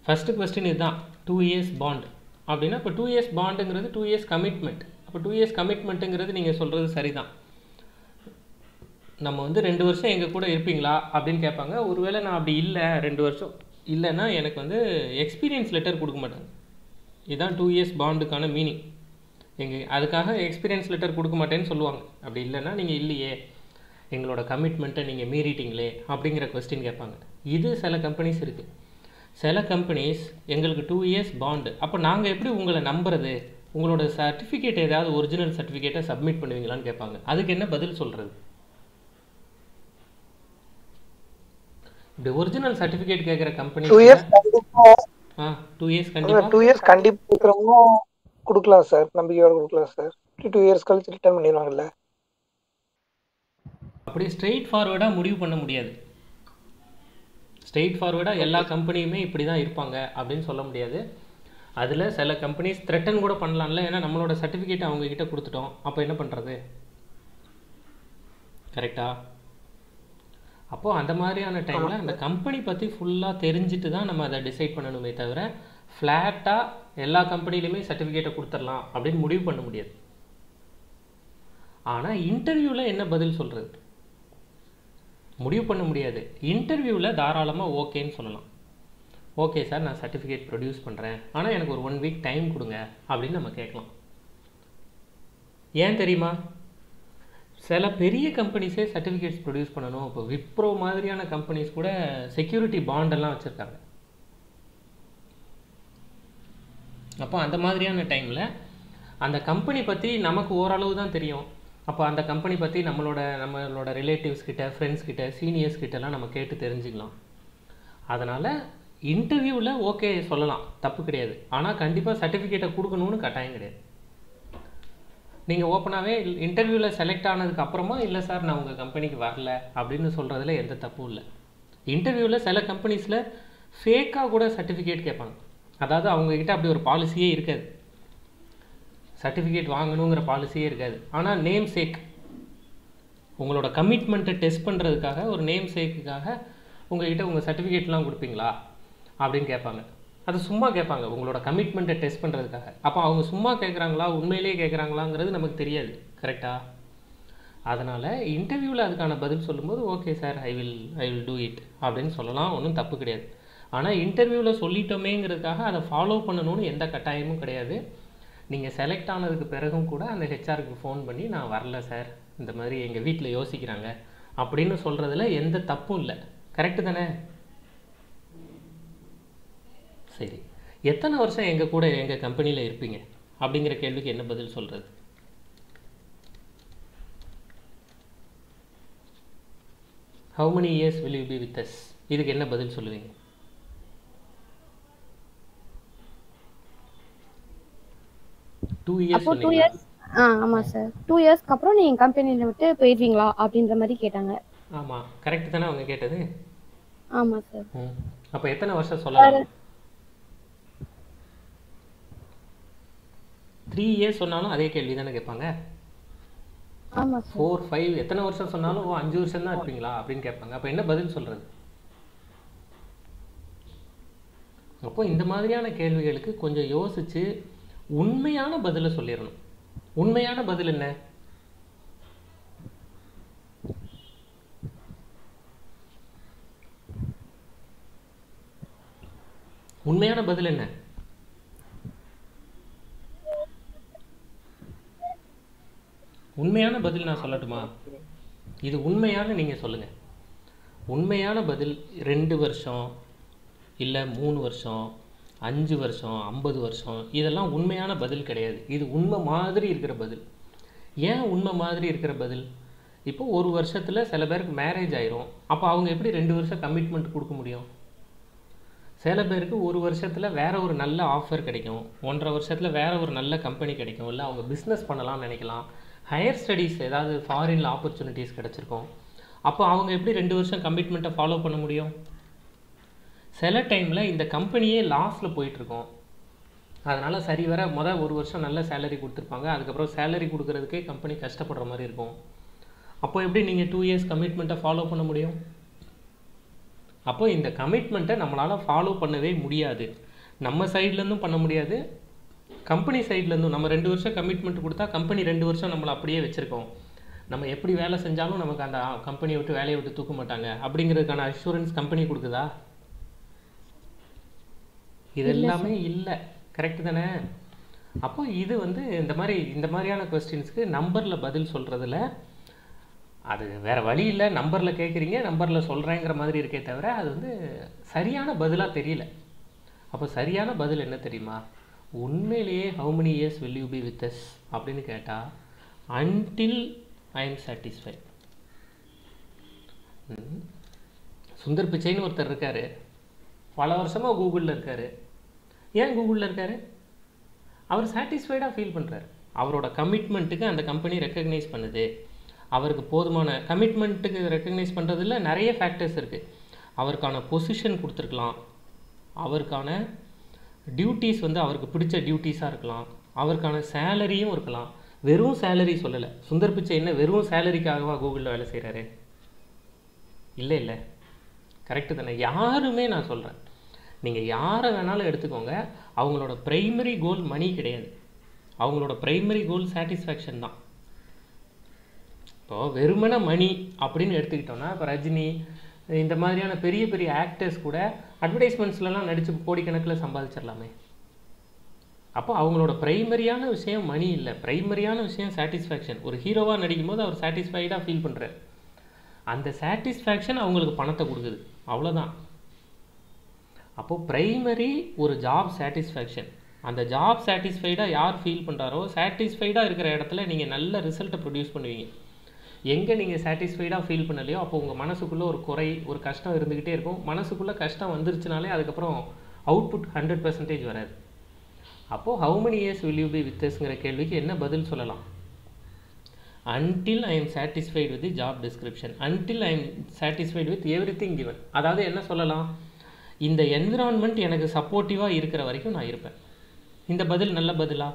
First question இதுதான், 2 years bond அப்படின்னா இப்போ 2 இயர்ஸ் பாண்டுங்கிறது 2 இயர்ஸ் கமிட்மெண்ட். அப்போ 2 இயர்ஸ் கமிட்மெண்ட்டுங்கிறது நீங்கள் சொல்கிறது சரிதான். நம்ம வந்து 2 வருஷம் எங்கள் கூட இருப்பீங்களா அப்படின்னு கேட்பாங்க. ஒருவேளை நான் அப்படி இல்லை 2 வருஷம் இல்லைன்னா எனக்கு வந்து எக்ஸ்பீரியன்ஸ் லெட்டர் கொடுக்க மாட்டாங்க. இதுதான் 2 இயர்ஸ் பாண்டுக்கான மீனிங். அதுக்காக எக்ஸ்பீரியன்ஸ் லெட்டர் கொடுக்க மாட்டேன்னு சொல்லுவாங்க. அப்படி இல்லைன்னா நீங்கள் இல்லையே எங்களோட கமிட்மெண்ட்டை நீங்கள் மீறிட்டீங்களே அப்படிங்கிற கொஸ்டின் கேட்பாங்க. இது சில கம்பெனிஸ் இருக்குது. சில கம்பெனிஸ் எங்களுக்கு 2 இயர்ஸ் பாண்டு, அப்போ நாங்கள் எப்படி உங்களை நம்புறது, உங்களோட சர்டிஃபிகேட் ஏதாவது ஒரிஜினல் சர்டிஃபிகேட்டை சப்மிட் பண்ணுவீங்களான்னு கேட்பாங்க. அதுக்கு என்ன பதில் சொல்கிறது? இப்படி ஒரிஜினல் சர்டிஃபிகேட் கேட்குற கம்பெனி 2 இயர்ஸ் கண்டிப்பா 2 இயர்ஸ் கண்டிப்பாக 2 இயர்ஸ் கண்டிப்பா இருக்கிறவங்க கொடுக்கலாம் சார், நம்பிக்கையோட கொடுக்கலாம் சார். 2 இயர்ஸ் கழிச்சு ரிட்டர்ன் பண்ணிடுவாங்கல்ல. அப்படி ஸ்ட்ரெயிட் ஃபார்வர்டாக முடிவு பண்ண முடியாது. ஸ்ட்ரெயிட் ஃபார்வர்டாக எல்லா கம்பெனியுமே இப்படி தான் இருப்பாங்க அப்படின்னு சொல்ல முடியாது. அதில் சில கம்பெனிஸ் த்ரெட்டன் கூட பண்ணலாம்ல, ஏன்னா நம்மளோட சர்டிஃபிகேட் அவங்கக்கிட்ட கொடுத்துட்டோம், அப்போ என்ன பண்ணுறது? கரெக்டா? அப்போது அந்த மாதிரியான டைமில் அந்த கம்பெனி பற்றி ஃபுல்லாக தெரிஞ்சுட்டு தான் நம்ம அதை டிசைட் பண்ணணுமே தவிர ஃப்ளாட்டாக எல்லா கம்பெனிலையுமே சர்டிஃபிகேட்டை கொடுத்துடலாம் அப்படின்னு முடிவு பண்ண முடியாது. ஆனால் இன்டர்வியூவில் என்ன பதில் சொல்கிறது முடிவு பண்ண முடியாது. இன்டர்வியூவில் தாராளமாக ஓகேன்னு சொல்லலாம். ஓகே சார், நான் சர்டிஃபிகேட் ப்ரொடியூஸ் பண்ணுறேன், ஆனால் எனக்கு ஒரு 1 வீக் டைம் கொடுங்க அப்படின்னு நம்ம கேட்கலாம். ஏன் தெரியுமா? சில பெரிய கம்பெனிஸே சர்டிஃபிகேட்ஸ் ப்ரொடியூஸ் பண்ணணும். இப்போ விப்ரோ மாதிரியான கம்பெனிஸ் கூட செக்யூரிட்டி பாண்டெல்லாம் வச்சுருக்காங்க. அப்போ அந்த மாதிரியான டைமில் அந்த கம்பெனி பற்றி நமக்கு ஓரளவு தான் தெரியும். அப்போ அந்த கம்பெனி பற்றி நம்மளோட ரிலேட்டிவ்ஸ் கிட்ட, ஃப்ரெண்ட்ஸ் கிட்ட, சீனியர்ஸ் கிட்டலாம் நம்ம கேட்டு தெரிஞ்சுக்கலாம். அதனால் இன்டர்வியூவில் ஓகே சொல்லலாம், தப்பு கிடையாது. ஆனால் கண்டிப்பாக சர்டிஃபிகேட்டை கொடுக்கணும்னு கட்டாயம் கிடையாது. நீங்கள் ஓப்பனாகவே இன்டர்வியூவில் செலக்ட் ஆனதுக்கு அப்புறமா இல்லை சார் நான் உங்கள் கம்பெனிக்கு வரல அப்படின்னு சொல்கிறதுல எந்த தப்பும் இல்லை. இன்டர்வியூவில் சில கம்பெனிஸில் ஃபேக்காக கூட சர்டிஃபிகேட் கேட்பாங்க. அதாவது அவங்கக்கிட்ட அப்படி ஒரு பாலிசியே இருக்காது, சர்டிஃபிகேட் வாங்கணுங்கிற பாலிசியே இருக்காது. ஆனால் நேம் சேக், உங்களோட கமிட்மெண்ட்டை டெஸ்ட் பண்ணுறதுக்காக ஒரு நேம் சேக்குக்காக உங்கள்கிட்ட உங்கள் சர்டிஃபிகேட்லாம் கொடுப்பீங்களா அப்படின்னு கேட்பாங்க. அது சும்மா கேட்பாங்க, உங்களோட கமிட்மெண்ட்டை டெஸ்ட் பண்ணுறதுக்காக. அப்போ அவங்க சும்மா கேட்குறாங்களா உண்மையிலேயே கேட்குறாங்களாங்கிறது நமக்கு தெரியாது. கரெக்டாக? அதனால் இன்டர்வியூவில் அதுக்கான பதில் சொல்லும்போது okay sir I will do it அப்படின்னு சொல்லலாம், ஒன்றும் தப்பு கிடையாது. ஆனால் இன்டர்வியூவில் சொல்லிட்டோமேங்கிறதுக்காக அதை ஃபாலோ பண்ணணும்னு எந்த கட்டாயமும் கிடையாது. நீங்கள் செலக்ட் ஆனதுக்கு பிறகும் கூட அந்த ஹெச்ஆருக்கு ஃபோன் பண்ணி நான் வரல சார், இந்த மாதிரி எங்கள் வீட்டில் யோசிக்கிறாங்க அப்படின்னு சொல்கிறதுல எந்த தப்பும் இல்லை. கரெக்டு தானே? சரி, எத்தனை வருஷம் எங்கள் கூட எங்கள் கம்பெனியில் இருப்பீங்க அப்படிங்கிற கேள்விக்கு என்ன பதில் சொல்கிறது? How many years will you be with us? இதுக்கு என்ன பதில் சொல்லுவீங்க? டூ இயர்ஸ் அப்போ 2 இயர்ஸ் ஆமாம் சார், 2 இயர்ஸ்க்கு அப்புறம் நீங்கள் கம்பெனியில் விட்டு போயிடுவீங்களா அப்படின்ற மாதிரி கேட்டாங்க. ஆமாம், கரெக்ட் தானே அவங்க கேட்டது? ஆமாம் சார். அப்போ எத்தனை வருஷம் சொல்லலாம்? 3 இயர்ஸ் சொன்னாலும் அதே கேள்வி தானே கேட்பாங்க. ஆமாம் சார். 4, 5 எத்தனை வருஷம் சொன்னாலும் 5 வருஷம் தான் இருப்பீங்களா அப்படின்னு கேட்பாங்க. அப்போ என்ன பதில் சொல்கிறது? அப்போ இந்த மாதிரியான கேள்விகளுக்கு கொஞ்சம் யோசித்து உண்மையான பதிலை சொல்லிடணும். உண்மையான பதில் என்ன? உண்மையான பதில் என்ன? உண்மையான பதில் நான் சொல்லட்டுமா? இது உண்மையான நீங்கள் சொல்லுங்கள். உண்மையான பதில் 2 வருஷம் இல்லை 3 வருஷம் 5 வருஷம் 50 வருஷம் இதெல்லாம் உண்மையான பதில் கிடையாது. இது உண்மை மாதிரி இருக்கிற பதில். ஏன் உண்மை மாதிரி இருக்கிற பதில்? இப்போ ஒரு வருஷத்தில் சில பேருக்கு மேரேஜ் ஆயிரும். அப்போ அவங்க எப்படி 2 வருஷம் கமிட்மெண்ட் கொடுக்க முடியும்? சில பேருக்கு ஒரு வருஷத்தில் வேற ஒரு நல்ல ஆஃபர் கிடைக்கும், 1.5 வருஷத்தில் வேற ஒரு நல்ல கம்பெனி கிடைக்கும், இல்லை அவங்க பிஸ்னஸ் பண்ணலாம்னு நினைக்கலாம், ஹையர் ஸ்டடீஸ் ஏதாவது ஃபாரினில் ஆப்பர்ச்சுனிட்டிஸ் கிடச்சிருக்கும். அப்போ அவங்க எப்படி 2 வருஷம் கமிட்மெண்ட்டை ஃபாலோ பண்ண முடியும்? சில டைமில் இந்த கம்பெனியே லாஸில் போயிட்டுருக்கோம். அதனால் சரி வர ஒரு வருஷம் நல்ல சேலரி கொடுத்துருப்பாங்க, அதுக்கப்புறம் சேலரி கொடுக்கறதுக்கே கம்பெனி கஷ்டப்படுற மாதிரி இருக்கும். அப்போ எப்படி நீங்கள் 2 இயர்ஸ் கமிட்மெண்ட்டை ஃபாலோ பண்ண முடியும்? அப்போ இந்த கமிட்மெண்ட்டை நம்மளால் ஃபாலோ பண்ணவே முடியாது. நம்ம சைட்லேருந்தும் பண்ண முடியாது, கம்பெனி சைட்லேருந்தும். நம்ம 2 வருஷம் கமிட்மெண்ட் கொடுத்தா கம்பெனி 2 வருஷம் நம்மளை அப்படியே வச்சுருக்கோம். நம்ம எப்படி வேலை செஞ்சாலும் நமக்கு அந்த கம்பெனியை விட்டு வேலையை விட்டு தூக்க மாட்டாங்க அப்படிங்கிறதுக்கான அஷூரன்ஸ் கம்பெனி கொடுக்குதா? இது எல்லாமே இல்லை. கரெக்டு தானே? அப்போ இது இந்த மாதிரியான கொஸ்டின்ஸ்க்கு நம்பரில் பதில் சொல்கிறதுல அது வேறு வழி இல்லை. நம்பரில் கேட்குறீங்க, நம்பரில் சொல்கிறேங்கிற மாதிரி இருக்கே தவிர அது சரியான பதிலாக தெரியல. அப்போ சரியான பதில் என்ன தெரியுமா? உண்மையிலேயே how many years will you be with us அப்படின்னு கேட்டால் until I am satisfied. Sundar பிச்சைன்னு ஒருத்தர் இருக்கார், பல வருஷமாக கூகுளில் இருக்கார். ஏன் கூகுளில் இருக்கார்? அவர் சாட்டிஸ்ஃபைடாக ஃபீல் பண்ணுறாரு. அவரோட கமிட்மெண்ட்டுக்கு அந்த கம்பெனி ரெக்கக்னைஸ் பண்ணுது. அவருக்கு போதுமான கமிட்மெண்ட்டுக்கு ரெக்கக்னைஸ் பண்ணுறதுல நிறைய ஃபேக்டர்ஸ் இருக்குது. அவருக்கான பொசிஷன் கொடுத்துருக்கலாம், அவருக்கான டியூட்டிஸ் அவருக்கு பிடிச்ச டியூட்டிஸாக இருக்கலாம், அவருக்கான சேலரியும் இருக்கலாம். வெறும் சேலரி சொல்லலை. சுந்தர் பிச்சை என்ன வெறும் சேலரிக்காகவா கூகுளில் வேலை செய்கிறாரு? இல்லை இல்லை, கரெக்டு தானே? யாருமே, நான் சொல்கிறேன், நீங்கள் யாரை வேணாலும் எடுத்துக்கோங்க, அவங்களோட ப்ரைமரி கோல் மணி கிடையாது. அவங்களோட ப்ரைமரி கோல் சாட்டிஸ்ஃபேக்ஷன் தான். இப்போது வெறுமன மணி அப்படின்னு எடுத்துக்கிட்டோன்னா, இப்போ ரஜினி இந்த மாதிரியான பெரிய பெரிய ஆக்டர்ஸ் கூட அட்வர்டைஸ்மெண்ட்ஸ்லாம் நடித்து கோடிக்கணக்கில் சம்பாதிச்சிடலாமே. அப்போ அவங்களோட ப்ரைமரியான விஷயம் மணி இல்லை, ப்ரைமரியான விஷயம் சாட்டிஸ்ஃபேக்ஷன். ஒரு ஹீரோவாக நடிக்கும்போது அவர் சாட்டிஸ்ஃபைடாக ஃபீல் பண்ணுறாரு. அந்த சாட்டிஸ்ஃபேக்ஷன் அவங்களுக்கு பணத்தை கொடுக்குது, அவ்வளோதான். அப்போது ப்ரைமரி ஒரு ஜாப் சாட்டிஸ்ஃபேக்ஷன். அந்த ஜாப் சாட்டிஸ்ஃபைடாக யார் ஃபீல் பண்ணுறாரோ, சாட்டிஸ்ஃபைடாக இருக்கிற இடத்துல நீங்கள் நல்ல ரிசல்ட்டை ப்ரொடியூஸ் பண்ணுவீங்க. எங்கே நீங்கள் சாட்டிஸ்ஃபைடாக ஃபீல் பண்ணலையோ அப்போ உங்கள் மனசுக்குள்ளே ஒரு குறை, ஒரு கஷ்டம் இருந்துக்கிட்டே இருக்கும். மனசுக்குள்ளே கஷ்டம் வந்துருச்சுனாலே அதுக்கப்புறம் அவுட்புட் 100% வராது. அப்போது how many years will you be with usங்கிற கேள்விக்கு என்ன பதில் சொல்லலாம்? until I am satisfied with the job description, until I am satisfied with everything given. அதாவது என்ன சொல்லலாம்? இந்த என்விரான்மெண்ட் எனக்கு சப்போர்ட்டிவாக இருக்கிற வரைக்கும் நான் இருப்பேன். இந்த பதில் நல்ல பதிலா?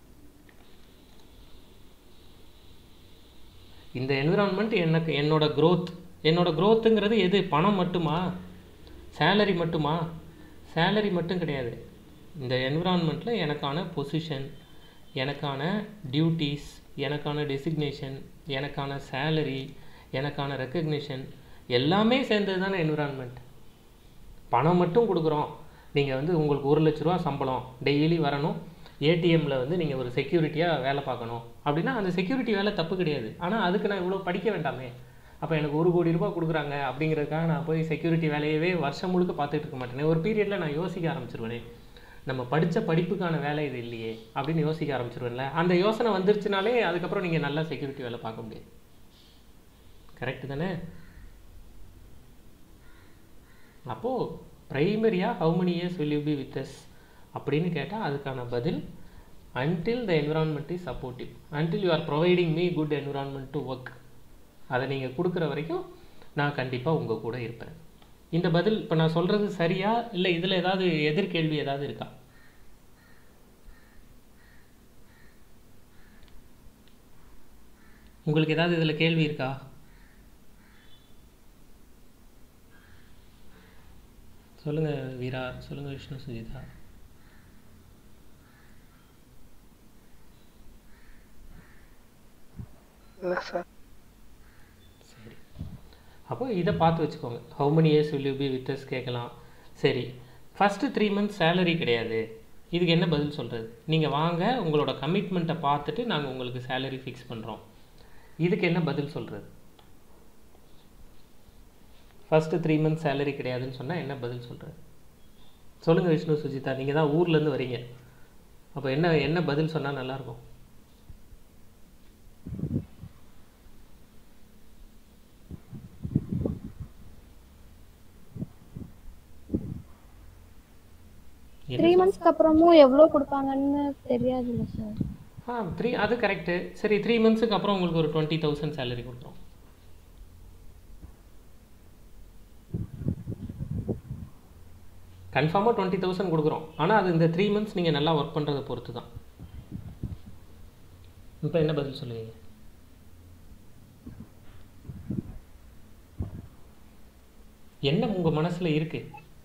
இந்த என்விரான்மெண்ட் எனக்கு என்னோட க்ரோத்துங்கிறது எது? பணம் மட்டுமா? சேலரி மட்டுமா? சேலரி மட்டும் கிடையாது. இந்த என்விரான்மெண்ட்டில் எனக்கான பொசிஷன், எனக்கான டியூட்டிஸ், எனக்கான டெசிக்னேஷன், எனக்கான சேலரி, எனக்கான ரெக்கக்னிஷன் எல்லாமே சேர்ந்தது தானே என்விரான்மெண்ட். பணம் மட்டும் கொடுக்குறோம், நீங்கள் உங்களுக்கு 1 லட்ச ரூபா சம்பளம் டெய்லி வரணும், ஏடிஎம்மில் நீங்கள் ஒரு செக்யூரிட்டியாக வேலை பார்க்கணும் அப்படின்னா அந்த செக்யூரிட்டி வேலை தப்பு கிடையாது. ஆனால் அதுக்கு நான் இவ்வளோ படிக்க வேண்டாமே. அப்போ எனக்கு 1 கோடி ரூபா கொடுக்குறாங்க அப்படிங்கிறதுக்காக நான் போய் செக்யூரிட்டி வேலையவே வருஷம் முழுக்க பார்த்துட்டு இருக்க மாட்டேனே. ஒரு பீரியடில் நான் யோசிக்க ஆரம்பிச்சிருவேனே, நம்ம படித்த படிப்புக்கான வேலை இது இல்லையே அப்படின்னு யோசிக்க ஆரம்பிச்சிருவேன்ல. அந்த யோசனை வந்துருச்சுனாலே அதுக்கப்புறம் நீங்கள் நல்லா செக்யூரிட்டி வேலை பார்க்க முடியாது. கரெக்டு தானே? அப்போது ப்ரைமரியாக how many years will you be with us அப்படின்னு கேட்டால் அதுக்கான பதில் until the environment is supportive, until you are providing me good environment to work. அதை நீங்கள் கொடுக்குற வரைக்கும் நான் கண்டிப்பாக உங்கள் கூட இருப்பேன். இந்த பதில் இப்போ நான் சொல்கிறது சரியா இல்லை இதில் ஏதாவது எதிர்கேள்வி ஏதாவது இருக்கா? உங்களுக்கு ஏதாவது இதில் கேள்வி இருக்கா? சொல்லுங்கள் வீரா, சொல்லுங்கள் விஷ்ணு, சுஜிதா. இல்லை சார். சரி, அப்போ இதை பார்த்து வச்சுக்கோங்க. how many years will you be with us கேட்கலாம். சரி, ஃபஸ்ட்டு 3 months சேலரி கிடையாது, இதுக்கு என்ன பதில் சொல்கிறது? நீங்கள் வாங்க, உங்களோட கமிட்மெண்ட்டை பார்த்துட்டு நாங்கள் உங்களுக்கு சேலரி ஃபிக்ஸ் பண்ணுறோம், இதுக்கு என்ன பதில் சொல்கிறது? ஃபஸ்ட்டு 3 months சேலரி கிடையாதுன்னு சொன்னால் என்ன பதில் சொல்கிறது? சொல்லுங்கள் விஷ்ணு, சுஜிதா, நீங்கள் தான் ஊர்லேருந்து வரீங்க. அப்போ என்ன பதில் சொன்னால் நல்லாயிருக்கும்? த்ரீ மந்த்ஸ்க்கு அப்புறமும் எவ்வளோ கொடுப்பாங்கன்னு தெரியாதுல்ல சார். அது கரெக்டு. சரி, 3 monthsக்கு அப்புறம் உங்களுக்கு ஒரு 20,000 சேலரி கொடுக்குறோம். கன்ஃபார்மாக 20,000 கொடுக்குறோம். ஆனால் அது இந்த 3 months நீங்கள் நல்லா ஒர்க் பண்ணுறதை பொறுத்து தான். இப்போ என்ன பதில் சொல்லுவீங்க? என்ன உங்கள் மனசில் இருக்குது?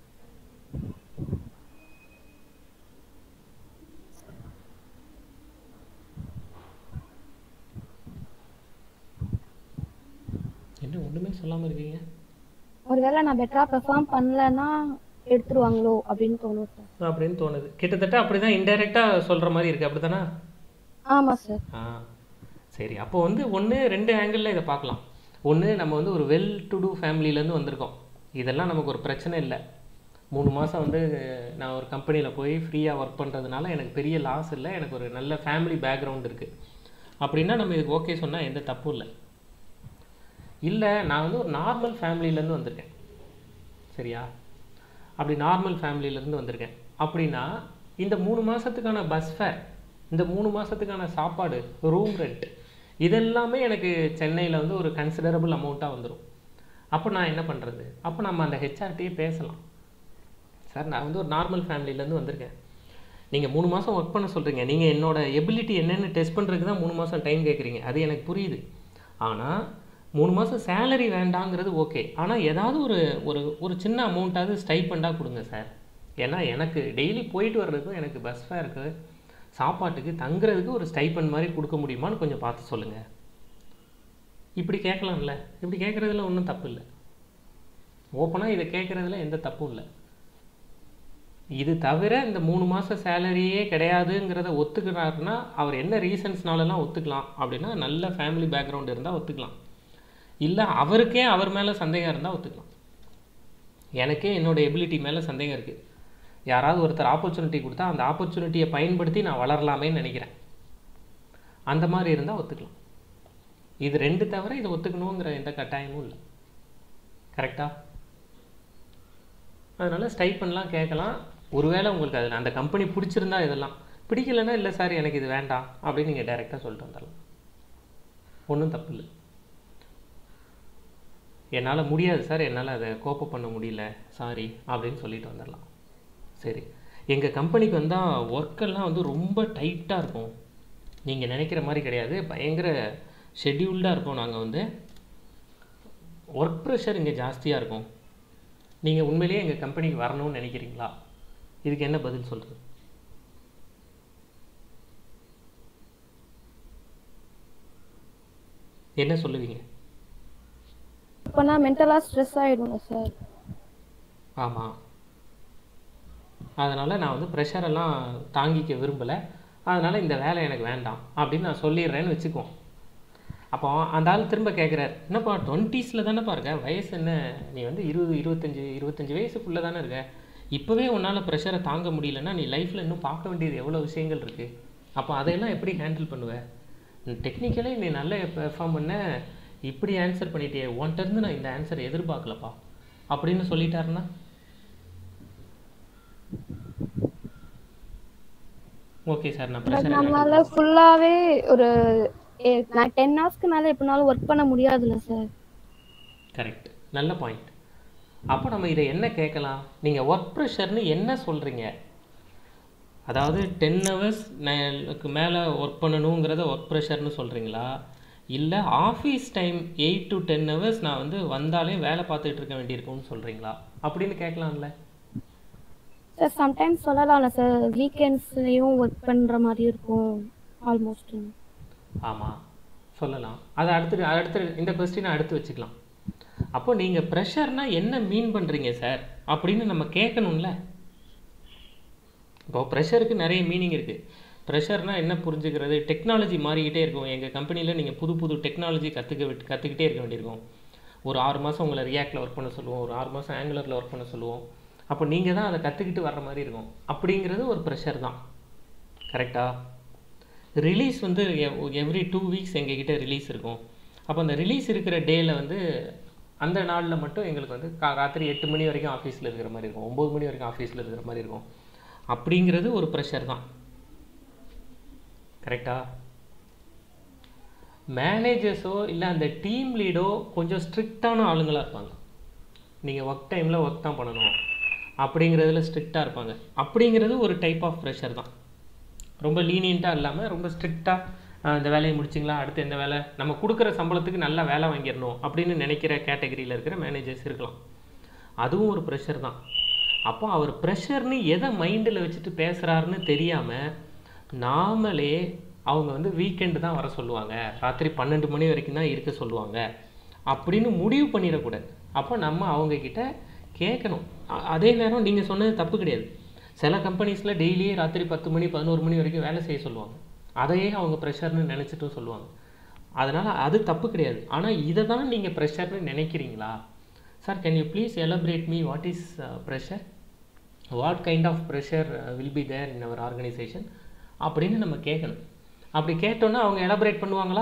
என்ன ஒன்றுமே சொல்லாமல் இருக்கீங்க? ஒருவேளை நான் பெட்டரா பெர்ஃபார்ம் பண்ணலன்னா எடுத்துருவாங்களோ அப்படின்னு தோணும் சார். அப்படின்னு தோணுது. கிட்டத்தட்ட அப்படி தான் இன்டைரக்டாக சொல்கிற மாதிரி இருக்குது, அப்படி தானே? ஆமா சார். சரி, அப்போ வந்து ஒன்று 2 ஆங்கிளில் இதை பார்க்கலாம். ஒன்று, நம்ம வந்து ஒரு வெல் டு டூ ஃபேமிலியிலேருந்து வந்திருக்கோம். இதெல்லாம் நமக்கு ஒரு பிரச்சனை இல்லை. 3 மாதம் வந்து நான் ஒரு கம்பெனியில் போய் ஃப்ரீயாக ஒர்க் பண்ணுறதுனால எனக்கு பெரிய லாஸ் இல்லை, எனக்கு ஒரு நல்ல ஃபேமிலி பேக்ரவுண்ட் இருக்குது. அப்படின்னா நம்ம இதுக்கு ஓகே சொன்னால் எந்த தப்பும் இல்லை. இல்லை, நான் வந்து ஒரு நார்மல் ஃபேமிலியிலேருந்து வந்திருக்கேன், சரியா? அப்படி நார்மல் ஃபேமிலியிலேருந்து வந்திருக்கேன் அப்படின்னா இந்த 3 மாதத்துக்கான பஸ் ஃபேர், இந்த 3 மாதத்துக்கான சாப்பாடு, ரூம் ரெண்ட், இதெல்லாமே எனக்கு சென்னையில் வந்து ஒரு கன்சிடரபிள் அமௌண்ட்டாக வந்துடும். அப்போ நான் என்ன பண்ணுறது? அப்போ நம்ம அந்த ஹெச்ஆர்டியே பேசலாம். சார், நான் வந்து ஒரு நார்மல் ஃபேமிலியிலேருந்து வந்திருக்கேன், நீங்கள் 3 மாதம் ஒர்க் பண்ண சொல்கிறீங்க, நீங்கள் என்னோட எபிலிட்டி என்னென்னு டெஸ்ட் பண்ணுறதுக்கு தான் 3 மாதம் டைம் கேட்குறீங்க, அது எனக்கு புரியுது. ஆனால் 3 மாதம் சேலரி வேண்டாங்கிறது ஓகே. ஆனால் ஏதாவது ஒரு ஒரு சின்ன அமௌண்ட்டாவது ஸ்டைப்பண்டாக கொடுங்க சார். ஏன்னா எனக்கு டெய்லி போயிட்டு வர்றதுக்கும் எனக்கு பஸ் ஃபேருக்கு, சாப்பாட்டுக்கு, தங்குறதுக்கு ஒரு ஸ்டைப்பண்ட் மாதிரி கொடுக்க முடியுமான்னு கொஞ்சம் பார்த்து சொல்லுங்கள். இப்படி கேட்கலாம்ல. இப்படி கேட்குறதுல ஒன்றும் தப்பு இல்லை. ஓப்பனாக இதை கேட்குறதுல எந்த தப்பும் இல்லை. இது தவிர இந்த 3 மாதம் சேலரியே கிடையாதுங்கிறத ஒத்துக்கிறாருன்னா அவர் என்ன ரீசன்ஸ்னாலலாம் ஒத்துக்கலாம் அப்படின்னா, நல்ல ஃபேமிலி பேக்ரவுண்ட் இருந்தால் ஒத்துக்கலாம். இல்லை அவருக்கே அவர் மேலே சந்தேகம் இருந்தால் ஒத்துக்கலாம். எனக்கே என்னோடய எபிலிட்டி மேலே சந்தேகம் இருக்குது. யாராவது ஒருத்தர் ஆப்பர்ச்சுனிட்டி கொடுத்தா அந்த ஆப்பர்ச்சுனிட்டியை பயன்படுத்தி நான் வளரலாமேன்னு நினைக்கிறேன், அந்த மாதிரி இருந்தால் ஒத்துக்கலாம். இது 2 தவிர இதை ஒத்துக்கணுங்கிற எந்த கட்டாயமும் இல்லை. கரெக்டாக? அதனால் ஸ்டைப்பன்லாம் கேட்கலாம். ஒருவேளை உங்களுக்கு அதில் அந்த கம்பெனி பிடிச்சிருந்தா இதெல்லாம், பிடிக்கலைன்னா இல்லை சார் எனக்கு இது வேண்டாம் அப்படின்னு நீங்கள் டைரெக்டாக சொல்லிட்டு வந்துடலாம். ஒன்றும் தப்பு இல்லை. என்னால் முடியாது சார், என்னால் அதை கோப்ப பண்ண முடியல, சாரி அப்படின்னு சொல்லிட்டு வந்துடலாம். சரி, எங்கள் கம்பெனிக்கு வந்தால் ஒர்க்கெல்லாம் வந்து ரொம்ப டைட்டாக இருக்கும், நீங்கள் நினைக்கிற மாதிரி கிடையாது, பயங்கர ஷெட்யூல்டாக இருக்கும். நாங்கள் வந்து ஒர்க் ப்ரெஷர் இங்கே ஜாஸ்தியாக இருக்கும். நீங்கள் உண்மையிலேயே எங்கள் கம்பெனிக்கு வரணும்னு நினைக்கிறீங்களா? இதுக்கு என்ன பதில் சொல்கிறது? என்ன சொல்லுவீங்க? அப்போனா மென்டலாக ஸ்ட்ரெஸ் ஆகிடுங்க சார். ஆமாம், அதனால் நான் வந்து ப்ரெஷரெல்லாம் தாங்கிக்க விரும்பலை, அதனால் இந்த வேலை எனக்கு வேண்டாம் அப்படின்னு நான் சொல்லிடுறேன்னு வச்சுக்குவோம். அப்போ அந்த ஆள் திரும்ப கேட்குறாரு, என்னப்பா 20s தானேப்பா இருக்க, வயசு என்ன, நீ வந்து 20-25 வயசுக்குள்ளே தானே இருக்க, இப்போவே உன்னால் ப்ரெஷரை தாங்க முடியலன்னா நீ லைஃப்பில் இன்னும் பார்க்க வேண்டியது எவ்வளோ விஷயங்கள் இருக்குது. அப்போ அதையெல்லாம் எப்படி ஹேண்டில் பண்ணுவேன்? டெக்னிக்கலி நீ நல்லா பெர்ஃபார்ம் பண்ண, இப்படி ஆன்சர் பண்ணிட்டே, உன்கிட்டருந்து நான் இந்த ஆன்சரை எதிர்பார்க்கலப்பா அப்படின்னு சொல்லிட்டாருன்னா ஓகே சார், நான் ப்ரெஷர் நம்மளால ஃபுல்லாகவே ஒரு நான் 10 ஹவர்ஸ்க்கு மேலே எப்படினாலும் ஒர்க் பண்ண முடியாதுல்ல சார். கரெக்ட், நல்ல பாயிண்ட். அப்போ நம்ம இதை என்ன கேட்கலாம்? நீங்கள் ஒர்க் ப்ரெஷர்னு என்ன சொல்கிறீங்க? அதாவது 10 ஹவர்ஸ் மேலே ஒர்க் பண்ணணுங்கிறத ஒர்க் ப்ரெஷர்னு சொல்கிறீங்களா, இல்லை ஆஃபீஸ் டைம் 8 to 10 ஹவர்ஸ் நான் வந்து வந்தாலே வேலை பார்த்துட்டு இருக்க வேண்டியிருக்கும்னு சொல்கிறீங்களா அப்படின்னு கேட்கலாம்ல சார். சம்டைம்ஸ் சொல்லலாம்ல சார், வீக்கெண்ட்ஸ்லேயும் ஒர்க் பண்ணுற மாதிரி இருக்கும் ஆல்மோஸ்ட். ஆமாம், சொல்லலாம். அதை அடுத்து இந்த கொஸ்டினை அடுத்து வச்சுக்கலாம். அப்போ நீங்கள் ப்ரெஷர்னால் என்ன மீன் பண்ணுறீங்க சார் அப்படின்னு நம்ம கேட்கணும்ல. இப்போ ப்ரெஷருக்கு நிறைய மீனிங் இருக்குது. ப்ரெஷர்னால் என்ன புரிஞ்சுக்கிறது? டெக்னாலஜி மாறிக்கிட்டே இருக்கும். எங்கள் கம்பெனியில் நீங்கள் புது டெக்னாலஜி கற்றுக்கிட்டே இருக்க வேண்டியிருக்கும். ஒரு 6 மாதம் உங்களை ரியாக்டில் ஒர்க் பண்ண சொல்லுவோம், ஒரு 6 மாதம் ஆங்குலரில் ஒர்க் பண்ண சொல்லுவோம். அப்போ நீங்கள் தான் அதை கற்றுக்கிட்டு வர்ற மாதிரி இருக்கும். அப்படிங்கிறது ஒரு ப்ரெஷர் தான். கரெக்டாக? ரிலீஸ் வந்து எவ்ரி 2 வீக்ஸ் எங்ககிட்ட ரிலீஸ் இருக்கும். அப்போ அந்த ரிலீஸ் இருக்கிற டேயில் வந்து அந்த நாளில் மட்டும் எங்களுக்கு வந்து ராத்திரி 8 மணி வரைக்கும் ஆஃபீஸில் இருக்கிற மாதிரி இருக்கும், 9 மணி வரைக்கும் ஆஃபீஸில் இருக்கிற மாதிரி இருக்கும். அப்படிங்கிறது ஒரு ப்ரெஷர் தான். கரெக்டாக? மேனேஜர்ஸோ இல்லை அந்த டீம் லீடோ கொஞ்சம் ஸ்ட்ரிக்டான ஆளுங்களாக இருப்பாங்க. நீங்கள் ஒர்க் டைமில் ஒர்க் தான் பண்ணணும் அப்படிங்கிறதுல ஸ்ட்ரிக்டாக இருப்பாங்க. அப்படிங்கிறது ஒரு டைப் ஆஃப் ப்ரெஷர் தான். ரொம்ப லீனியண்ட்டாக இல்லாமல் ரொம்ப ஸ்ட்ரிக்டாக இந்த வேலையை முடிச்சிங்களா, அடுத்து எந்த வேலை, நம்ம கொடுக்குற சம்பளத்துக்கு நல்லா வேலை வாங்கிடணும் அப்படின்னு நினைக்கிற கேட்டகரியில் இருக்கிற மேனேஜர்ஸ் இருக்கலாம். அதுவும் ஒரு ப்ரெஷர் தான். அப்போ அவர் ப்ரெஷர்னு எதை மைண்டில் வச்சுட்டு பேசுகிறாருன்னு தெரியாமல் நாமளே அவங்க வந்து வீக்கெண்டு தான் வர சொல்லுவாங்க, ராத்திரி 12 மணி வரைக்கும் தான் இருக்க சொல்லுவாங்க அப்படின்னு முடிவு பண்ணிடக்கூடாது. அப்போ நம்ம அவங்கக்கிட்ட கேட்கணும். அதே நேரம் நீங்கள் சொன்னது தப்பு கிடையாது. சில கம்பெனிஸில் டெய்லியே ராத்திரி 10 மணி 11 மணி வரைக்கும் வேலை செய்ய சொல்லுவாங்க, அதையே அவங்க ப்ரெஷர்னு நினச்சிட்டும் சொல்லுவாங்க. அதனால் அது தப்பு கிடையாது. ஆனால் இதை தான் நீங்கள் ப்ரெஷர்னு நினைக்கிறீங்களா? Sir, can you please elaborate me what is pressure, what kind of pressure will be there in our organization அப்படின்னு நம்ம கேட்கணும். அப்படி கேட்டோன்னா அவங்க எலபரேட் பண்ணுவாங்களா?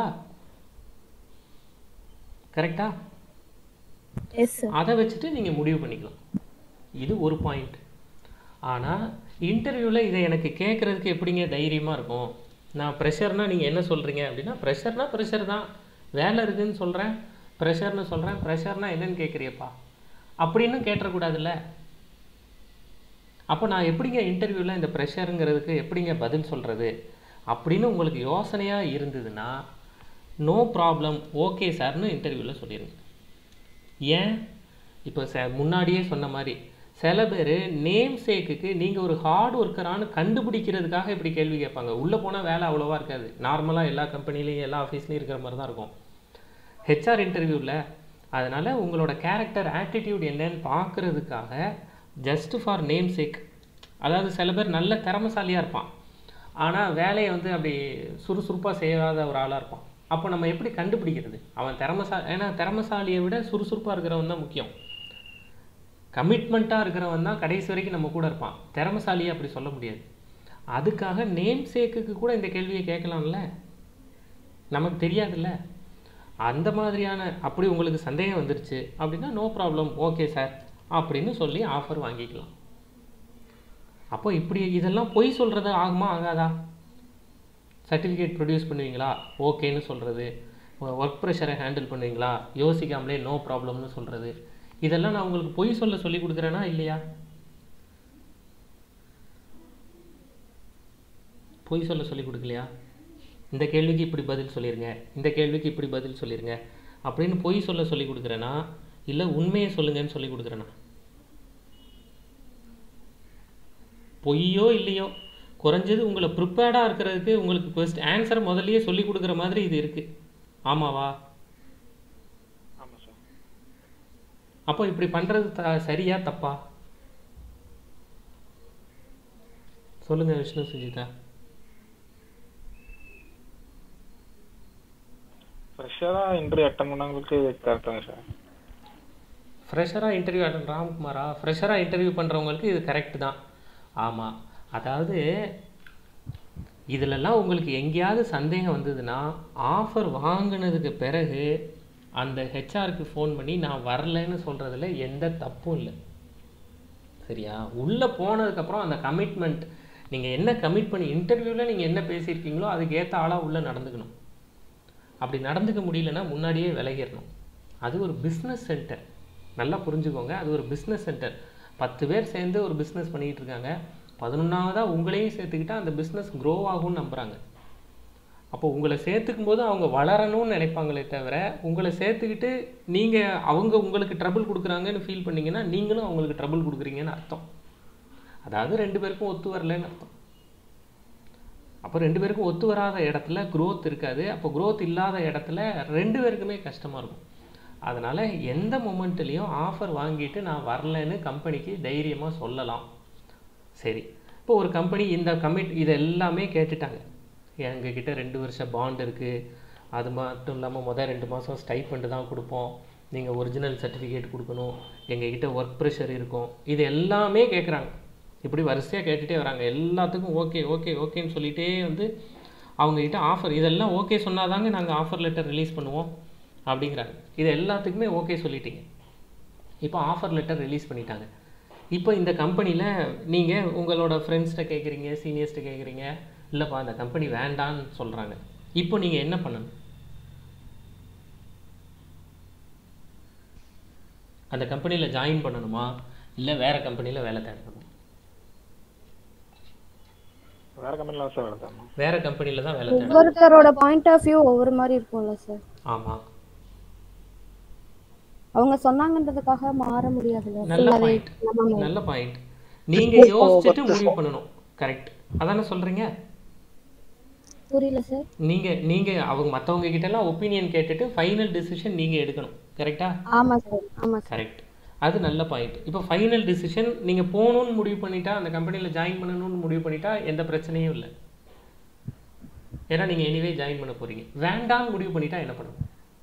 கரெக்டா? அதை வச்சுட்டு நீங்கள் முடிவு பண்ணிக்கலாம். இது ஒரு பாயிண்ட். ஆனால் இன்டர்வியூவில் இதை எனக்கு கேட்குறதுக்கு எப்படிங்க தைரியமாக இருக்கும்? நான் ப்ரெஷர்னால் நீங்கள் என்ன சொல்கிறீங்க அப்படின்னா, ப்ரெஷர்னால் ப்ரெஷர் தான், வேலை இருக்குதுன்னு சொல்கிறேன், ப்ரெஷர்னு சொல்கிறேன், ப்ரெஷர்னால் என்னன்னு கேட்குறியப்பா அப்படின்னு கேட்டக்கூடாதுல்ல. அப்போ நான் எப்படிங்க இன்டர்வியூவில் இந்த ப்ரெஷருங்கிறதுக்கு எப்படிங்க பதில் சொல்கிறது அப்படின்னு உங்களுக்கு யோசனையாக இருந்ததுன்னா, நோ ப்ராப்ளம், ஓகே சார்னு இன்டர்வியூவில் சொல்லிடுங்க. ஏன்? இப்போ முன்னாடியே சொன்ன மாதிரி சில பேர் நேம் சேக்குக்கு நீங்கள் ஒரு ஹார்ட் ஒர்க்கரானு கண்டுபிடிக்கிறதுக்காக இப்படி கேள்வி கேட்பாங்க. உள்ளே போனால் வேலை அவ்வளோவா இருக்காது, நார்மலாக எல்லா கம்பெனிலையும் எல்லா ஆஃபீஸ்லையும் இருக்கிற மாதிரி தான் இருக்கும் ஹெச்ஆர் இன்டர்வியூவில். அதனால் உங்களோட கேரக்டர் ஆட்டிடியூட் என்னன்னு பார்க்குறதுக்காக ஜஸ்ட் ஃபார் நேம் சேக், அதாவது சில பேர் நல்ல திறமைசாலியாக இருப்பான், ஆனால் வேலையை வந்து அப்படி சுறுசுறுப்பாக செய்யாத ஒரு ஆளாக இருப்பான். அப்போ நம்ம எப்படி கண்டுபிடிக்கிறது அவன் ஏன்னா திறமைசாலியை விட சுறுசுறுப்பாக இருக்கிறவன் தான் முக்கியம். கமிட்மெண்ட்டாக இருக்கிறவன் தான் கடைசி வரைக்கும் நம்ம கூட இருப்பான், திறமைசாலியை அப்படி சொல்ல முடியாது. அதுக்காக நேம் சேக்குக்கு கூட இந்த கேள்வியை கேட்கலாம்ல, நமக்கு தெரியாதுல்ல. அந்த மாதிரியான அப்படி உங்களுக்கு சந்தேகம் வந்துருச்சு அப்படின்னா நோ ப்ராப்ளம், ஓகே சார் அப்படின்னு சொல்லி ஆஃபர் வாங்கிக்கலாம். அப்போ இப்படி இதெல்லாம் பொய் சொல்கிறது ஆகுமா ஆகாதா? சர்டிஃபிகேட் ப்ரொடியூஸ் பண்ணுவீங்களா, ஓகேன்னு சொல்கிறது, ஒர்க் ப்ரெஷரை ஹேண்டில் பண்ணுவீங்களா, யோசிக்காமலே நோ ப்ராப்ளம்னு சொல்கிறது, இதெல்லாம் நான் உங்களுக்கு பொய் சொல்ல சொல்லி கொடுக்குறேன்னா இல்லையா? பொய் சொல்ல சொல்லி கொடுக்கலையா? இந்த கேள்விக்கு இப்படி பதில் சொல்லிடுங்க, இந்த கேள்விக்கு இப்படி பதில் சொல்லிடுங்க அப்படின்னு பொய் சொல்ல சொல்லி கொடுக்குறேன்னா இல்லை உண்மையை சொல்லுங்கன்னு சொல்லி கொடுக்குறேன்னா? பொய்யோ இல்லையோ, குறைஞ்சது உங்களை ப்ரிப்பேர்டாக இருக்கிறதுக்கு உங்களுக்கு ஆன்சர் முதல்லையே சொல்லி கொடுக்குற மாதிரி இது இருக்குது. ஆமாவா? ஆமாம் சார். அப்போ இப்படி பண்ணுறது சரியா தப்பா? சொல்லுங்கள் விஷ்ணு சுஜிதா. ஃப்ரெஷராக இன்டர்வியூ அட்டன் பண்ணவங்களுக்கு கரெக்டாங்க சார். ஃப்ரெஷராக இன்டர்வியூ அட்டன் ராம்குமாரா ஃப்ரெஷராக இன்டர்வியூ பண்ணுறவங்களுக்கு இது கரெக்டு தான். ஆமாம், அதாவது இதிலெல்லாம் உங்களுக்கு எங்கேயாவது சந்தேகம் வந்ததுன்னா ஆஃபர் வாங்கினதுக்கு பிறகு அந்த ஹெச்ஆருக்கு ஃபோன் பண்ணி நான் வரலைன்னு சொல்கிறதுல எந்த தப்பும் இல்லை, சரியா? உள்ளே போனதுக்கப்புறம் அந்த கமிட்மெண்ட், நீங்கள் என்ன கமிட் பண்ணி இன்டர்வியூவில் நீங்கள் என்ன பேசியிருக்கீங்களோ அதுக்கு ஏற்ற ஆளாக உள்ளே நடந்துக்கணும். அப்படி நடந்துக்க முடியலன்னா முன்னாடியே விலகிடணும். அது ஒரு பிஸ்னஸ் சென்டர், நல்லா புரிஞ்சுக்கோங்க. அது ஒரு பிஸ்னஸ் சென்டர். 10 பேர் சேர்ந்து ஒரு பிஸ்னஸ் பண்ணிகிட்டு இருக்காங்க, 11ஆவதாக உங்களையும் சேர்த்துக்கிட்டால் அந்த பிஸ்னஸ் க்ரோ ஆகும்னு நம்புகிறாங்க. அப்போ உங்களை சேர்த்துக்கும் போது அவங்க வளரணும்னு நினைப்பாங்களே தவிர உங்களை சேர்த்துக்கிட்டு நீங்கள் அவங்க உங்களுக்கு ட்ரபிள் கொடுக்குறாங்கன்னு ஃபீல் பண்ணிங்கன்னா நீங்களும் அவங்களுக்கு ட்ரபிள் கொடுக்குறீங்கன்னு அர்த்தம். அதாவது 2 பேருக்கும் ஒத்து வரலன்னு அர்த்தம். அப்போ 2 பேருக்கும் ஒத்து வராத இடத்துல க்ரோத் இருக்காது. அப்போ க்ரோத் இல்லாத இடத்துல 2 பேருக்குமே கஷ்டமாக இருக்கும். அதனால் எந்த மொமெண்ட்லேயும் ஆஃபர் வாங்கிட்டு நான் வரலன்னு கம்பெனிக்கு தைரியமாக சொல்லலாம். சரி, இப்போ ஒரு கம்பெனி இந்த இது எல்லாமே கேட்டுட்டாங்க, எங்ககிட்ட 2 வருஷம் பாண்ட் இருக்குது, அது மட்டும் இல்லாமல் முதல் 2 மாதம் ஸ்டைப்பண்ட் தான் கொடுப்போம், நீங்கள் ஒரிஜினல் சர்டிஃபிகேட் கொடுக்கணும், எங்ககிட்ட ஒர்க் ப்ரெஷர் இருக்கும், இது எல்லாமே கேட்குறாங்க. இப்படி வரிசையாக கேட்டுகிட்டே வராங்க. எல்லாத்துக்கும் ஓகே ஓகே ஓகேன்னு சொல்லிகிட்டே வந்து அவங்ககிட்ட ஆஃபர் இதெல்லாம் ஓகே சொன்னாதாங்க நாங்கள் ஆஃபர் லெட்டர் ரிலீஸ் பண்ணுவோம் அப்படிங்கிறாங்க. இது எல்லாத்துக்குமே ஓகே சொல்லிட்டீங்க. இப்போ ஆஃபர் லெட்டர் ரிலீஸ் பண்ணிட்டாங்க. இப்போ இந்த கம்பெனியில் நீங்கள் உங்களோட ஃப்ரெண்ட்ஸ்கிட்ட கேட்குறீங்க, சீனியர்ஸ்கிட்ட கேட்குறீங்க, இல்லைப்பா அந்த கம்பெனி வேண்டான்னு சொல்கிறாங்க. இப்போ நீங்கள் என்ன பண்ணணும்? அந்த கம்பெனியில் ஜாயின் பண்ணணுமா இல்லை வேறு கம்பெனியில் வேலை தேடணுமா? வேறு கம்பெனியில் சார் வேலை தேடணும். வேறு கம்பெனியில் தான் வேலை தேடணும். ஒவ்வொருத்தரோட பாயிண்ட் ஆஃப் வியூ ஒவ்வொரு மாதிரி இருக்கும்ல சார். ஆமாம். அவங்க சொன்னாங்கன்றதுக்காக மாற முடியாதுல்ல. நல்ல ஃபுல்லாவே பாயிண்ட், நம்ம நல்ல பாயிண்ட். நீங்க பிஸ்னஸ் யோசிச்சுட்டு பொறுத்து முடிவு சார். பண்ணணும். கரெக்ட், அதானே சொல்றீங்க? புரியல சார். நீங்க நீங்க அவங்க மற்றவங்க கிட்ட எல்லாம் ஒப்பீனியன் கேட்டுட்டு ஃபைனல் டிசிஷன் நீங்க எடுக்கணும். கரெக்டா? ஆமா சார், ஆமா சார். கரெக்ட், அது நல்ல பாயிண்ட். இப்போ ஃபைனல் டிசிஷன் நீங்க போகணும்னு முடிவு பண்ணிட்டா, அந்த கம்பெனியில் ஜாயின் பண்ணணும்னு முடிவு பண்ணிட்டா எந்த பிரச்சனையும் இல்லை. ஏன்னா நீங்க எனிவே ஜாயின் பண்ண போறீங்க. வேண்டாம்னு முடிவு பண்ணிட்டா என்ன பண்ணணும்?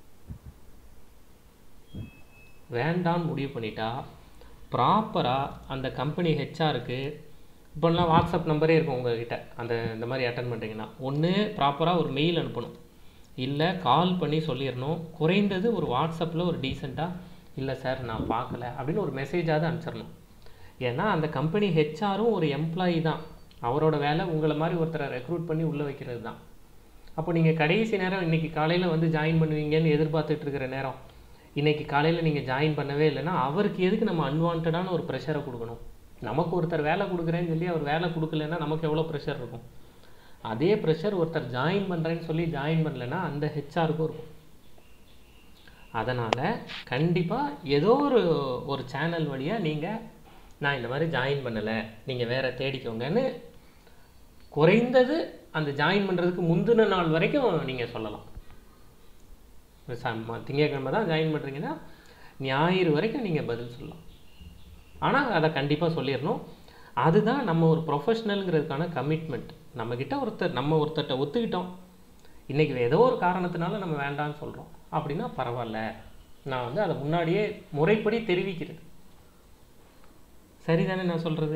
வேண்டாம்னு முடிவு பண்ணிட்டா ப்ராப்பராக அந்த கம்பெனி ஹெச்ஆருக்கு இப்போல்லாம் வாட்ஸ்அப் நம்பரே இருக்கும் உங்ககிட்ட. இந்த மாதிரி அட்டன் பண்ணுறீங்கன்னா ஒன்று ப்ராப்பராக ஒரு மெயில் அனுப்பணும், இல்லை கால் பண்ணி சொல்லிடணும். குறைந்தது ஒரு வாட்ஸ்அப்பில் ஒரு டீசெண்டாக இல்லை சார் நான் பார்க்கல அப்படின்னு ஒரு மெசேஜாவது அனுப்பிச்சிடணும். ஏன்னா அந்த கம்பெனி ஹெச்ஆரும் ஒரு எம்ப்ளாயி தான். அவரோட வேலை உங்களை மாதிரி ஒருத்தரை ரெக்ரூட் பண்ணி உள்ளே வைக்கிறது தான். அப்போ நீங்கள் கடைசி நேரம் இன்றைக்கி காலையில் வந்து ஜாயின் பண்ணுவீங்கன்னு எதிர்பார்த்துட்டு இருக்கிற நேரம் இன்றைக்கி காலையில் நீங்கள் ஜாயின் பண்ணவே இல்லைன்னா அவருக்கு எதுக்கு நம்ம அன்வான்டான ஒரு ப்ரெஷரை கொடுக்கணும்? நமக்கு ஒருத்தர் வேலை கொடுக்குறேன்னு சொல்லி அவர் வேலை கொடுக்கலன்னா நமக்கு எவ்வளோ ப்ரெஷர் இருக்கும்? அதே ப்ரெஷர் ஒருத்தர் ஜாயின் பண்ணுறேன்னு சொல்லி ஜாயின் பண்ணலைன்னா அந்த ஹெச்ஆருக்கும் இருக்கும். அதனால் கண்டிப்பாக ஏதோ ஒரு சேனல் வழியாக நீங்கள் நான் இந்த மாதிரி ஜாயின் பண்ணலை, நீங்கள் வேறு தேடிக்கோங்கன்னு குறைந்தது அந்த ஜாயின் பண்ணுறதுக்கு முந்தின நாள் வரைக்கும் நீங்கள் சொல்லலாம். திங்கட்கிழமை தான் ஜாயின் பண்ணுறீங்கன்னா ஞாயிறு வரைக்கும் நீங்கள் பதில் சொல்லலாம். ஆனால் அதை கண்டிப்பாக சொல்லிடணும். அதுதான் நம்ம ஒரு ப்ரொஃபஷ்னலுங்கிறதுக்கான கமிட்மெண்ட். நம்மக்கிட்ட ஒருத்தர்கிட்ட ஒத்துக்கிட்டோம், இன்றைக்கி ஏதோ ஒரு காரணத்தினால நம்ம வேண்டான்னு சொல்கிறோம் அப்படின்னா பரவாயில்ல, நான் வந்து அதை முன்னாடியே முறைப்படி தெரிவிக்கிறது. சரிதானே நான் சொல்கிறது?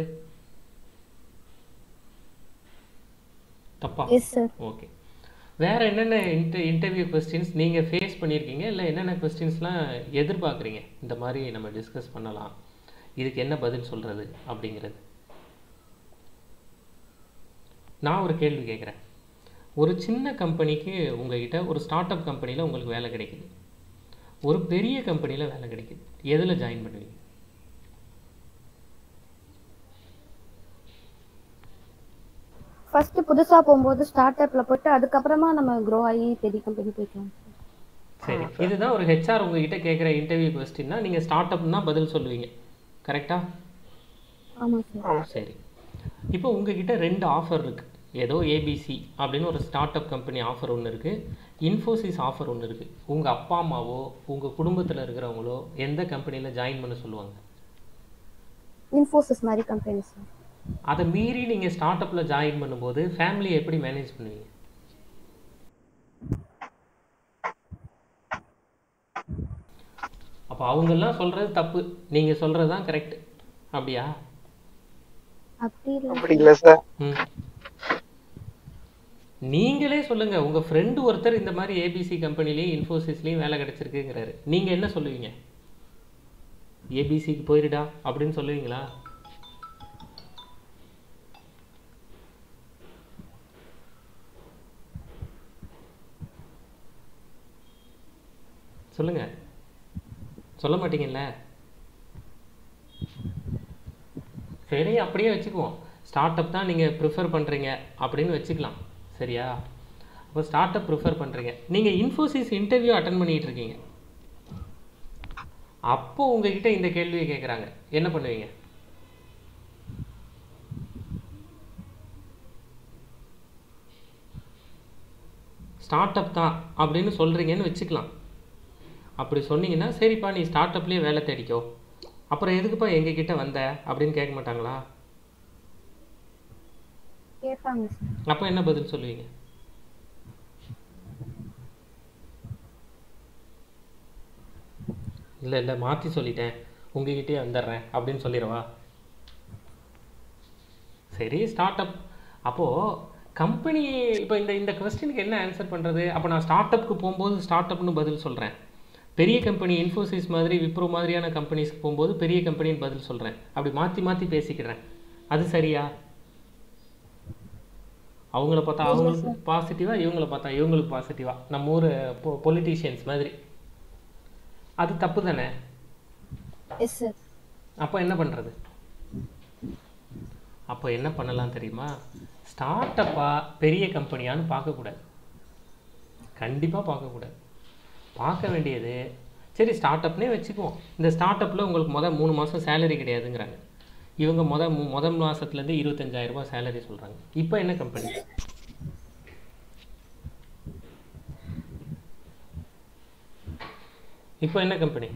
தப்பா? Yes sir. ஓகே. வேறு என்னென்ன இன்டர்வியூ கொஸ்டின்ஸ் நீங்கள் ஃபேஸ் பண்ணியிருக்கீங்க, இல்லை என்னென்ன கொஸ்டின்ஸ்லாம் எதிர்பார்க்குறீங்க இந்த மாதிரி நம்ம டிஸ்கஸ் பண்ணலாம், இதுக்கு என்ன பதில் சொல்கிறது அப்படிங்கிறது? நான் ஒரு கேள்வி கேட்குறேன். ஒரு சின்ன கம்பெனிக்கு உங்ககிட்ட ஒரு ஸ்டார்ட் அப் கம்பெனியில் உங்களுக்கு வேலை கிடைக்குது, ஒரு பெரிய கம்பெனியில் வேலை கிடைக்குது, எதில் ஜாயின் பண்ணுவீங்க? ஃபர்ஸ்ட் புதுசா போகும்போது ஸ்டார்ட் அப்ல போயிட்டு அதுக்கப்புறமா நம்ம க்ரோ ஆகி பெரிய கம்பெனி போய்க்கலாம். சரி, இதுதான் ஒரு ஹெச்ஆர் உங்ககிட்ட கேட்குற இன்டர்வியூ கொஸ்டின்னா நீங்கள் ஸ்டார்ட் அப்னா பதில் சொல்லுவீங்க. கரெக்டா? ஆமா சார். சரி, இப்போ உங்ககிட்ட 2 ஆஃபர் இருக்குது. ஏதோ ஏபிசி அப்படின்னு ஒரு ஸ்டார்ட் அப் கம்பெனி ஆஃபர் ஒன்று இருக்குது, இன்ஃபோசிஸ் ஆஃபர் ஒன்று இருக்குது. உங்கள் அப்பா அம்மாவோ உங்கள் குடும்பத்தில் இருக்கிறவங்களோ எந்த கம்பெனியில் ஜாயின் பண்ண சொல்லுவாங்க? இன்ஃபோசிஸ் மாதிரி கம்பெனி சார். அதை மீறி நீங்கள் ஸ்டார்ட் அப்பில் ஜாயின் பண்ணும்போது ஃபேமிலியை எப்படி மேனேஜ் பண்ணுவீங்க? அப்போ அவங்கெல்லாம் சொல்கிறது தப்பு, நீங்கள் சொல்கிறது தான் கரெக்ட், அப்படியா? அப்படி இல்லை சார். நீங்களே சொல்லுங்கள், உங்கள் ஃப்ரெண்டு ஒருத்தர் இந்த மாதிரி ஏபிசி கம்பெனிலையும் இன்ஃபோசிஸ்லேயும் வேலை கிடச்சிருக்குங்கிறாரு, நீங்கள் என்ன சொல்லுவீங்க? ஏபிசிக்கு போயிடுடா அப்படின்னு சொல்லுவீங்களா? சொல்லுங்க, சொல்ல மாட்டீங்கல்ல? சரி, அப்படியே வச்சுக்குவோம். ஸ்டார்ட் அப் தான் நீங்கள் ப்ரிஃபர் பண்ணுறீங்க அப்படின்னு வச்சுக்கலாம். சரியா? அப்போ ஸ்டார்ட் அப் ப்ரிஃபர் பண்ணுறீங்க, நீங்கள் இன்ஃபோசிஸ் இன்டர்வியூ அட்டன் பண்ணிகிட்டு இருக்கீங்க. அப்போ உங்ககிட்ட இந்த கேள்வியை கேட்குறாங்க, என்ன பண்ணுவீங்க? ஸ்டார்ட் அப் தான் அப்படின்னு சொல்கிறீங்கன்னு வச்சுக்கலாம். அப்படி சொன்னீங்கன்னா சரிப்பா நீ ஸ்டார்ட் அப்லேயே வேலை தேடிக்கோ, அப்புறம் எதுக்குப்பா எங்ககிட்ட வந்த அப்படின்னு கேட்க மாட்டாங்களா? கேட்பாங்க சார். அப்போ என்ன பதில் சொல்லுவீங்க? இல்லை இல்லை மாற்றி சொல்லிட்டேன், உங்ககிட்டயே வந்துடுறேன் அப்படின்னு சொல்லிடவா? சரி, ஸ்டார்ட் அப். அப்போது கம்பெனி இப்போ இந்த கொஸ்டினுக்கு என்ன ஆன்சர் பண்ணுறது? அப்போ நான் ஸ்டார்ட் அப்புக்கு போகும்போது ஸ்டார்ட் அப்னு பதில் சொல்கிறேன், பெரிய கம்பெனி இன்ஃபோசிஸ் மாதிரி விப்ரோ மாதிரியான கம்பெனிஸ்க்கு போகும்போது பெரிய கம்பெனின்னு பதில் சொல்கிறேன். அப்படி மாற்றி மாற்றி பேசிக்கிறேன், அது சரியா? அவங்கள பார்த்தா அவங்களுக்கு பாசிட்டிவாக, இவங்கள பார்த்தா இவங்களுக்கு பாசிட்டிவாக, நம்ம ஊர் பொலிட்டீஷியன்ஸ் மாதிரி. அது தப்பு தானே? Yes sir. அப்போ என்ன பண்ணுறது? அப்போ என்ன பண்ணலாம் தெரியுமா? ஸ்டார்ட் அப்பா பெரிய கம்பெனியான்னு பார்க்கக்கூடாது, கண்டிப்பாக பார்க்கக்கூடாது. பார்க்க வேண்டியது சரி ஸ்டார்ட் அப்னே வச்சுக்குவோம். இந்த ஸ்டார்ட் அப்பில் உங்களுக்கு 3 மாதம் சேலரி கிடையாதுங்கிறாங்க. இவங்க முதல் மாதத்துலேருந்து 25,000 ரூபாய் சேலரி சொல்கிறாங்க. இப்போ என்ன கம்பெனி? இப்போ என்ன கம்பெனி?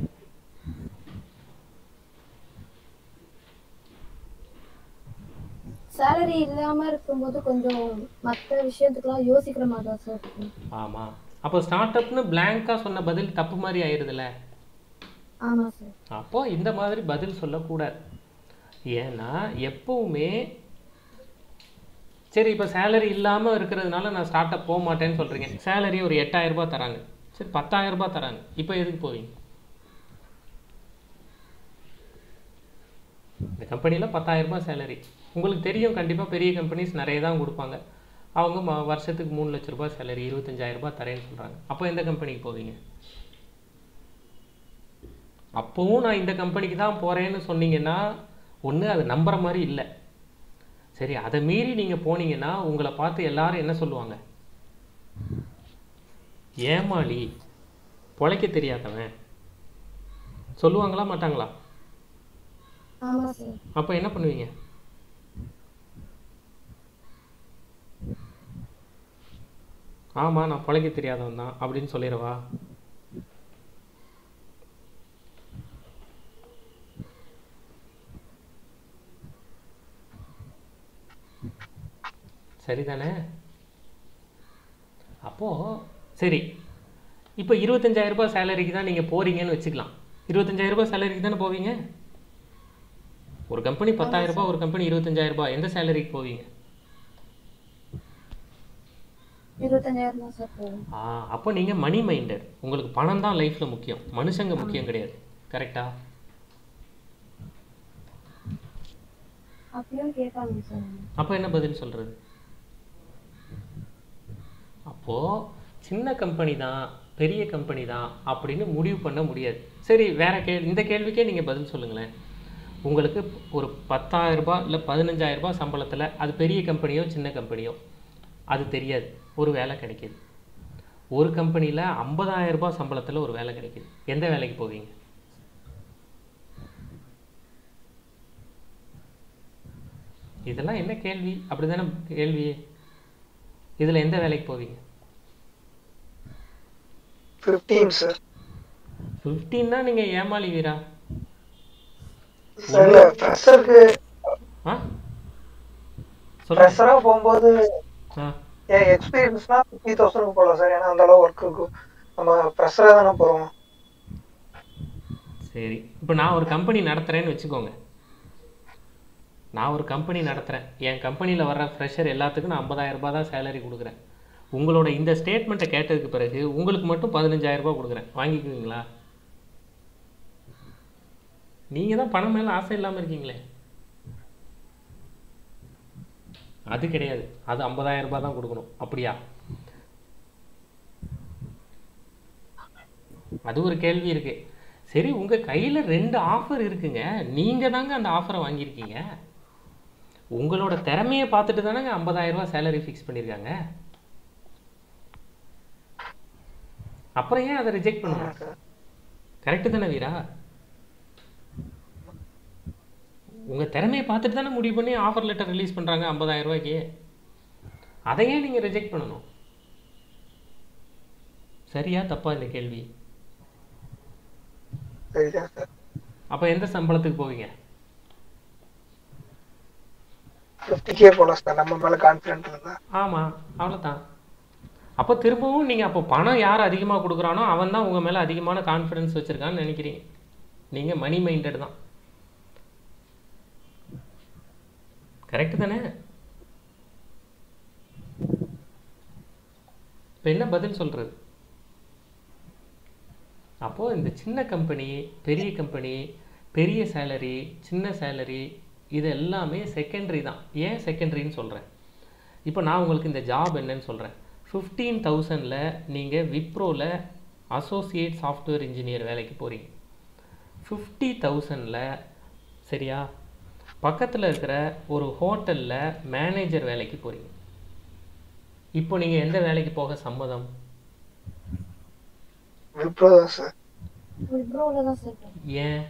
சேலரி இல்லாம இருக்கும்போது கொஞ்சம் மற்ற விஷயத்துக்கெல்லாம் யோசிக்கிற மாதிரி தான் சார் இருக்கும். ஆமாம். அப்போ ஸ்டார்ட் அப்னு பிளாங்காக சொன்ன பதில் தப்பு மாதிரி ஆயிடுதுல்ல. ஆமா சார். அப்போ இந்த மாதிரி பதில் சொல்லக்கூடாது. ஏன்னா எப்பவுமே சரி இப்போ சேலரி இல்லாமல் இருக்கிறதுனால நான் ஸ்டார்ட் அப் போக மாட்டேன்னு சொல்கிறீங்க. சேலரி ஒரு 8,000 ரூபாய் தராங்க, சரி 10,000 ரூபாய் தராங்க, இப்போ எதுக்கு போவீங்க? இந்த கம்பெனியில் 10,000 ரூபாய் சேலரி உங்களுக்கு தெரியும். கண்டிப்பாக பெரிய கம்பெனிஸ் நிறைய தான் கொடுப்பாங்க. அவங்க வருஷத்துக்கு 3 லட்ச ரூபாய் சேலரி, 25,000 ரூபாய் தரேன்னு சொல்கிறாங்க. அப்போ எந்த கம்பெனிக்கு போவீங்க? அப்போவும் நான் இந்த கம்பெனிக்கு தான் போகிறேன்னு சொன்னீங்கன்னா ஒன்று அது நம்புற மாதிரி இல்லை. சரி அதை மீறி நீங்கள் போனீங்கன்னா உங்களை பார்த்து எல்லாரும் என்ன சொல்லுவாங்க? ஏமாளி, பொழைக்க தெரியாதவன் சொல்லுவாங்களா மாட்டாங்களா? ஆமா சார். அப்போ என்ன பண்ணுவீங்க? ஆமாம் நான் பொழைக்க தெரியாதவன் தான் அப்படின்னு சொல்லிடவா? சரிதானே? அப்போது சரி இப்போ 25,000 ரூபாய் சேலரிக்கு தான் நீங்கள் போகிறீங்கன்னு வச்சுக்கலாம். 25,000 ரூபாய் சேலரிக்கு தானே போவீங்க. ஒரு கம்பெனி 10,000 ரூபாய், ஒரு கம்பெனி 25,000 ரூபாய். எந்த சேலரிக்கு போவீங்க? 25,000 தான் சார் போகும். அப்போ நீங்கள் மணி மைண்டட். உங்களுக்கு பணம் தான் லைஃப்பில் முக்கியம், மனுஷங்க முக்கியம் கிடையாது. கரெக்டா? அப்படியும் கேட்பாங்க சார். அப்போ என்ன பதில் சொல்கிறது? அப்போது சின்ன கம்பெனி தான் பெரிய கம்பெனி தான் அப்படின்னு முடிவு பண்ண முடியாது. சரி வேற இந்த கேள்விக்கே நீங்கள் பதில் சொல்லுங்களேன். உங்களுக்கு ஒரு 10,000 ரூபாய் இல்லை 15,000 ரூபாய் சம்பளத்தில் அது பெரிய கம்பெனியோ சின்ன கம்பெனியோ அது தெரியாது, ஒரு வேலை கிடைக்கிது. ஒரு கம்பெனியில் 50,000 ரூபாய் சம்பளத்தில் ஒரு வேலை கிடைக்கிது. எந்த வேலைக்கு போவீங்க? இதெல்லாம் என்ன கேள்வி? அப்படி தானே கேள்வியே. இதில் எந்த வேலைக்கு போவீங்க? 15 சார். 15னா நீங்கள் ஏமாளி வீரா. சார் இல்ல ஃப்ரெஷருக்கு ஃப்ரெஷரா போகும்போது எக்ஸ்பீரியன்ஸ்னா 50,000 போகலாம் சார். ஏன்னா அந்த அளவு ஒர்க் இருக்கும். நம்ம ஃப்ரெஷரா தானே போகிறோம். சரி இப்போ நான் ஒரு கம்பெனி நடத்துகிறேன்னு வச்சுக்கோங்க. நான் ஒரு கம்பெனி நடத்துகிறேன். என் கம்பெனியில் வர்ற ஃப்ரெஷர் எல்லாத்துக்கும் நான் 50,000 ரூபாய் தான் சேலரி கொடுக்குறேன். உங்களோட இந்த ஸ்டேட்மெண்ட்டை கேட்டதுக்கு பிறகு உங்களுக்கு மட்டும் 15,000 ரூபாய் கொடுக்குறேன். வாங்கிக்குவீங்களா? நீங்கள் தான் பணம் மேலே ஆசை இல்லாமல் இருக்கீங்களே. அது கிடையாது, அது 50,000 ரூபாய் தான் கொடுக்கணும். அப்படியா? அது ஒரு கேள்வி இருக்கு. சரி உங்கள் கையில் 2 ஆஃபர் இருக்குங்க, நீங்கள் தாங்க அந்த ஆஃபரை வாங்கியிருக்கீங்க. உங்களோட திறமையை பார்த்துட்டு தானேங்க 50,000 ரூபாய் சேலரி ஃபிக்ஸ் பண்ணியிருக்காங்க. அப்புறம் ஏன் அதை ரிஜெக்ட் பண்ணுங்க? கரெக்டு தானே வீரா? உங்கள் திறமையை பார்த்துட்டு தானே முடிவு பண்ணி ஆஃபர் லெட்டர் ரிலீஸ் பண்ணுறாங்க 50,000 ரூபாய்க்கு. அதையே நீங்கள் ரிஜெக்ட் பண்ணணும். சரியா தப்பா இந்த கேள்வி? அப்போ எந்த சம்பளத்துக்கு போவீங்க? 50K போலாம் சார், நம்ம மேலே கான்ஃபிடென்ட் இருந்தா. ஆமாம் அவ்வளோதான். அப்போ திரும்பவும் நீங்கள் அப்போ பணம் யார் அதிகமாக கொடுக்குறானோ அவன் தான் உங்கள் மேலே அதிகமான கான்ஃபிடென்ஸ் வச்சுருக்கான்னு நினைக்கிறீங்க. நீங்கள் மணி மைண்டட் தான். கரெக்டு தானே? இப்போ என்ன பதில் சொல்கிறது? அப்போது இந்த சின்ன கம்பெனி பெரிய கம்பெனி, பெரிய சேலரி சின்ன சேலரி, இது எல்லாமே செகண்டரி தான். ஏன் செகண்டரின்னு சொல்கிறேன்? இப்போ நான் உங்களுக்கு இந்த ஜாப் என்னன்னு சொல்கிறேன். 15,000ல் நீங்கள் விப்ரோவில் அசோசியேட் சாஃப்ட்வேர் இன்ஜினியர் வேலைக்கு போகிறீங்க. 50,000ல் சரியா பக்கத்தில் இருக்கிற ஒரு ஹோட்டலில் மேனேஜர் வேலைக்கு போகிறீங்க. இப்போ நீங்கள் எந்த வேலைக்கு போக சம்மதம்? விப்ரோ தான் சார். விப்ரோல தான் சார் ஏன்?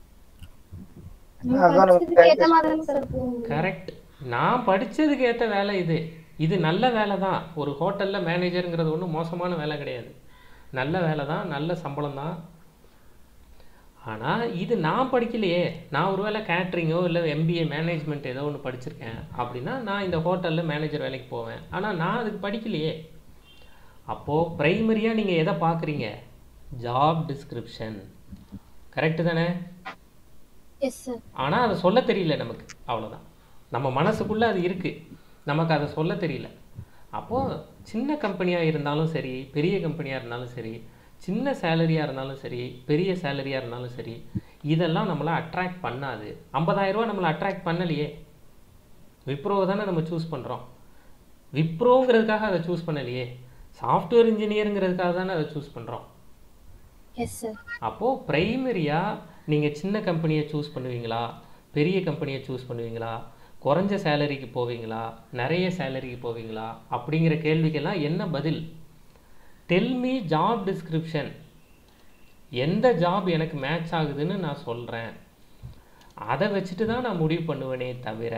நம்ம அதான் நமக்கு படிச்சதுக்கு ஏத்த practice மாதிரி சார் போகும். கரெக்ட். நான் படிச்சதுக்கு ஏற்ற வேலை இது நல்ல வேலை தான். ஒரு ஹோட்டலில் மேனேஜருங்கிறது ஒன்றும் மோசமான வேலை கிடையாது, நல்ல வேலை தான், நல்ல சம்பளம் தான். ஆனால் இது நான் படிக்கலையே. நான் ஒருவேளை கேட்ரிங்கோ இல்லை எம்பிஏ மேனேஜ்மெண்ட் ஏதோ ஒன்று படிச்சிருக்கேன் அப்படின்னா நான் இந்த ஹோட்டலில் மேனேஜர் வேலைக்கு போவேன். ஆனால் நான் அதுக்கு படிக்கலையே. அப்போது ப்ரைமரியாக நீங்கள் எதை பார்க்குறீங்க? Job description. கரெக்டு தானே? Yes sir. ஆனால் அதை சொல்ல தெரியல நமக்கு, அவ்வளோதான். நம்ம மனசுக்குள்ளே அது இருக்குது, நமக்கு அதை சொல்ல தெரியல. அப்போது சின்ன கம்பெனியாக இருந்தாலும் சரி, பெரிய கம்பெனியாக இருந்தாலும் சரி, சின்ன சேலரியாக இருந்தாலும் சரி, பெரிய சேலரியாக இருந்தாலும் சரி, இதெல்லாம் நம்மளை அட்ராக்ட் பண்ணாது. 50,000 ரூபா நம்மளை அட்ராக்ட் பண்ணலையே. விப்ரோவை தானே நம்ம சூஸ் பண்ணுறோம். விப்ரோங்கிறதுக்காக அதை சூஸ் பண்ணலையே, சாஃப்ட்வேர் இன்ஜினியருங்கிறதுக்காக தானே அதை சூஸ் பண்ணுறோம். Yes sir. அப்போது ப்ரைமரியாக நீங்கள் சின்ன கம்பெனியை சூஸ் பண்ணுவீங்களா, பெரிய கம்பெனியை சூஸ் பண்ணுவீங்களா, குறைஞ்ச சேலரிக்கு போவீங்களா, நிறைய சேலரிக்கு போவீங்களா அப்படிங்கிற கேள்விக்கெல்லாம் என்ன பதில்? Tell me job description. எந்த ஜாப் எனக்கு மேட்ச் ஆகுதுன்னு நான் சொல்கிறேன், அதை வச்சுட்டு தான் நான் முடிவு பண்ணுவேனே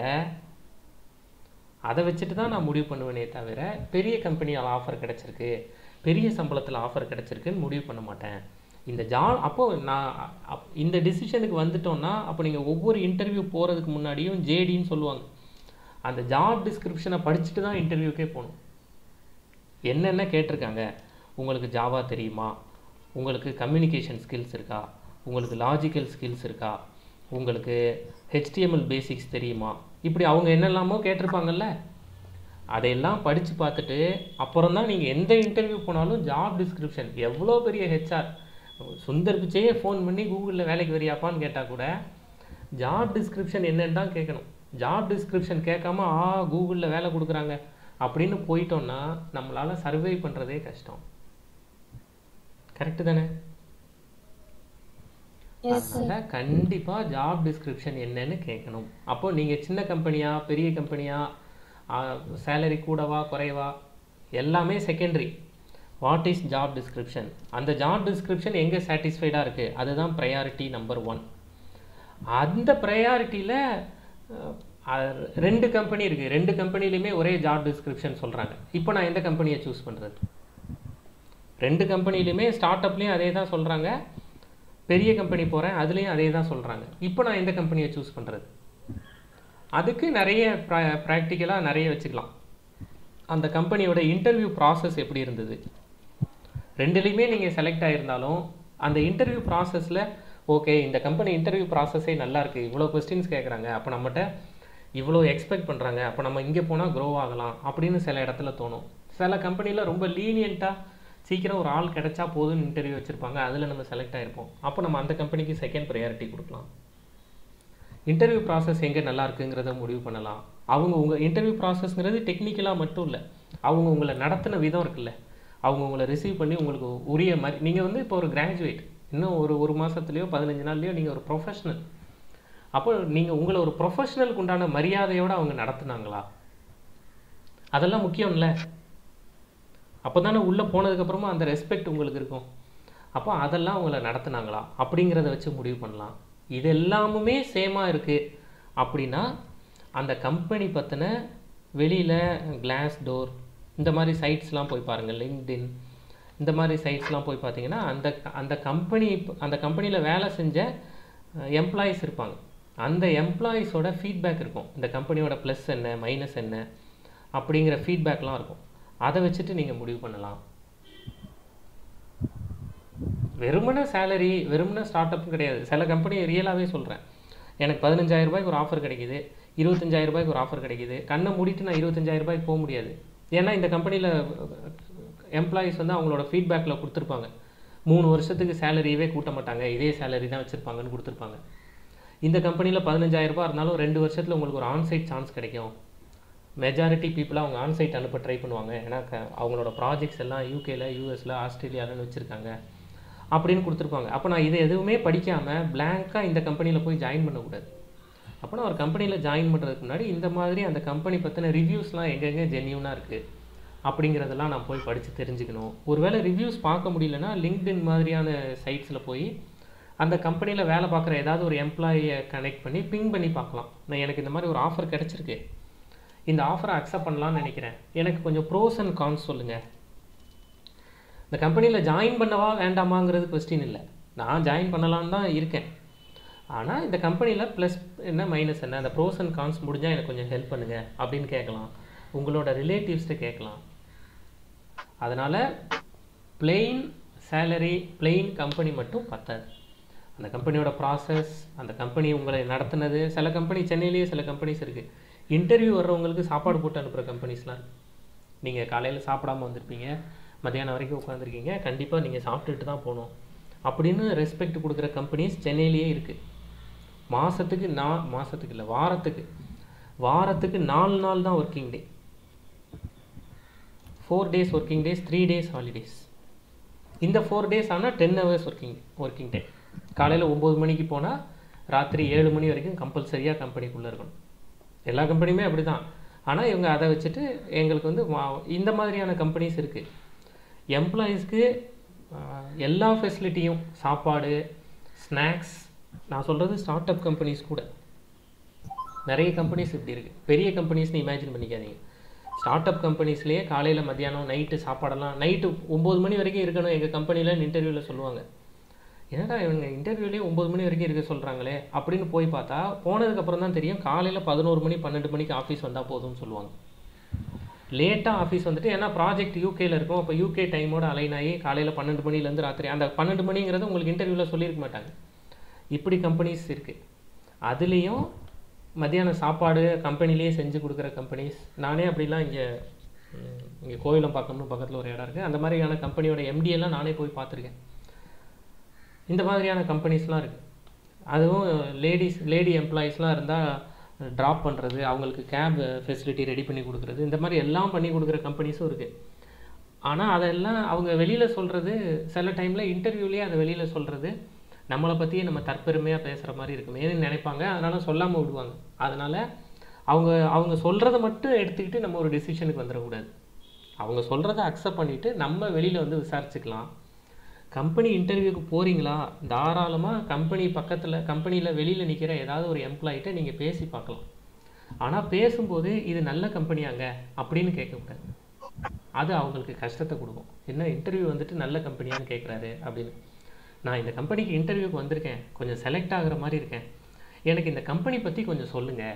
தவிர பெரிய கம்பெனியால் ஆஃபர் கிடச்சிருக்கு, பெரிய சம்பளத்தில் ஆஃபர் கிடச்சிருக்குன்னு முடிவு பண்ண மாட்டேன். இந்த அப்போது நான் இந்த டிசிஷனுக்கு வந்துட்டோன்னா, அப்போ நீங்கள் ஒவ்வொரு இன்டர்வியூ போகிறதுக்கு முன்னாடியும் ஜேடின்னு சொல்லுவாங்க, அந்த ஜாப் டிஸ்கிரிப்ஷனை படிச்சுட்டு தான் இன்டர்வியூக்கே போகணும். என்னென்ன கேட்டிருக்காங்க? உங்களுக்கு ஜாவா தெரியுமா, உங்களுக்கு கம்யூனிகேஷன் ஸ்கில்ஸ் இருக்கா, உங்களுக்கு லாஜிக்கல் ஸ்கில்ஸ் இருக்கா, உங்களுக்கு HTML பேசிக்ஸ் தெரியுமா, இப்படி அவங்க என்னெல்லாமோ கேட்டிருப்பாங்கல்ல. அதையெல்லாம் படித்து பார்த்துட்டு அப்புறம் தான் நீங்கள் எந்த இன்டர்வியூ போனாலும் ஜாப் டிஸ்கிரிப்ஷன். எவ்வளோ பெரிய ஹெச்ஆர் சுந்தர் பிச்சையே ஃபோன் பண்ணி கூகுளில் வேலைக்கு வரியாப்பான்னு கேட்டால் கூட ஜாப் டிஸ்கிரிப்ஷன் என்னன்னு தான் கேட்கணும். ஜாப் டிஸ்கிரிப்ஷன் கேட்காம கூகுளில் வேலை கொடுக்குறாங்க அப்படின்னு போயிட்டோன்னா நம்மளால் சர்வே பண்ணுறதே கஷ்டம். கரெக்டு தானே? அதனால் கண்டிப்பாக ஜாப் டிஸ்கிரிப்ஷன் என்னன்னு கேட்கணும். அப்போது நீங்கள் சின்ன கம்பெனியா பெரிய கம்பெனியா, சேலரி கூடவா குறைவா, எல்லாமே secondary. What is job description? அந்த ஜாப் டிஸ்கிரிப்ஷன் எங்கே சாட்டிஸ்ஃபைடாக இருக்குது, அதுதான் ப்ரையாரிட்டி நம்பர் 1. அந்த ப்ரையாரிட்டியில் 2 கம்பெனி இருக்குது, 2 கம்பெனிலையுமே ஒரே ஜாப் டிஸ்கிரிப்ஷன் சொல்கிறாங்க. இப்போ நான் எந்த கம்பெனியை சூஸ் பண்ணுறது? 2 கம்பெனிலையுமே ஸ்டார்ட் அப்லேயும் அதே தான் சொல்கிறாங்க, பெரிய கம்பெனி போகிறேன் அதுலேயும் அதே தான் சொல்கிறாங்க. இப்போ நான் எந்த கம்பெனியை சூஸ் பண்ணுறது? அதுக்கு நிறைய ப்ராக்டிக்கலாக நிறைய வச்சுக்கலாம். அந்த கம்பெனியோட இன்டர்வியூ ப்ராசஸ் எப்படி இருந்தது, 2லேயுமே நீங்கள் செலக்ட் ஆகியிருந்தாலும் அந்த இன்டர்வியூ ப்ராசஸில் ஓகே இந்த கம்பெனி இன்டர்வியூ ப்ராசஸே நல்லாயிருக்கு, இவ்வளோ கொஸ்டின்ஸ் கேட்குறாங்க, அப்போ நம்மகிட்ட இவ்வளோ எக்ஸ்பெக்ட் பண்ணுறாங்க, அப்போ நம்ம இங்கே போனால் க்ரோ ஆகலாம் அப்படின்னு சில இடத்துல தோணும். சில கம்பெனியில் ரொம்ப லீனியண்ட்டாக சீக்கிரம் ஒரு ஆள் கிடைச்சா போதும்னு இன்டர்வியூ வச்சுருப்பாங்க, அதில் நம்ம செலக்ட் ஆகிருப்போம். அப்போ நம்ம அந்த கம்பெனிக்கு செகண்ட் ப்ரையாரிட்டி கொடுக்கலாம். இன்டர்வியூ ப்ராசஸ் எங்கே நல்லா இருக்குங்கிறத முடிவு பண்ணலாம். உங்கள் இன்டர்வியூ ப்ராசஸ்ங்கிறது டெக்னிக்கலாக மட்டும் இல்லை, அவங்க உங்களை நடத்தின விதம் இருக்குல்ல, அவங்க உங்களை ரிசீவ் பண்ணி உங்களுக்கு உரிய மாதிரி. நீங்கள் இப்போ ஒரு கிராஜுவேட், இன்னும் ஒரு மாதத்துலேயோ 15 நாள்லையோ நீங்கள் ஒரு ப்ரொஃபஷ்னல். அப்போ நீங்கள் உங்களை ஒரு ப்ரொஃபஷ்னலுக்கு உண்டான மரியாதையோடு அவங்க நடத்துனாங்களா, அதெல்லாம் முக்கியம் இல்லை. அப்போ தானே உள்ளே போனதுக்கப்புறமா அந்த ரெஸ்பெக்ட் உங்களுக்கு இருக்கும். அப்போ அதெல்லாம் உங்களை நடத்துனாங்களா அப்படிங்கிறத வச்சு முடிவு பண்ணலாம். இது எல்லாமுமே சேமாக இருக்குது அப்படின்னா அந்த கம்பெனி பற்றின வெளியில் கிளாஸ் டோர் இந்த மாதிரி சைட்ஸ்லாம் போய் பாருங்கள், லிங்க்டின் இந்த மாதிரி சைட்ஸ்லாம் போய் பார்த்தீங்கன்னா அந்த கம்பெனியில் வேலை செஞ்ச எம்ப்ளாயீஸ் இருப்பாங்க. அந்த எம்ப்ளாயீஸோட ஃபீட்பேக் இருக்கும், இந்த கம்பெனியோட ப்ளஸ் என்ன மைனஸ் என்ன அப்படிங்கிற ஃபீட்பேக்லாம் இருக்கும். அதை வச்சுட்டு நீங்கள் முடிவு பண்ணலாம். வெறுமனே சேலரி, வெறுமனே ஸ்டார்ட் அப்பும் கிடையாது. சில கம்பெனி ரியலாகவே சொல்கிறேன், எனக்கு 15,000 ரூபாய்க்கு ஒரு ஆஃபர் கிடைக்கிது, 25,000 ரூபாய்க்கு ஒரு ஆஃபர் கிடைக்கிது, கண்ணை மூடிட்டு நான் 25,000 ரூபாய்க்கு போக முடியாது. ஏன்னா இந்த கம்பெனியில் எம்ப்ளாயீஸ் அவங்களோட ஃபீட்பேக்கில் கொடுத்துருப்பாங்க, 3 வருஷத்துக்கு சேலரியவே கூட்ட மாட்டாங்க, இதே சேலரி தான் வச்சுருப்பாங்கன்னு கொடுத்துருப்பாங்க. இந்த கம்பெனியில் 15,000 ரூபாய் இருந்தாலும் 2 வருஷத்தில் உங்களுக்கு ஒரு ஆன்சைட் சான்ஸ் கிடைக்கும். மெஜாரிட்டி பீப்புளாக அவங்க ஆன்சைட் அனுப்ப ட்ரை பண்ணுவாங்க, ஏன்னா அவங்களோட ப்ராஜெக்ட்ஸ் எல்லாம் யூகேல, யூஎஸில், ஆஸ்திரேலியாவில்னு வச்சுருக்காங்க அப்படின்னு கொடுத்துருப்பாங்க. அப்போ நான் இதை எதுவுமே படிக்காமல் பிளாங்காக இந்த கம்பெனியில் போய் ஜாயின் பண்ணக்கூடாது. அப்போ நான் ஒரு கம்பெனியில் ஜாயின் பண்ணுறதுக்கு முன்னாடி இந்த மாதிரி அந்த கம்பெனி பற்றின ரிவ்யூஸ்லாம் எங்கெங்கே ஜென்யூனாக இருக்குது அப்படிங்கிறதெல்லாம் நான் போய் படித்து தெரிஞ்சுக்கணும். ஒருவேளை ரிவ்யூஸ் பார்க்க முடியலன்னா லிங்க்டின் மாதிரியான சைட்ஸில் போய் அந்த கம்பெனியில் வேலை பார்க்குற ஏதாவது ஒரு எம்ப்ளாயியை கனெக்ட் பண்ணி பிங் பண்ணி பார்க்கலாம். நான் எனக்கு இந்த மாதிரி ஒரு ஆஃபர் கிடச்சிருக்கு, இந்த ஆஃபரை அக்செப்ட் பண்ணலான்னு நினைக்கிறேன், எனக்கு கொஞ்சம் ப்ரோஸ் அண்ட் கான்ஸ் சொல்லுங்கள். இந்த கம்பெனியில் ஜாயின் பண்ணவா வேண்டாமாங்கிறது கொஸ்டின் இல்லை, நான் ஜாயின் பண்ணலான்னு தான் இருக்கேன். ஆனால் இந்த கம்பெனியில் ப்ளஸ் என்ன மைனஸ் என்ன, அந்த ப்ரோஸ் அண்ட் கான்ஸ் முடிஞ்சால் எனக்கு கொஞ்சம் ஹெல்ப் பண்ணுங்கள் அப்படின்னு கேட்கலாம். உங்களோட ரிலேட்டிவ்ஸ்கிட்ட கேட்கலாம். அதனால் பிளெயின் சேலரி, பிளெயின் கம்பெனி மட்டும் பத்தாது. அந்த கம்பெனியோட ப்ராசஸ், அந்த கம்பெனி உங்களை நடத்துனது, சில கம்பெனி சென்னையிலேயே சில கம்பெனிஸ் இருக்குது, இன்டர்வியூ வர்றவங்களுக்கு சாப்பாடு போட்டு அனுப்புகிற கம்பெனிஸ்லாம் இருக்குது. நீங்கள் காலையில் சாப்பிடாமல் வந்திருப்பீங்க, மத்தியானம் வரைக்கும் உட்காந்துருக்கீங்க, கண்டிப்பாக நீங்கள் சாப்பிட்டுட்டு தான் போகணும் அப்படின்னு ரெஸ்பெக்ட் கொடுக்குற கம்பெனிஸ் சென்னையிலேயே இருக்குது. மாதத்துக்கு இல்லை, வாரத்துக்கு 4 நாள் தான் working day, 4 days working days, 3 days holidays. இந்த 4 days ஆனால் 10 hours ஒர்க்கிங் டே. காலையில் 9 மணிக்கு போனால் ராத்திரி 7 மணி வரைக்கும் கம்பல்சரியாக கம்பெனிக்குள்ளே இருக்கணும். எல்லா கம்பெனியுமே அப்படி தான். ஆனால் இவங்க அதை வச்சுட்டு எங்களுக்கு வந்து இந்த மாதிரியான கம்பெனிஸ் இருக்குது. எம்ப்ளாயீஸ்க்கு எல்லா ஃபெசிலிட்டியும், சாப்பாடு, ஸ்நாக்ஸ், நான் சொல்கிறது ஸ்டார்ட் அப் கம்பெனிஸ் கூட நிறைய கம்பெனிஸ் இப்படி இருக்குது. பெரிய கம்பெனிஸ்னு இமேஜின் பண்ணிக்காதீங்க. ஸ்டார்ட் அப் கம்பெனிஸ்லேயே காலையில் மத்தியானம் நைட்டு சாப்பாடெல்லாம் நைட்டு 9 மணி வரைக்கும் இருக்கணும் எங்கள் கம்பெனியில் இன்டர்வியூவில் சொல்லுவாங்க. என்னடா இவங்க இன்டர்வியூலேயே 9 மணி வரைக்கும் இருக்க சொல்கிறாங்களே அப்படின்னு போய் பார்த்தா போனதுக்கப்புறம் தான் தெரியும் காலையில் 11 மணி 12 மணிக்கு ஆஃபீஸ் வந்தால் போதும்னு சொல்லுவாங்க. லேட்டாக ஆஃபீஸ் வந்துட்டு, ஏன்னா ப்ராஜெக்ட் யூகேயில் இருக்கும், அப்போ யூகே டைமோட அலைன் ஆகி காலையில் 12 மணிலேருந்து ராத்திரி, அந்த 12 மணிங்கிறது உங்களுக்கு இன்டர்வியூவில் சொல்லியிருக்க மாட்டாங்க. இப்படி கம்பெனிஸ் இருக்குது. அதுலேயும் மத்தியான சாப்பாடு கம்பெனிலேயே செஞ்சு கொடுக்குற கம்பெனிஸ். நானே அப்படிலாம் இங்கே கோயிலம்பாக்கம்னு பக்கத்தில் ஒரு இடம் இருக்குது, அந்த மாதிரியான கம்பெனியோட எம்டியெல்லாம் நானே போய் பார்த்துருக்கேன். இந்த மாதிரியான கம்பெனிஸ்லாம் இருக்குது. அதுவும் லேடி எம்ப்ளாயீஸ்லாம் இருந்தால் ட்ராப் பண்ணுறது, அவங்களுக்கு கேப் ஃபெசிலிட்டி ரெடி பண்ணி கொடுக்குறது, இந்த மாதிரி எல்லாம் பண்ணி கொடுக்குற கம்பெனிஸும் இருக்குது. ஆனால் அதெல்லாம் அவங்க வெளியில் சொல்கிறது, சில டைமில் இன்டர்வியூலேயே அதை வெளியில் சொல்கிறது நம்மளை பற்றியே நம்ம தற்பெருமையாக பேசுகிற மாதிரி இருக்குமேன்னு நினைப்பாங்க. அதனால் சொல்லாமல் விடுவாங்க. அதனால் அவங்க சொல்கிறத மட்டும் எடுத்துக்கிட்டு நம்ம ஒரு டிசிஷனுக்கு வந்துடக்கூடாது. அவங்க சொல்கிறத அக்செப்ட் பண்ணிவிட்டு நம்ம வெளியில் வந்து விசாரிச்சுக்கலாம். கம்பெனி இன்டர்வியூக்கு போகிறீங்களா, தாராளமாக கம்பெனியில் வெளியில் நிற்கிற ஏதாவது ஒரு எம்ப்ளாயிட்ட நீங்கள் பேசி பார்க்கலாம். ஆனால் பேசும்போது இது நல்ல கம்பெனியாங்க அப்படின்னு கேட்கக்கூடாது. அது அவங்களுக்கு கஷ்டத்தை கொடுக்கும். என்ன இன்டர்வியூ வந்துட்டு நல்ல கம்பெனியான்னு கேட்குறாரு அப்படின்னு. நான் இந்த கம்பெனிக்கு இன்டர்வியூக்கு வந்திருக்கேன், கொஞ்சம் செலக்ட் ஆகிற மாதிரி இருக்கேன், எனக்கு இந்த கம்பெனி பற்றி கொஞ்சம் சொல்லுங்கள்,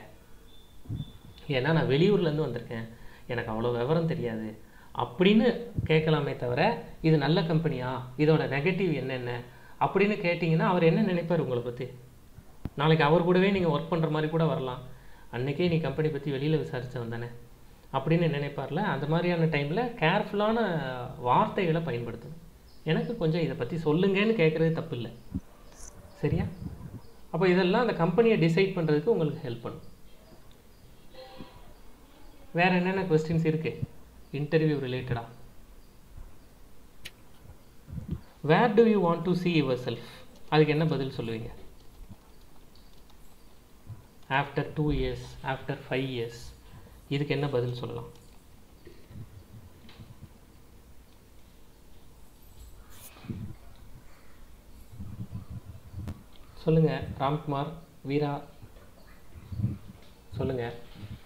ஏன்னா நான் வெளியூர்லேருந்து வந்திருக்கேன், எனக்கு அவ்வளோ விவரம் தெரியாது அப்படின்னு கேட்கலாமே தவிர இது நல்ல கம்பெனியா, இதோட நெகட்டிவ் என்னென்ன அப்படின்னு கேட்டிங்கன்னா அவர் என்ன நினைப்பார் உங்களை பற்றி? நாளைக்கு அவர் கூடவே நீங்கள் ஒர்க் பண்ணுற மாதிரி கூட வரலாம். அன்றைக்கே நீ கம்பெனி பற்றி வெளியில் விசாரித்து வந்தானே அப்படின்னு நினைப்பார்ல. அந்த மாதிரியான டைமில் கேர்ஃபுல்லான வார்த்தைகளை பயன்படுத்தணும். எனக்கு கொஞ்சம் இதை பற்றி சொல்லுங்கன்னு கேட்குறது தப்பு இல்லை, சரியா? அப்போ இதெல்லாம் அந்த கம்பெனியை டிசைட் பண்ணுறதுக்கு உங்களுக்கு ஹெல்ப் பண்ணும். வேறு என்னென்ன கொஸ்டின்ஸ் இருக்குது இன்டர்வியூ ரிலேட்டடாக? Where do you want to see yourself? அதுக்கு என்ன பதில் சொல்லுவீங்க? ஆஃப்டர் 2 years, ஆஃப்டர் 5 years, இதுக்கு என்ன பதில் சொல்லலாம்? சொல்லுங்கள் ராம்குமார், வீரா சொல்லுங்கள்.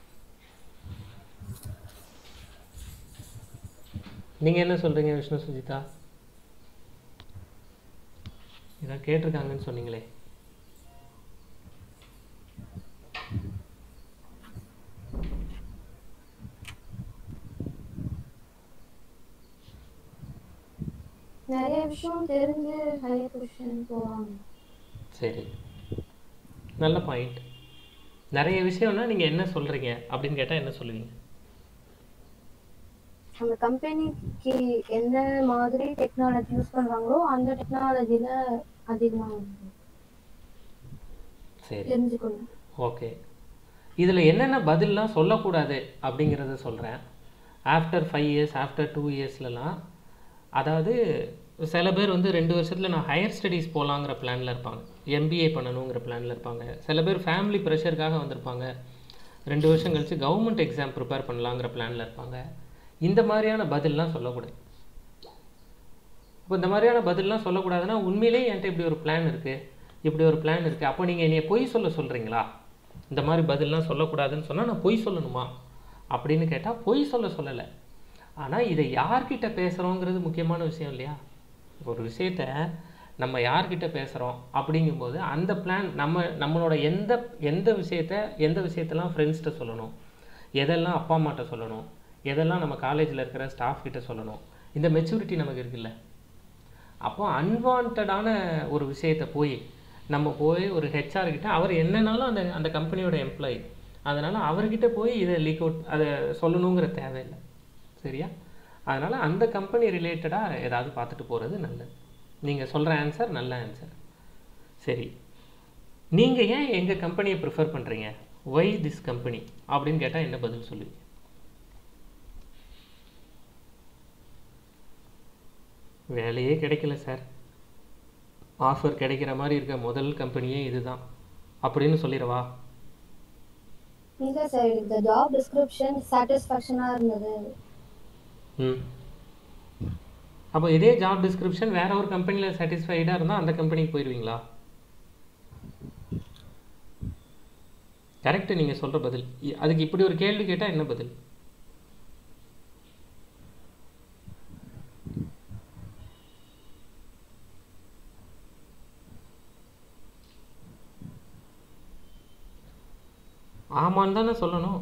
நீங்கள் என்ன சொல்கிறீங்க விஷ்ணு சுஜிதா? இதான் கேட்டிருக்காங்கன்னு சொன்னீங்களே. நிறைய விஷயம் தெரிஞ்சு ஹையர் பொசிஷன் போவாங்க. சரி, நல்ல பாயிண்ட். நிறைய விஷயம்னா நீங்கள் என்ன சொல்கிறீங்க அப்படின்னு கேட்டால் என்ன சொல்லுவீங்க? அந்த கம்பெனிக்கு என்ன மாதிரி டெக்னாலஜி யூஸ் பண்ணுறாங்களோ அந்த டெக்னாலஜியில் அதிகமாக சரி, தெரிஞ்சுக்கணும். ஓகே. இதில் என்னென்ன பதிலெலாம் சொல்லக்கூடாது அப்படிங்கிறத சொல்கிறேன். ஆஃப்டர் 5 years, ஆஃப்டர் 2 yearsலலாம், அதாவது சில பேர் வந்து 2 வருஷத்தில் நான் ஹையர் ஸ்டடீஸ் போகலாங்கிற பிளானில் இருப்பாங்க, எம்பிஏ பண்ணணுங்கிற பிளானில் இருப்பாங்க. சில பேர் ஃபேமிலி ப்ரெஷருக்காக வந்திருப்பாங்க, 2 வருஷம் கழித்து கவர்மெண்ட் எக்ஸாம் ப்ரிப்பேர் பண்ணலாங்கிற பிளானில் இருப்பாங்க. இந்த மாதிரியான பதிலெலாம் சொல்லக்கூடாது. இப்போ இந்த மாதிரியான பதிலெலாம் சொல்லக்கூடாதுன்னா உண்மையிலேயே என்கிட்ட இப்படி ஒரு பிளான் இருக்குது அப்போ நீங்கள் என்னைய பொய் சொல்கிறீங்களா? இந்த மாதிரி பதிலெலாம் சொல்லக்கூடாதுன்னு சொன்னால் நான் பொய் சொல்லணுமா அப்படின்னு கேட்டால் பொய் சொல்லலை. ஆனால் இதை யார்கிட்ட பேசுகிறோங்கிறது முக்கியமான விஷயம் இல்லையா? ஒரு விஷயத்த நம்ம யார்கிட்ட பேசுகிறோம் அப்படிங்கும்போது அந்த பிளான் நம்மளோட எந்த விஷயத்தெல்லாம் ஃப்ரெண்ட்ஸ்கிட்ட சொல்லணும், எதெல்லாம் அப்பா அம்மாட்ட சொல்லணும், எதெல்லாம் நம்ம காலேஜில் இருக்கிற ஸ்டாஃப் கிட்ட சொல்லணும், இந்த மெச்சூரிட்டி நமக்கு இருக்குல்ல. அப்போ அன்வான்டான ஒரு விஷயத்தை நம்ம ஒரு ஹெச்ஆர் கிட்ட, அவர் என்னன்னாலும் அந்த கம்பெனியோட எம்ப்ளாயி, அதனால் அவர்கிட்ட இதை லீக் அவுட் அதை சொல்லணுங்கிற தேவையில்லை. சரியா? அதனால் அந்த கம்பெனி ரிலேட்டடாக ஏதாவது பார்த்துட்டு போகிறது நல்லது. நீங்கள் சொல்கிற ஆன்சர் நல்ல ஆன்சர். சரி, நீங்கள் ஏன் எங்கள் கம்பெனியை ப்ரிஃபர் பண்ணுறீங்க, ஒய் திஸ் கம்பெனி அப்படின்னு கேட்டால் என்ன பதில் சொல்லுவீங்க? வேலையே கிடைக்கல சார், ஆஃபர் கிடைக்கிற மாதிரி இருக்க முதல் கம்பெனியே இதுதான் அப்படின்னு சொல்லிடவா? இல்லை சார், இந்த ஜாப் டிஸ்கிரிப்ஷன் சாட்டிஸ்ஃபேக்ஷனாக இருந்தது. அப்போ இதே ஜாப் டிஸ்கிரிப்ஷன் வேற ஒரு கம்பெனியில் சாட்டிஸ்ஃபைடாக இருந்தால் அந்த கம்பெனிக்கு போயிடுவீங்களா? கரெக்டு நீங்கள் சொல்கிற பதில். அதுக்கு இப்படி ஒரு கேள்வி கேட்டால் என்ன பதில்? ஆமான்னு தானே சொல்லணும்.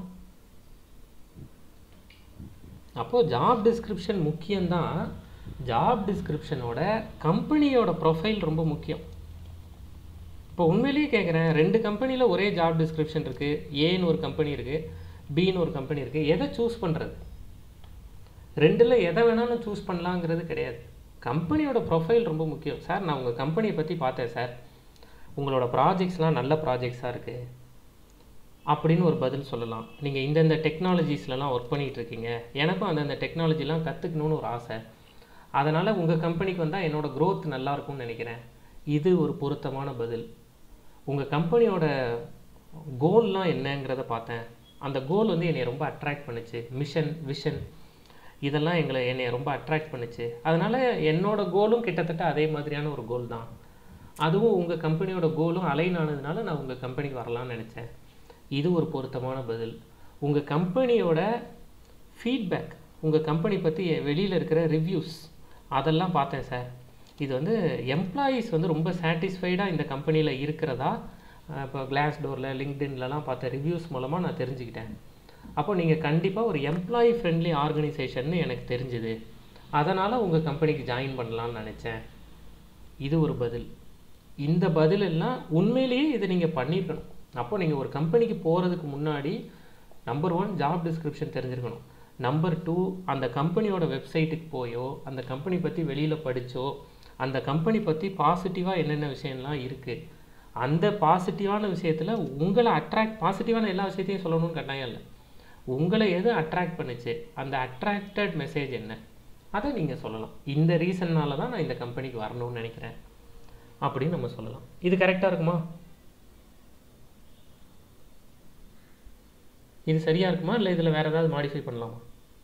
அப்போது ஜாப் டிஸ்கிரிப்ஷன் முக்கியம்தான். ஜாப் டிஸ்கிரிப்ஷனோட கம்பெனியோட ப்ரொஃபைல் ரொம்ப முக்கியம். இப்போ உண்மையிலேயே கேட்குறேன், 2 கம்பெனியில் ஒரே ஜாப் டிஸ்கிரிப்ஷன் இருக்குது, ஏன்னு ஒரு கம்பெனி இருக்குது, பின்னு ஒரு கம்பெனி இருக்குது. எதை சூஸ் பண்ணுறது? 2ல் எதை வேணாலும் சூஸ் பண்ணலாங்கிறது கிடையாது. கம்பெனியோட ப்ரொஃபைல் ரொம்ப முக்கியம். சார், நான் உங்கள் கம்பெனியை பற்றி பார்த்தேன் சார், உங்களோட ப்ராஜெக்ட்ஸ்லாம் நல்ல ப்ராஜெக்ட்ஸாக இருக்குது அப்படின்னு ஒரு பதில் சொல்லலாம். நீங்கள் இந்தந்த டெக்னாலஜிஸ்லாம் ஒர்க் பண்ணிகிட்டு இருக்கீங்க, எனக்கும் அந்தந்த டெக்னாலஜிலாம் கற்றுக்கணுன்னு ஒரு ஆசை, அதனால் உங்கள் கம்பெனிக்கு வந்தால் என்னோடய க்ரோத் நல்லாயிருக்கும்னு நினைக்கிறேன். இது ஒரு பொருத்தமான பதில். உங்கள் கம்பெனியோட கோல்லாம் என்னங்கிறத பார்த்தேன், அந்த கோல் என்னை ரொம்ப அட்ராக்ட் பண்ணுச்சு, மிஷன் விஷன் இதெல்லாம் என்னை ரொம்ப அட்ராக்ட் பண்ணுச்சு, அதனால் என்னோடய கோலும் கிட்டத்தட்ட அதே மாதிரியான ஒரு கோல் தான், அதுவும் உங்கள் கம்பெனியோட கோலும் அலைன் ஆனதுனால நான் உங்கள் கம்பெனிக்கு வரலான்னு நினச்சேன். இது ஒரு பொருத்தமான பதில். உங்கள் கம்பெனியோட ஃபீட்பேக், உங்கள் கம்பெனி பற்றி வெளியில் இருக்கிற ரிவ்யூஸ் அதெல்லாம் பார்த்தேன் சார், இது எம்ப்ளாயீஸ் ரொம்ப சாட்டிஸ்ஃபைடாக இந்த கம்பெனியில் இருக்கிறதா இப்போ கிளாஸ் டோரில் லிங்க்டின்லலாம் பார்த்த ரிவ்யூஸ் மூலமாக நான் தெரிஞ்சுக்கிட்டேன். அப்போ நீங்கள் கண்டிப்பாக ஒரு எம்ப்ளாயி ஃப்ரெண்ட்லி ஆர்கனைசேஷன்னு எனக்கு தெரிஞ்சுது, அதனால் உங்கள் கம்பெனிக்கு ஜாயின் பண்ணலான்னு நினச்சேன். இது ஒரு பதில். இந்த பதிலெல்லாம் உண்மையிலேயே இதை நீங்கள் பண்ணியிருக்கணும். அப்போ நீங்கள் ஒரு கம்பெனிக்கு போகிறதுக்கு முன்னாடி நம்பர் 1 ஜாப் டிஸ்கிரிப்ஷன் தெரிஞ்சிருக்கணும். நம்பர் 2 அந்த கம்பெனியோட வெப்சைட்டுக்கு போயோ, அந்த கம்பெனி பற்றி வெளியில் படித்தோ, அந்த கம்பெனி பற்றி பாசிட்டிவாக என்னென்ன விஷயம்லாம் இருக்குது, அந்த பாசிட்டிவான விஷயத்தில் உங்களை பாசிட்டிவான எல்லா விஷயத்தையும் சொல்லணும்னு கட்டாயம் இல்லை, உங்களை எது அட்ராக்ட் பண்ணுச்சு, அந்த அட்ராக்டட் மெசேஜ் என்ன, அதை நீங்கள் சொல்லலாம். இந்த ரீசன்னால தான் நான் இந்த கம்பெனிக்கு வரணும்னு நினைக்கிறேன் அப்படின்னு நம்ம சொல்லலாம். இது கரெக்டாக இருக்குமா? இது சரியாக இருக்குமா, இல்லை இதில் வேறு ஏதாவது மாடிஃபை பண்ணலாமா?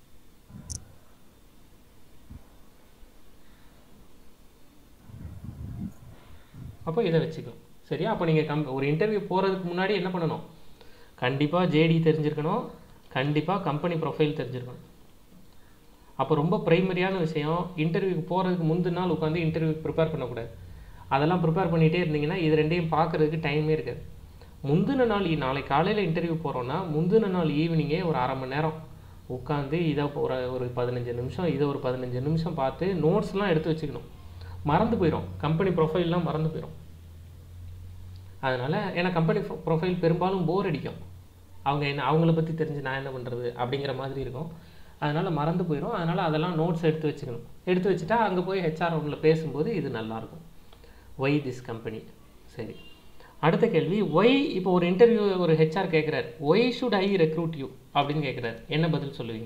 அப்போ இதை வச்சுக்கலாம். சரியா? அப்போ நீங்கள் ஒரு இன்டர்வியூ போகிறதுக்கு முன்னாடி என்ன பண்ணணும்? கண்டிப்பாக ஜேடி தெரிஞ்சிருக்கணும், கண்டிப்பாக கம்பெனி ப்ரொஃபைல் தெரிஞ்சிருக்கணும். அப்போ ரொம்ப ப்ரைமரியான விஷயம், இன்டர்வியூக்கு போகிறதுக்கு முந்தின நாள் உட்காந்து இன்டர்வியூக்கு ப்ரிப்பேர் பண்ணக்கூடாது. அதெல்லாம் ப்ரிப்பேர் பண்ணிகிட்டே இருந்தீங்கன்னா இது ரெண்டையும் பார்க்குறதுக்கு டைமே இருக்காது. முந்தின நாள், நாளைக்கு காலையில் இன்டர்வியூ போகிறோன்னா முந்தின நாள் ஈவினிங்கே ஒரு அரை மணி நேரம் உட்காந்து இதை ஒரு 15 நிமிஷம், இதை ஒரு 15 நிமிஷம் பார்த்து நோட்ஸ்லாம் எடுத்து வச்சுக்கணும். மறந்து போயிடும், கம்பெனி ப்ரொஃபைல்லாம் மறந்து போயிடும். அதனால் ஏன்னா கம்பெனி ப்ரொஃபைல் பெரும்பாலும் போர் அடிக்கும், அவங்கள பற்றி தெரிஞ்சு நான் என்ன பண்ணுறது அப்படிங்கிற மாதிரி இருக்கும், அதனால் மறந்து போயிடும். அதனால் அதெல்லாம் நோட்ஸ் எடுத்து வச்சுக்கணும். எடுத்து வச்சுட்டா அங்கே போய் ஹெச்ஆர் ரவுண்டில் பேசும்போது இது நல்லாயிருக்கும். Why this company. சரி, அடுத்த கேள்வி, ஒய் இப்போ ஒரு இன்டர்வியூ ஒரு ஹெச்ஆர் கேட்குறாரு, why should I recruit you அப்படின்னு கேட்குறாரு, என்ன பதில் சொல்லுவீங்க?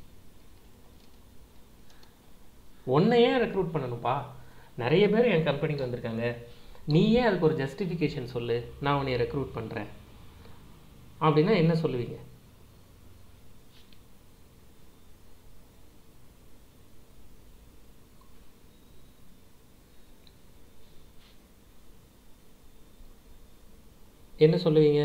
உன்னை ஏன் ரெக்ரூட் பண்ணணும்ப்பா, நிறைய பேர் என் கம்பெனிக்கு வந்திருக்காங்க, நீயே அதுக்கு ஒரு ஜஸ்டிஃபிகேஷன் சொல்லு, நான் உன்னை ரெக்ரூட் பண்ணுறேன் அப்படின்னா என்ன சொல்லுவீங்க? என்ன சொல்லுவீங்க?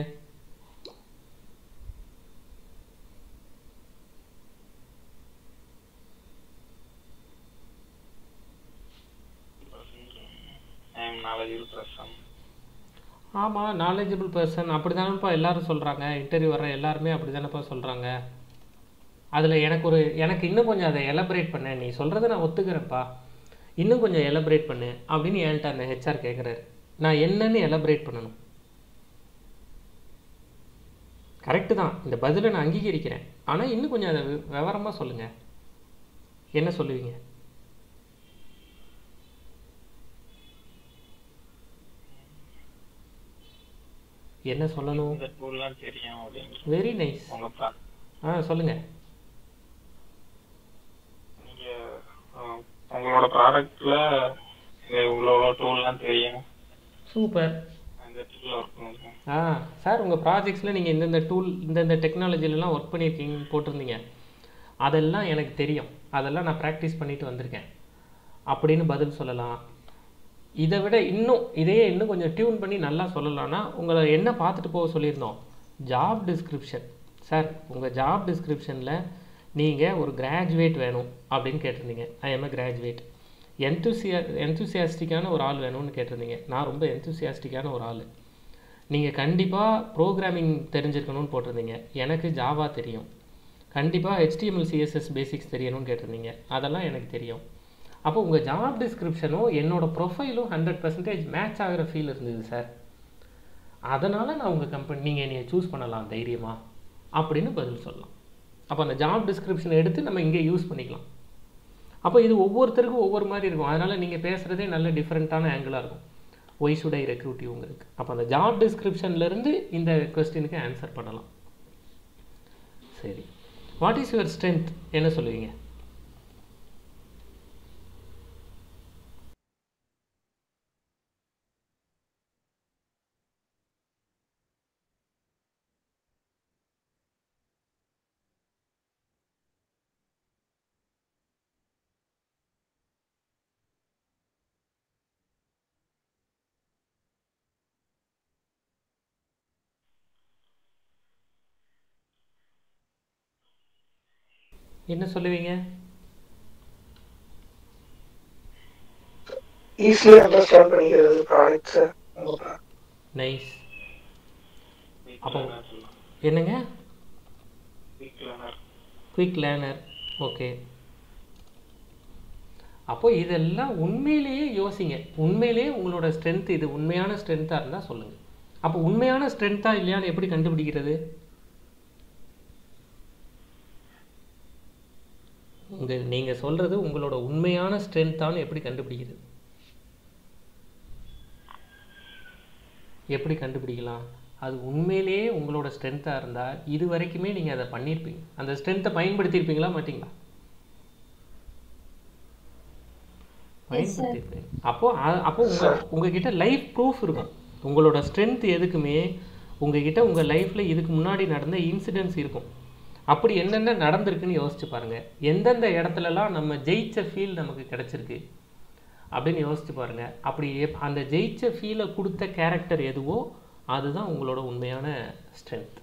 I am knowledgeable person. ஆமாம், நாலேஜபிள் பர்சன் அப்படி தானேப்பா எல்லாரும் சொல்கிறாங்க. இன்டர்வியூ வர்ற எல்லாருமே அப்படி தானேப்பா சொல்கிறாங்க. அதில் எனக்கு இன்னும் கொஞ்சம் அதை எலபரேட் பண்ண, நீ சொல்கிறத நான் ஒத்துக்கிறேன்ப்பா, இன்னும் கொஞ்சம் எலபரேட் பண்ணு அப்படின்னு என்கிட்ட அந்த ஹெச்ஆர் கேட்குறாரு. நான் என்னன்னு எலபரேட் பண்ணணும்? கரெக்டு தான், இந்த பதிலை நான் அங்கீகரிக்கிறேன். ஆனால் இன்னும் கொஞ்சம் அதை விவரமாக சொல்லுங்கள். என்ன சொல்லுவீங்க? என்ன சொல்லணும்? இந்த டூல்லாம் தெரியும் அப்படின்னு வெரி நைஸ். சொல்லுங்கள். நீங்க உங்களோட ப்ராடக்ட்ல இவ்வளோ டூல்லாம் தெரியும். சூப்பர். அந்த டூல் ஒர்க் பண்ணுங்க. சார், உங்கள் ப்ராஜெக்ட்ஸில் நீங்கள் இந்தந்த டூல் இந்தந்த டெக்னாலஜிலலாம் ஒர்க் பண்ணியிருக்கீங்கன்னு போட்டிருந்தீங்க. அதெல்லாம் எனக்கு தெரியும், அதெல்லாம் நான் ப்ராக்டிஸ் பண்ணிட்டு வந்திருக்கேன் அப்படின்னு பதில் சொல்லலாம். இதை விட இதையே இன்னும் கொஞ்சம் டியூன் பண்ணி நல்லா சொல்லலாம்னா, உங்களை என்ன பார்த்துட்டு போக சொல்லியிருந்தோம்? Job description. சார், உங்கள் ஜாப் டிஸ்கிரிப்ஷனில் நீங்கள் ஒரு கிராஜுவேட் வேணும் அப்படின்னு கேட்டிருந்தீங்க. I am a graduate. என்தூசியாஸ்டிக்கான ஒரு ஆள் வேணும்னு கேட்டிருந்தீங்க. நான் ரொம்ப என்தூசியாஸ்டிக்கான ஒரு ஆள். நீங்கள் கண்டிப்பாக ப்ரோக்ராமிங் தெரிஞ்சிருக்கணும்னு போட்டிருந்தீங்க. எனக்கு ஜாவா தெரியும். கண்டிப்பாக HTML CSS பேசிக்ஸ் தெரியணும்னு கேட்டிருந்தீங்க. அதெல்லாம் எனக்கு தெரியும். அப்போ உங்கள் ஜாப் டிஸ்கிரிப்ஷனும் என்னோடய ப்ரொஃபைலும் 100% மேட்ச் ஆகிற ஃபீல் இருந்தது சார். அதனால் நான் உங்கள் கம்பெனி நீங்கள் என்னையை சூஸ் பண்ணலாம் தைரியமாக அப்படின்னு பதில் சொல்லலாம். அப்போ அந்த ஜாப் டிஸ்கிரிப்ஷனை எடுத்து நம்ம இங்கே யூஸ் பண்ணிக்கலாம். அப்போ இது ஒவ்வொருத்தருக்கும் ஒவ்வொரு மாதிரி இருக்கும். அதனால் நீங்கள் பேசுகிறதே நல்ல டிஃப்ரெண்ட்டான ஆங்கிளாக இருக்கும். Why should I recruit you உங்களுக்கு. அப்போ அந்த ஜாப் டிஸ்கிரிப்ஷன்லேருந்து இந்த கொஸ்டினுக்கு ஆன்சர் பண்ணலாம். சரி, வாட் இஸ் யுவர் ஸ்ட்ரென்த்? என்ன சொல்லுவீங்க? என்ன சொல்லுவீங்க? ஈஸியாக அண்டர்ஸ்டாண்ட் பண்ணிக்கிறது ப்ராடக்ட்ஸை. நைஸ். அப்போ என்னங்க? Quick learner. ஓகே. அப்போ இதெல்லாம் உண்மையிலேயே யோசிங்க. உண்மையிலேயே உங்களோட ஸ்ட்ரென்த் இது உண்மையான ஸ்ட்ரென்த்தாக இருந்தால் சொல்லுங்கள். அப்போ உண்மையான ஸ்ட்ரென்த்தாக இல்லையான்னு எப்படி கண்டுபிடிக்கிறது? நீங்கள் சொல்கிறது உங்களோட உண்மையான ஸ்ட்ரென்த்தான்னு எப்படி கண்டுபிடிக்கிறது? எப்படி கண்டுபிடிக்கலாம்? அது உண்மையிலேயே உங்களோட ஸ்ட்ரென்த்தாக இருந்தால் இது வரைக்குமே நீங்கள் அதை பண்ணியிருப்பீங்க. அந்த ஸ்ட்ரென்த்தை பயன்படுத்தியிருப்பீங்களா மாட்டிங்களா? பயன்படுத்தியிருப்பீங்க. அப்போ உங்ககிட்ட லைஃப் ப்ரூஃப் இருக்கும். உங்களோட ஸ்ட்ரென்த் எதுக்குமே உங்ககிட்ட உங்கள் லைஃப்பில் இதுக்கு முன்னாடி நடந்த இன்சிடென்ட்ஸ் இருக்கும். அப்படி என்னென்ன நடந்திருக்குன்னு யோசிச்சு பாருங்கள். எந்தெந்த இடத்துலலாம் நம்ம ஜெயிச்ச ஃபீல் நமக்கு கிடச்சிருக்கு அப்படின்னு யோசிச்சு பாருங்கள். அப்படி அந்த ஜெயிச்ச ஃபீலை கொடுத்த கேரக்டர் எதுவோ அதுதான் உங்களோட உண்மையான ஸ்ட்ரென்த்.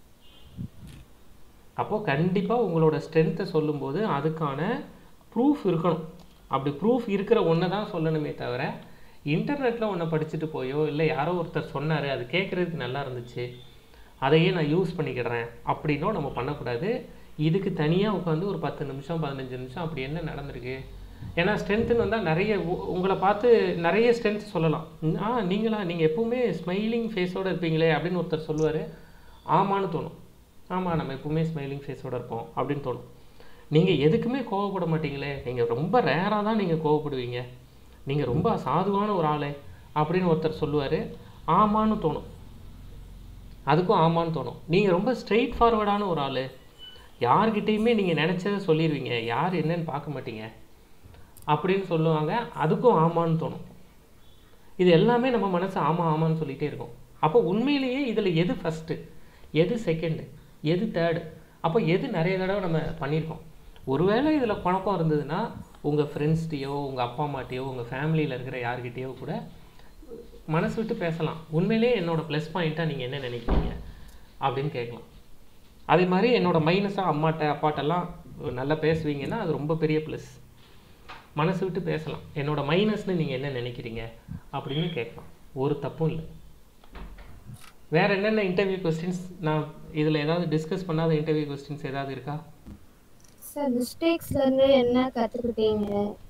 அப்போது கண்டிப்பாக உங்களோட ஸ்ட்ரென்த்தை சொல்லும்போது அதுக்கான ப்ரூஃப் இருக்கணும். அப்படி ப்ரூஃப் இருக்கிற ஒன்றை தான் சொல்லணுமே தவிர, இன்டர்நெட்டில் ஒன்றை படிச்சுட்டு போயோ இல்லை யாரோ ஒருத்தர் சொன்னார் அது கேட்குறதுக்கு நல்லா இருந்துச்சு அதையே நான் யூஸ் பண்ணிக்கிடுறேன் அப்படின்னும் நம்ம பண்ணக்கூடாது. இதுக்கு தனியாக உட்காந்து ஒரு 10 நிமிஷம் 15 நிமிஷம் அப்படி என்ன நடந்திருக்கு. ஏன்னா ஸ்ட்ரென்த்துன்னு வந்தால் நிறைய உங்களை பார்த்து நிறைய ஸ்ட்ரென்த் சொல்லலாம். நீங்கள் எப்பவுமே ஸ்மைலிங் ஃபேஸோடு இருப்பீங்களே அப்படின்னு ஒருத்தர் சொல்லுவார். ஆமான்னு தோணும். ஆமாம், நம்ம எப்பவுமே ஸ்மைலிங் ஃபேஸோடு இருப்போம் அப்படின்னு தோணும். நீங்கள் எதுக்குமே கோவப்பட மாட்டீங்களே, நீங்கள் ரொம்ப ரேராக தான் நீங்கள் கோவப்படுவீங்க, நீங்கள் ரொம்ப சாதுவான ஒரு ஆளே அப்படின்னு ஒருத்தர் சொல்லுவார். ஆமான்னு தோணும். அதுக்கும் ஆமான்னு தோணும். நீங்கள் ரொம்ப ஸ்ட்ரெயிட் ஃபார்வர்டான ஒரு ஆள், யார்கிட்டையுமே நீங்கள் நினச்சதை சொல்லிடுவீங்க, யார் என்னன்னு பார்க்க மாட்டீங்க அப்படின்னு சொல்லுவாங்க. அதுக்கும் ஆமான்னு தோணும். இது எல்லாமே நம்ம மனசு ஆமாம் ஆமான்னு சொல்லிகிட்டே இருக்கும். அப்போ உண்மையிலேயே இதில் எது ஃபஸ்ட்டு, எது செகண்டு, எது தேர்டு, அப்போ எது நிறைய தடவை நம்ம பண்ணியிருக்கோம். ஒருவேளை இதில் குழப்பம் இருந்ததுன்னா உங்கள் ஃப்ரெண்ட்ஸ்கிட்டையோ உங்கள் அப்பா அம்மாட்டையோ உங்கள் ஃபேமிலியில் இருக்கிற யார்கிட்டையோ கூட மனசு விட்டு பேசலாம். உண்மையிலேயே என்னோடய ப்ளஸ் பாயிண்ட்டாக நீங்கள் என்ன நினைக்கிறீங்க அப்படின்னு கேட்கலாம். அதே மாதிரி என்னோடய மைனஸாக அம்மாட்ட அப்பாட்டெல்லாம் நல்லா பேசுவீங்கன்னா அது ரொம்ப பெரிய ப்ளஸ். மனசு விட்டு பேசலாம். என்னோடய மைனஸ்னு நீங்கள் என்ன நினைக்கிறீங்க அப்படின்னு கேட்கலாம். ஒரு தப்பும் இல்லை. வேறு என்னென்ன இன்டர்வியூ கொஸ்டின்ஸ் நான் இதில் ஏதாவது டிஸ்கஸ் பண்ணாத இன்டர்வியூ கொஸ்டின்ஸ் ஏதாவது இருக்கா? சார் மிஸ்டேக்ஸ்லேருந்து என்ன கற்றுக்கிட்டீங்க?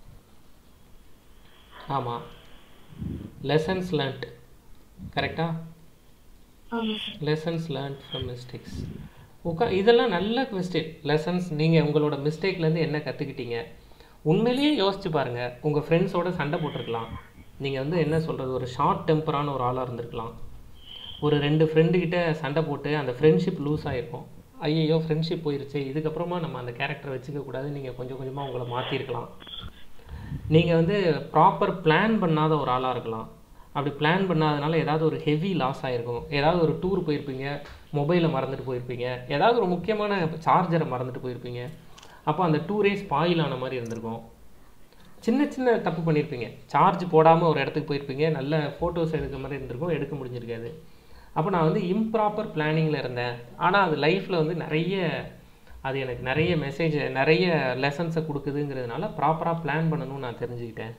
ஆமாம், லெசன்ஸ் லேர்ன்ட். கரெக்டா? ஆமாம் sir. Lessons learned from mistakes. இதெல்லாம் நல்ல கொஸ்டின். லெசன்ஸ், நீங்கள் உங்களோட மிஸ்டேக்லேருந்து என்ன கற்றுக்கிட்டீங்க? உண்மையிலேயே யோசிச்சு பாருங்கள். உங்கள் ஃப்ரெண்ட்ஸோட சண்டை போட்டிருக்கலாம். நீங்கள் வந்து என்ன சொல்கிறது, ஒரு ஷார்ட் டெம்பரான ஒரு ஆளாக இருந்திருக்கலாம். ஒரு 2 ஃப்ரெண்டுக்கிட்ட சண்டை போட்டு அந்த ஃப்ரெண்ட்ஷிப் லூஸ் ஆகிருக்கும். ஐயோ ஃப்ரெண்ட்ஷிப் போயிருச்சு, இதுக்கப்புறமா நம்ம அந்த கேரக்டரை வச்சுக்கக்கூடாது, நீங்கள் கொஞ்சம் கொஞ்சமாக உங்களை மாற்றிருக்கலாம். நீங்கள் வந்து ப்ராப்பர் பிளான் பண்ணாத ஒரு ஆளாக இருக்கலாம். அப்படி பிளான் பண்ணாதனால ஏதாவது ஒரு ஹெவி லாஸ் ஆகிருக்கும். ஏதாவது ஒரு டூர் போயிருப்பீங்க, மொபைலை மறந்துட்டு போயிருப்பீங்க, ஏதாவது ஒரு முக்கியமான சார்ஜரை மறந்துட்டு போயிருப்பீங்க. அப்போ அந்த டூரே ஸ்பாயில் ஆன மாதிரி இருந்திருக்கும். சின்ன சின்ன தப்பு பண்ணியிருப்பீங்க. சார்ஜ் போடாமல் ஒரு இடத்துக்கு போயிருப்பீங்க, நல்ல ஃபோட்டோஸ் எடுக்கிற மாதிரி இருந்திருக்கும், எடுக்க முடிஞ்சிருக்காது. அப்போ நான் வந்து இம்ப்ராப்பர் பிளானிங்கில் இருந்தேன். ஆனால் அது லைஃப்பில் வந்து அது எனக்கு நிறைய மெசேஜ், நிறைய லெசன்ஸை கொடுக்குதுங்கிறதுனால ப்ராப்பராக பிளான் பண்ணணும்னு நான் தெரிஞ்சுக்கிட்டேன்.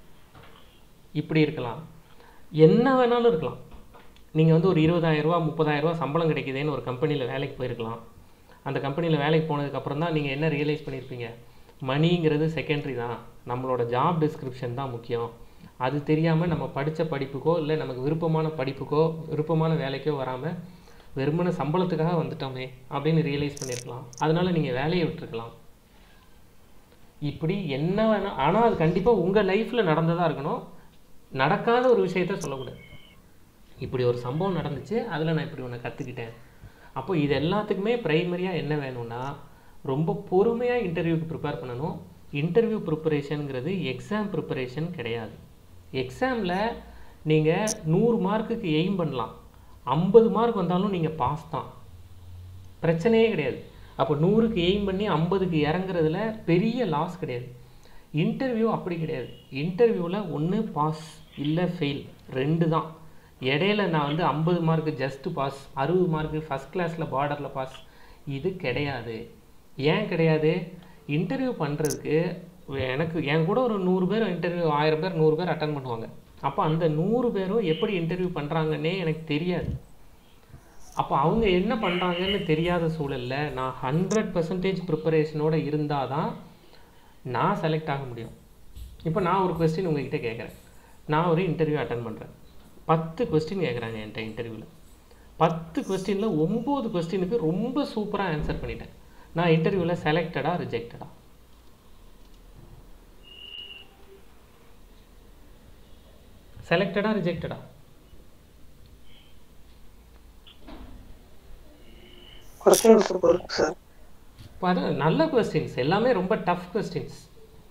இப்படி இருக்கலாம். என்ன வேணாலும் இருக்கலாம். நீங்கள் வந்து ஒரு 20,000 ரூபா 30,000 ரூபா சம்பளம் கிடைக்குதுன்னு ஒரு கம்பெனியில் வேலைக்கு போயிருக்கலாம். அந்த கம்பெனியில் வேலைக்கு போனதுக்கப்புறம் தான் நீங்கள் என்ன ரியலைஸ் பண்ணியிருப்பீங்க, மணிங்கிறது செகண்டரி தான், நம்மளோட ஜாப் டிஸ்கிரிப்ஷன் தான் முக்கியம். அது தெரியாமல் நம்ம படித்த படிப்புக்கோ இல்லை நமக்கு விருப்பமான படிப்புக்கோ விருப்பமான வேலைக்கோ வராமல் வெறுமன சம்பளத்துக்காக வந்துட்டோமே அப்படின்னு ரியலைஸ் பண்ணியிருக்கலாம். அதனால் நீங்கள் வேலையை விட்டுருக்கலாம். இப்படி என்ன வேணால், ஆனால் அது கண்டிப்பாக உங்கள் லைஃப்பில் நடந்ததாக இருக்கணும். நடக்காத ஒரு விஷயத்த சொல்லக்கூடாது. இப்படி ஒரு சம்பவம் நடந்துச்சு, அதில் நான் இப்படி ஒன்று கற்றுக்கிட்டேன். அப்போ இது எல்லாத்துக்குமே ப்ரைமரியாக என்ன வேணும்னா, ரொம்ப பொறுமையாக இன்டர்வியூக்கு ப்ரிப்பேர் பண்ணணும். இன்டர்வியூ ப்ரிப்பரேஷனுங்கிறது எக்ஸாம் ப்ரிப்பரேஷன் கிடையாது. எக்ஸாமில் நீங்கள் 100 மார்க்குக்கு எய்ம் பண்ணலாம், 50 மார்க் வந்தாலும் நீங்கள் பாஸ் தான், பிரச்சனையே கிடையாது. அப்போ 100க்கு எய்ம் பண்ணி 50க்கு இறங்குறதுல பெரிய லாஸ் கிடையாது. இன்டர்வியூ அப்படி கிடையாது. இன்டர்வியூவில் ஒன்று பாஸ் இல்லை ஃபெயில், 2 தான். இடையில நான் வந்து 50 mark just pass, 60 mark first கிளாஸில் பார்டரில் பாஸ், இது கிடையாது. ஏன் கிடையாது? இன்டர்வியூ பண்ணுறதுக்கு என் கூட ஒரு 100 பேர் இன்டர்வியூ, 1000 பேர் 100 பேர் அட்டன் பண்ணுவாங்க. அப்போ அந்த 100 பேரும் எப்படி இன்டர்வியூ பண்ணுறாங்கன்னே எனக்கு தெரியாது. அப்போ அவங்க என்ன பண்ணுறாங்கன்னு தெரியாத சூழலில் நான் 100% ப்ரிப்பரேஷனோடு இருந்தால் தான் நான் செலக்ட் ஆக முடியும். இப்போ நான் ஒரு கொஸ்டின் உங்ககிட்ட கேட்குறேன். நான் ஒரு இன்டர்வியூ அட்டன் பண்ணுறேன். 10 கொஸ்டின் கேட்குறாங்க என்கிட்ட இன்டர்வியூவில். 10 கொஸ்டினில் 9 கொஸ்டினுக்கு ரொம்ப சூப்பராக ஆன்சர் பண்ணிட்டேன். நான் இன்டர்வியூவில் செலக்டடா ரிஜெக்டடா? செலக்டடா ரிஜெக்டடா? நல்ல கொஸ்டின்ஸ் எல்லாமே ரொம்ப டஃப் கொஸ்டின்ஸ்.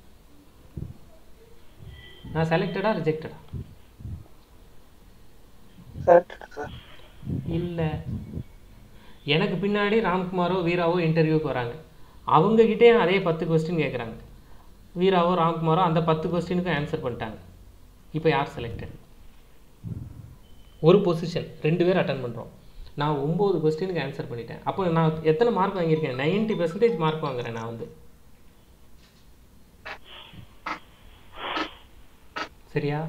நான் செலக்டடா ரிஜெக்டடா? இல்லை. எனக்கு பின்னாடி ராம்குமாரோ வீராவோ இன்டர்வியூக்கு வராங்க. அவங்ககிட்டே அதே 10 கொஸ்டின் கேட்குறாங்க. வீராவோ ராம்குமாரோ அந்த 10 கொஸ்டினுக்கும் ஆன்சர் பண்ணிட்டாங்க. இப்போ யார் செலக்டட்? ஒரு பொசிஷன் 2 பேர் அட்டன் பண்ணுறோம். நான் 9 கொஸ்டினுக்கு ஆன்சர் பண்ணிட்டேன். அப்போ நான் எத்தனை மார்க் வாங்கியிருக்கேன்? 90% மார்க் வாங்குறேன் நான் வந்து. சரியா?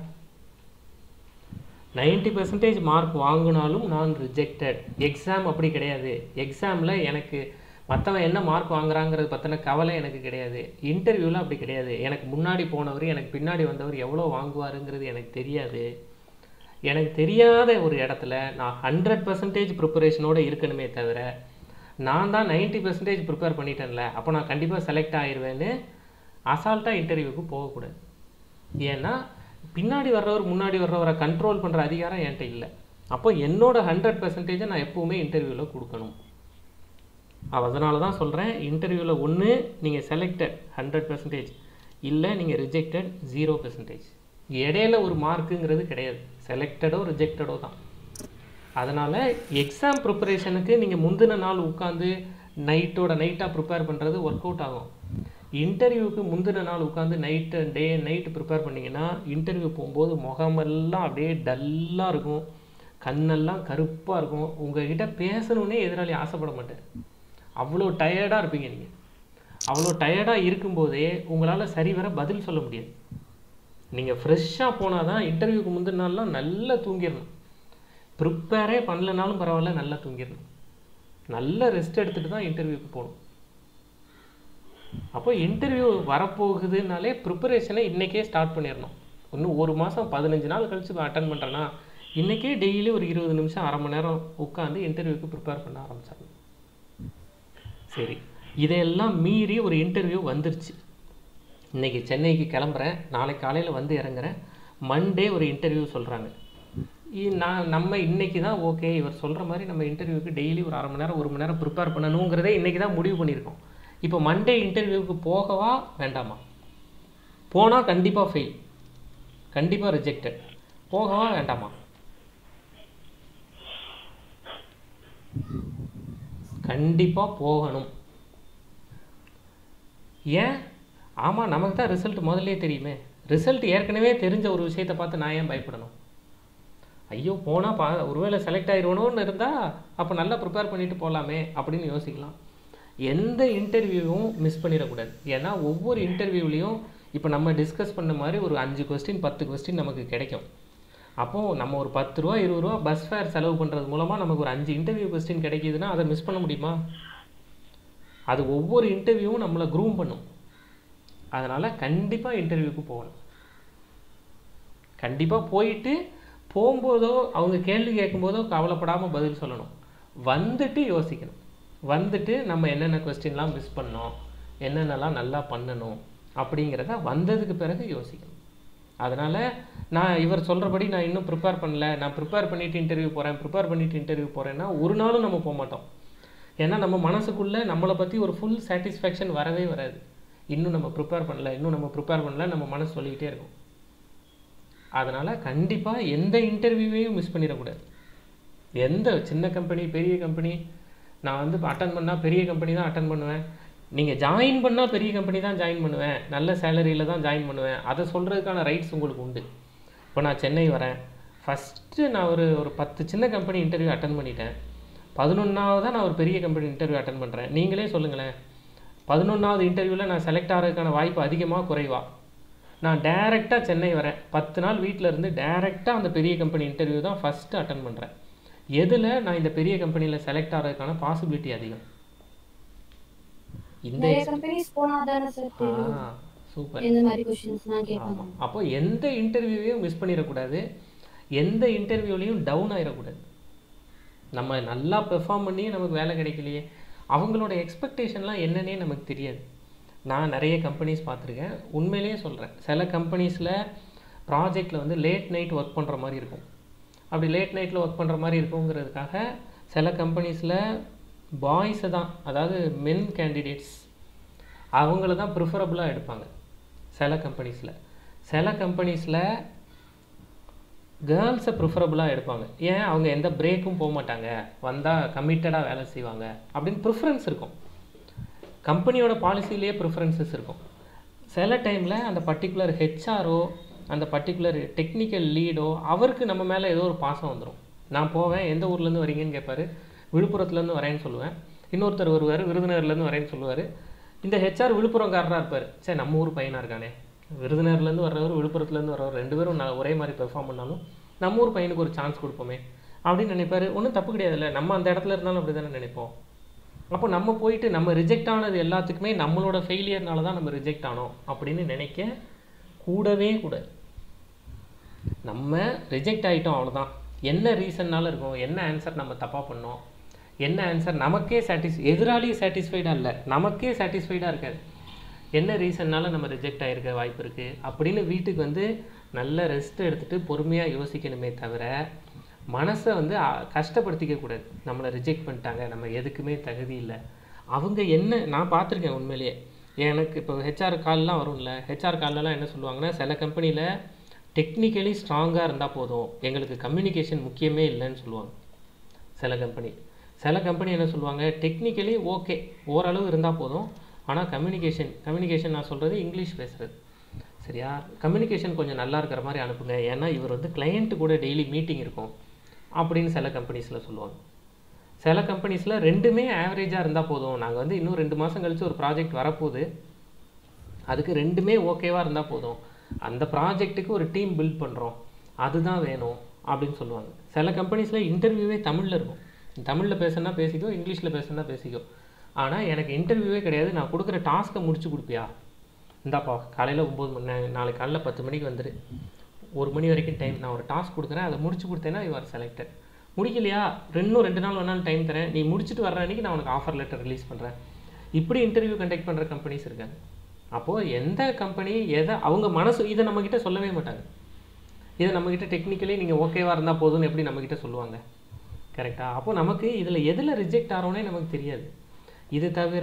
90% மார்க் வாங்கினாலும் நான் ரிஜெக்டட். எக்ஸாம் அப்படி கிடையாது. எக்ஸாமில் எனக்கு மற்றவன் என்ன மார்க் வாங்குறாங்கிறது பற்றின கவலை எனக்கு கிடையாது. இன்டர்வியூவில் அப்படி கிடையாது. எனக்கு முன்னாடி போனவர் எனக்கு பின்னாடி வந்தவர் எவ்வளோ வாங்குவாருங்கிறது எனக்கு தெரியாது. எனக்கு தெரியாத ஒரு இடத்துல நான் 100% ப்ரிப்பரேஷனோடு இருக்கணுமே தவிர, நான் தான் 90% ப்ரிப்பேர் பண்ணிட்டேன்ல, அப்போ நான் கண்டிப்பாக செலக்ட் ஆகிடுவேன்னு அசால்ட்டாக இன்டர்வியூக்கு போகக்கூடாது. ஏன்னா பின்னாடி வர்றவர் முன்னாடி வர்றவரை கண்ட்ரோல் பண்ணுற அதிகாரம் என்கிட்ட இல்லை. அப்போ என்னோட 100% நான் எப்போவுமே இன்டர்வியூவில் கொடுக்கணும். அதனால தான் சொல்கிறேன், இன்டர்வியூவில் ஒன்று நீங்கள் செலக்டட் 100%, இல்லை நீங்கள் ரிஜெக்டட் 0%. இடையில ஒரு மார்க்குங்கிறது கிடையாது. செலக்டடோ ரிஜெக்டடோ தான். அதனால் எக்ஸாம் ப்ரிப்பரேஷனுக்கு நீங்கள் முந்தின நாள் உட்காந்து நைட்டாக ப்ரிப்பேர் பண்ணுறது ஒர்க் அவுட் ஆகும். இன்டர்வியூக்கு முந்தின நாள் உட்காந்து நைட்டு ப்ரிப்பேர் பண்ணிங்கன்னா இன்டர்வியூ போகும்போது முகமெல்லாம் அப்படியே டல்லாக இருக்கும், கண்ணெல்லாம் கருப்பாக இருக்கும். உங்ககிட்ட பேசணுன்னே எதிராளி ஆசைப்பட மாட்டேன். அவ்வளோ டயர்டாக இருப்பீங்க நீங்கள். அவ்வளோ டயர்டாக இருக்கும்போதே உங்களால் சரிவர பதில் சொல்ல முடியாது. நீங்கள் ஃப்ரெஷ்ஷாக போனால் தான் இன்டர்வியூக்கு முந்தின நாள்லாம் நல்லா தூங்கிடணும். ப்ரிப்பேரே பண்ணலனாலும் பரவாயில்ல, நல்லா தூங்கிடணும். நல்ல ரெஸ்ட் எடுத்துகிட்டு தான் இன்டர்வியூக்கு போகணும். அப்போ இன்டர்வியூ வரப்போகுதுனாலே ப்ரிப்பரேஷனை இன்றைக்கே ஸ்டார்ட் பண்ணிடணும். இன்னும் 1 மாதம் 15 நாள் கழித்து அட்டன் பண்ணுறேன்னா இன்றைக்கே டெய்லி ஒரு 20 நிமிஷம் அரை மணி நேரம் உட்காந்து இன்டர்வியூக்கு ப்ரிப்பேர் பண்ண ஆரம்பிச்சிடணும். சரி, இதையெல்லாம் மீறி ஒரு இன்டர்வியூ வந்துருச்சு. இன்றைக்கி சென்னைக்கு கிளம்புறேன், நாளைக்கு காலையில் வந்து இறங்குறேன். மண்டே ஒரு இன்டர்வியூ சொல்கிறாங்க. நம்ம இன்றைக்கி தான் ஓகே இவர் சொல்கிற மாதிரி நம்ம இன்டர்வியூக்கு டெய்லி ஒரு அரை மணி நேரம் 1 மணி நேரம் ப்ரிப்பேர் பண்ணணுங்கிறதே இன்றைக்கி தான் முடிவு பண்ணியிருக்கோம். இப்போ மண்டே இன்டர்வியூக்கு போகவா வேண்டாமா? போனால் கண்டிப்பாக ஃபெயில், கண்டிப்பாக ரிஜெக்டட். போகவா வேண்டாமா? கண்டிப்பாக போகணும். ஏன்? ஆமாம், நமக்கு தான் ரிசல்ட் முதல்லே தெரியுமே. ரிசல்ட் ஏற்கனவே தெரிஞ்ச ஒரு விஷயத்தை பார்த்து நான் ஏன் பயப்படணும்? ஐயோ போனால் ஒருவேளை செலக்ட் ஆகிடுவணும்னு இருந்தால் அப்போ நல்லா ப்ரிப்பேர் பண்ணிட்டு போகலாமே அப்படின்னு யோசிக்கலாம். எந்த இன்டர்வியூவும் மிஸ் பண்ணிடக்கூடாது. ஏன்னா ஒவ்வொரு இன்டர்வியூலையும் இப்போ நம்ம டிஸ்கஸ் பண்ண மாதிரி ஒரு 5 கொஸ்டின் 10 கொஸ்டின் நமக்கு கிடைக்கும். அப்போது நம்ம ஒரு 10 ரூபா 20 ரூபா பஸ் ஃபேர் செலவு பண்ணுறது மூலமாக நமக்கு ஒரு 5 இன்டர்வியூ கொஸ்டின் கிடைக்கிதுன்னா அதை மிஸ் பண்ண முடியுமா? அது ஒவ்வொரு இன்டர்வியூவும் நம்மளை க்ரூம் பண்ணும். அதனால் கண்டிப்பாக இன்டர்வியூக்கு போகணும். கண்டிப்பாக போயிட்டு போகும்போதோ அவங்க கேள்வி கேட்கும்போதோ கவலைப்படாமல் பதில் சொல்லணும். வந்துட்டு யோசிக்கணும். வந்துட்டு நம்ம என்னென்ன கொஸ்டின்லாம் மிஸ் பண்ணோம், என்னென்னலாம் நல்லா பண்ணணும் அப்படிங்கிறத வந்ததுக்கு பிறகு யோசிக்கணும். அதனால் நான் இவர் சொல்கிறபடி நான் இன்னும் ப்ரிப்பேர் பண்ணல, நான் ப்ரிப்பேர் பண்ணிவிட்டு இன்டர்வியூ போகிறேன்னா ஒரு நாளும் நம்ம போக மாட்டோம். ஏன்னா நம்ம மனசுக்குள்ளே நம்மளை பற்றி ஒரு ஃபுல் சாட்டிஸ்ஃபேக்ஷன் வரவே வராது. இன்னும் நம்ம ப்ரிப்பேர் பண்ணல நம்ம மனசு சொல்லிக்கிட்டே இருக்கும். அதனால் கண்டிப்பாக எந்த இன்டர்வியூவையும் மிஸ் பண்ணிடக்கூடாது. எந்த சின்ன கம்பெனி பெரிய கம்பெனி, நான் வந்து இப்போ அட்டன் பண்ணால் பெரிய கம்பெனி தான் அட்டன் பண்ணுவேன், நீங்கள் ஜாயின் பண்ணால் பெரிய கம்பெனி தான் ஜாயின் பண்ணுவேன், நல்ல சேலரியில் தான் ஜாயின் பண்ணுவேன், அதை சொல்கிறதுக்கான ரைட்ஸ் உங்களுக்கு உண்டு. இப்போ நான் சென்னை வரேன், ஃபஸ்ட்டு நான் ஒரு 10 சின்ன கம்பெனி இன்டர்வியூ அட்டன் பண்ணிட்டேன். 11ஆவதாக நான் ஒரு பெரிய கம்பெனி இன்டர்வியூ அட்டன் பண்ணுறேன். நீங்களே சொல்லுங்களேன், 11ஆவது இன்டர்வியூவில் நான் செலக்ட் ஆகிறதுக்கான வாய்ப்பு அதிகமாக குறைவா? நான் டைரெக்டாக சென்னை வரேன், 10 நாள் வீட்டில் இருந்து டைரெக்டாக அந்த பெரிய கம்பெனி இன்டர்வியூ தான் ஃபஸ்ட்டு அட்டன் பண்ணுறேன். எதில் நான் இந்த பெரிய கம்பெனியில் செலக்ட் ஆகிறதுக்கான பாசிபிலிட்டி அதிகம்? இந்த சூப்பர். ஆமாம், அப்போ எந்த இன்டர்வியூவையும் மிஸ் பண்ணிடக்கூடாது, எந்த இன்டர்வியூலையும் டவுன் ஆகிடக்கூடாது. நம்ம நல்லா பெர்ஃபார்ம் பண்ணி நமக்கு வேலை கிடைக்கலையே, அவங்களோட எக்ஸ்பெக்டேஷன்லாம் என்னன்னே நமக்கு தெரியாது. நான் நிறைய கம்பெனிஸ் பார்த்துருக்கேன், உண்மையிலேயே சொல்கிறேன். சில கம்பெனிஸில் ப்ராஜெக்டில் வந்து லேட் நைட் ஒர்க் பண்ணுற மாதிரி இருக்கும். அப்படி லேட் நைட்டில் ஒர்க் பண்ணுற மாதிரி இருக்குங்கிறதுக்காக சில கம்பெனிஸில் பாய்ஸை தான், அதாவது மென் கேண்டிடேட்ஸ் அவங்கள தான் ப்ரிஃபரபுளாக எடுப்பாங்க. சில கம்பெனிஸில் கேர்ள்ஸை ப்ரிஃபரபுளாக எடுப்பாங்க. ஏன்? அவங்க எந்த பிரேக்கும் போக மாட்டாங்க, வந்தால் கமிட்டடாக வேலை செய்வாங்க அப்படின்னு ப்ரிஃபரன்ஸ் இருக்கும். கம்பெனியோட பாலிசிலேயே ப்ரிஃபரன்சஸ் இருக்கும். சில டைமில் அந்த பர்டிகுலர் ஹெச்ஆரோ அந்த பர்டிகுலர் டெக்னிக்கல் லீடோ அவருக்கு நம்ம மேலே ஏதோ ஒரு பாசம் வந்துடும். நான் போவேன், எந்த ஊர்லேருந்து வரீங்கன்னு கேட்பாரு, விழுப்புரத்துலேருந்து வரேன்னு சொல்லுவேன். இன்னொருத்தர் வருவார், விருதுநகர்லேருந்து வரேன்னு சொல்லுவார். இந்த ஹெச்ஆர் விழுப்புரம்காரராக இருப்பார். சரி, நம்ம ஊர் பையனாக இருக்கானே, விருதுநகர்லேருந்து வர்றவர் விழுப்புரத்துலேருந்து வர்றவர் 2 பேரும் ஒரே மாதிரி பெர்ஃபார்ம் பண்ணாலும் நம்ம ஊர் பையனுக்கு ஒரு சான்ஸ் கொடுப்போமே அப்படின்னு நினைப்பார். ஒன்றும் தப்பு கிடையாதுல்ல, நம்ம அந்த இடத்துல இருந்தாலும் அப்படி தானே நினைப்போம். அப்போ நம்ம போயிட்டு நம்ம ரிஜெக்ட் ஆனது எல்லாத்துக்குமே நம்மளோட ஃபெயிலியர்னால தான் நம்ம ரிஜெக்ட் ஆனோம் அப்படின்னு நினைக்க கூடவே கூடாது. நம்ம ரிஜெக்ட் ஆகிட்டோம், அவ்வளோதான். என்ன ரீசன்னால இருக்கும், என்ன ஆன்சர் நம்ம தப்பாக பண்ணோம், என்ன ஆன்சர் நமக்கே எதிராளியே சாட்டிஸ்ஃபைடாக இல்லை, நமக்கே சாட்டிஸ்ஃபைடாக இருக்காது, என்ன ரீசன்னால நம்ம ரிஜெக்ட் ஆகிருக்க வாய்ப்பு இருக்குது அப்படின்னு வீட்டுக்கு வந்து நல்ல ரெஸ்ட் எடுத்துகிட்டு பொறுமையாக யோசிக்கணுமே தவிர மனசை வந்து கஷ்டப்படுத்திக்க கூடாது. நம்மளை ரிஜெக்ட் பண்ணிட்டாங்க, நம்ம எதுக்குமே தகுதி இல்லை. அவங்க என்ன, நான் பார்த்துருக்கேன் உண்மையிலேயே. எனக்கு இப்போ ஹெச்ஆர் கால்லாம் வரும்ல, ஹெச்ஆர் கால்லலாம் என்ன சொல்லுவாங்கன்னா, சில கம்பெனியில் டெக்னிக்கலி ஸ்ட்ராங்காக இருந்தால் போதும், எங்களுக்கு கம்யூனிகேஷன் முக்கியமே இல்லைன்னு சொல்லுவாங்க. சில கம்பெனி என்ன சொல்லுவாங்க, டெக்னிக்கலி ஓகே ஓரளவு இருந்தால் போதும், ஆனால் கம்யூனிகேஷன் நான் சொல்கிறது இங்கிலீஷ் பேசுகிறது, சரியா? கம்யூனிகேஷன் கொஞ்சம் நல்லா இருக்கிற மாதிரி அனுப்புங்க, ஏன்னா இவர் வந்து கிளையண்ட்டு கூட டெய்லி மீட்டிங் இருக்கும் அப்படின்னு சில கம்பெனிஸில் சொல்லுவாங்க. சில கம்பெனிஸில் ரெண்டுமே ஆவரேஜாக இருந்தால் போதும், நாங்கள் வந்து இன்னும் 2 மாதம் கழித்து ஒரு ப்ராஜெக்ட் வரப்போகுது, அதுக்கு ரெண்டுமே ஓகேவாக இருந்தால் போதும், அந்த ப்ராஜெக்ட்டுக்கு ஒரு டீம் பில்ட் பண்ணுறோம், அதுதான் வேணும் அப்படின்னு சொல்லுவாங்க. சில கம்பெனிஸில் இன்டர்வியூவே தமிழில் இருக்கும், தமிழில் பேசுனா பேசிக்கோ, இங்கிலீஷில் பேசுனா பேசிக்கோ, ஆனால் எனக்கு இன்டர்வியூவே கிடையாது, நான் கொடுக்குற டாஸ்க்கை முடிச்சு கொடுப்பியா, இந்தாப்பா காலையில் 9 மணி, நாளைக்கு காலையில் 10 மணிக்கு வந்துடு, 1 மணி வரைக்கும் டைம், நான் ஒரு டாஸ்க் கொடுக்குறேன், அதை முடிச்சு கொடுத்தேன்னா யூ ஆர் செலக்டட். முடிக்கலையா, இன்னும் 2 நாள் வேணாலும் டைம் தரேன், நீ முடிச்சுட்டு வர்ற அன்றைக்கி நான் உனக்கு ஆஃபர் லெட்டர் ரிலீஸ் பண்ணுறேன். இப்படி இன்டர்வியூ கண்டக்ட் பண்ணுற கம்பெனிஸ் இருக்காங்க. அப்போது எந்த கம்பெனி எதை அவங்க மனசு, இதை நம்மக்கிட்ட சொல்லவே மாட்டாங்க. இதை நம்மக்கிட்ட டெக்னிக்கலி நீங்கள் ஓகேவாக இருந்தால் போதும்னு எப்படி நம்மக்கிட்ட சொல்லுவாங்க, கரெக்டாக? அப்போது நமக்கு இதில் எதில் ரிஜெக்ட் ஆகிறோன்னே நமக்கு தெரியாது. இது தவிர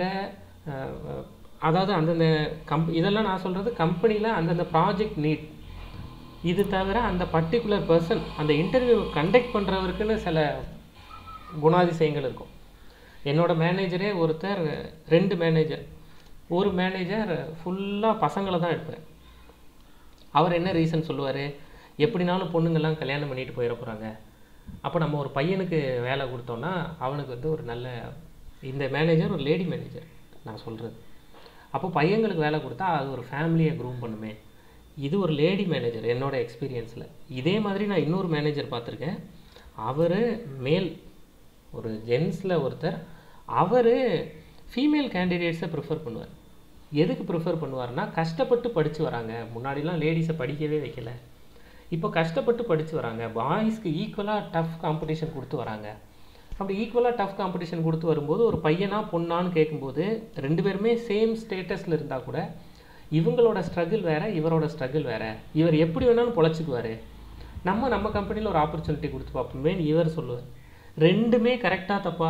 அதாவது அந்தந்த இதெல்லாம் நான் சொல்கிறது கம்பெனியில் அந்தந்த ப்ராஜெக்ட் நீட். இது தவிர அந்த பர்டிகுலர் பர்சன் அந்த இன்டர்வியூ கண்டக்ட் பண்ணுறவருக்குன்னு சில குணாதிசயங்கள் இருக்கும். என்னோடய மேனேஜரே ஒருத்தர், 2 மேனேஜர், ஒரு மேனேஜர் ஃபுல்லாக பசங்களை தான் எடுப்பார். அவர் என்ன ரீசன் சொல்லுவார், எப்படினாலும் பொண்ணுங்கள்லாம் கல்யாணம் பண்ணிட்டு போயிட போகிறாங்க, அப்போ நம்ம ஒரு பையனுக்கு வேலை கொடுத்தோன்னா அவனுக்கு வந்து ஒரு நல்ல, இந்த மேனேஜர் ஒரு லேடி மேனேஜர் நான் சொல்கிறது, அப்போ பையங்களுக்கு வேலை கொடுத்தா அது ஒரு ஃபேமிலியை க்ரூம் பண்ணுமே. இது ஒரு லேடி மேனேஜர் என்னோடய எக்ஸ்பீரியன்ஸில். இதே மாதிரி நான் இன்னொரு மேனேஜர் பார்த்துருக்கேன், அவர் மேல், ஒரு ஜென்ஸில் ஒருத்தர், அவர் ஃபீமேல் கேண்டிடேட்ஸை ப்ரிஃபர் பண்ணுவார். எதுக்கு ப்ரிஃபர் பண்ணுவார்னா, கஷ்டப்பட்டு படித்து வராங்க, முன்னாடிலாம் லேடிஸை படிக்கவே வைக்கல, இப்போ கஷ்டப்பட்டு படித்து வராங்க, பாய்ஸ்க்கு ஈக்குவலாக டஃப் காம்படிஷன் கொடுத்து வராங்க. அப்படி ஈக்குவலாக டஃப் காம்படிஷன் கொடுத்து வரும்போது ஒரு பையனா பொண்ணான்னு கேட்கும்போது 2 பேருமே சேம் ஸ்டேட்டஸில் இருந்தால் கூட இவங்களோட ஸ்ட்ரகிள் வேறு, இவரோட ஸ்ட்ரகிள் வேறு, இவர் எப்படி வேணாலும் பொழைச்சிக்குவார், நம்ம கம்பெனியில் ஒரு ஆப்பர்ச்சுனிட்டி கொடுத்து பார்ப்போமேன்னு இவர் சொல்லுவார். ரெண்டுமே கரெக்டாக தப்பா?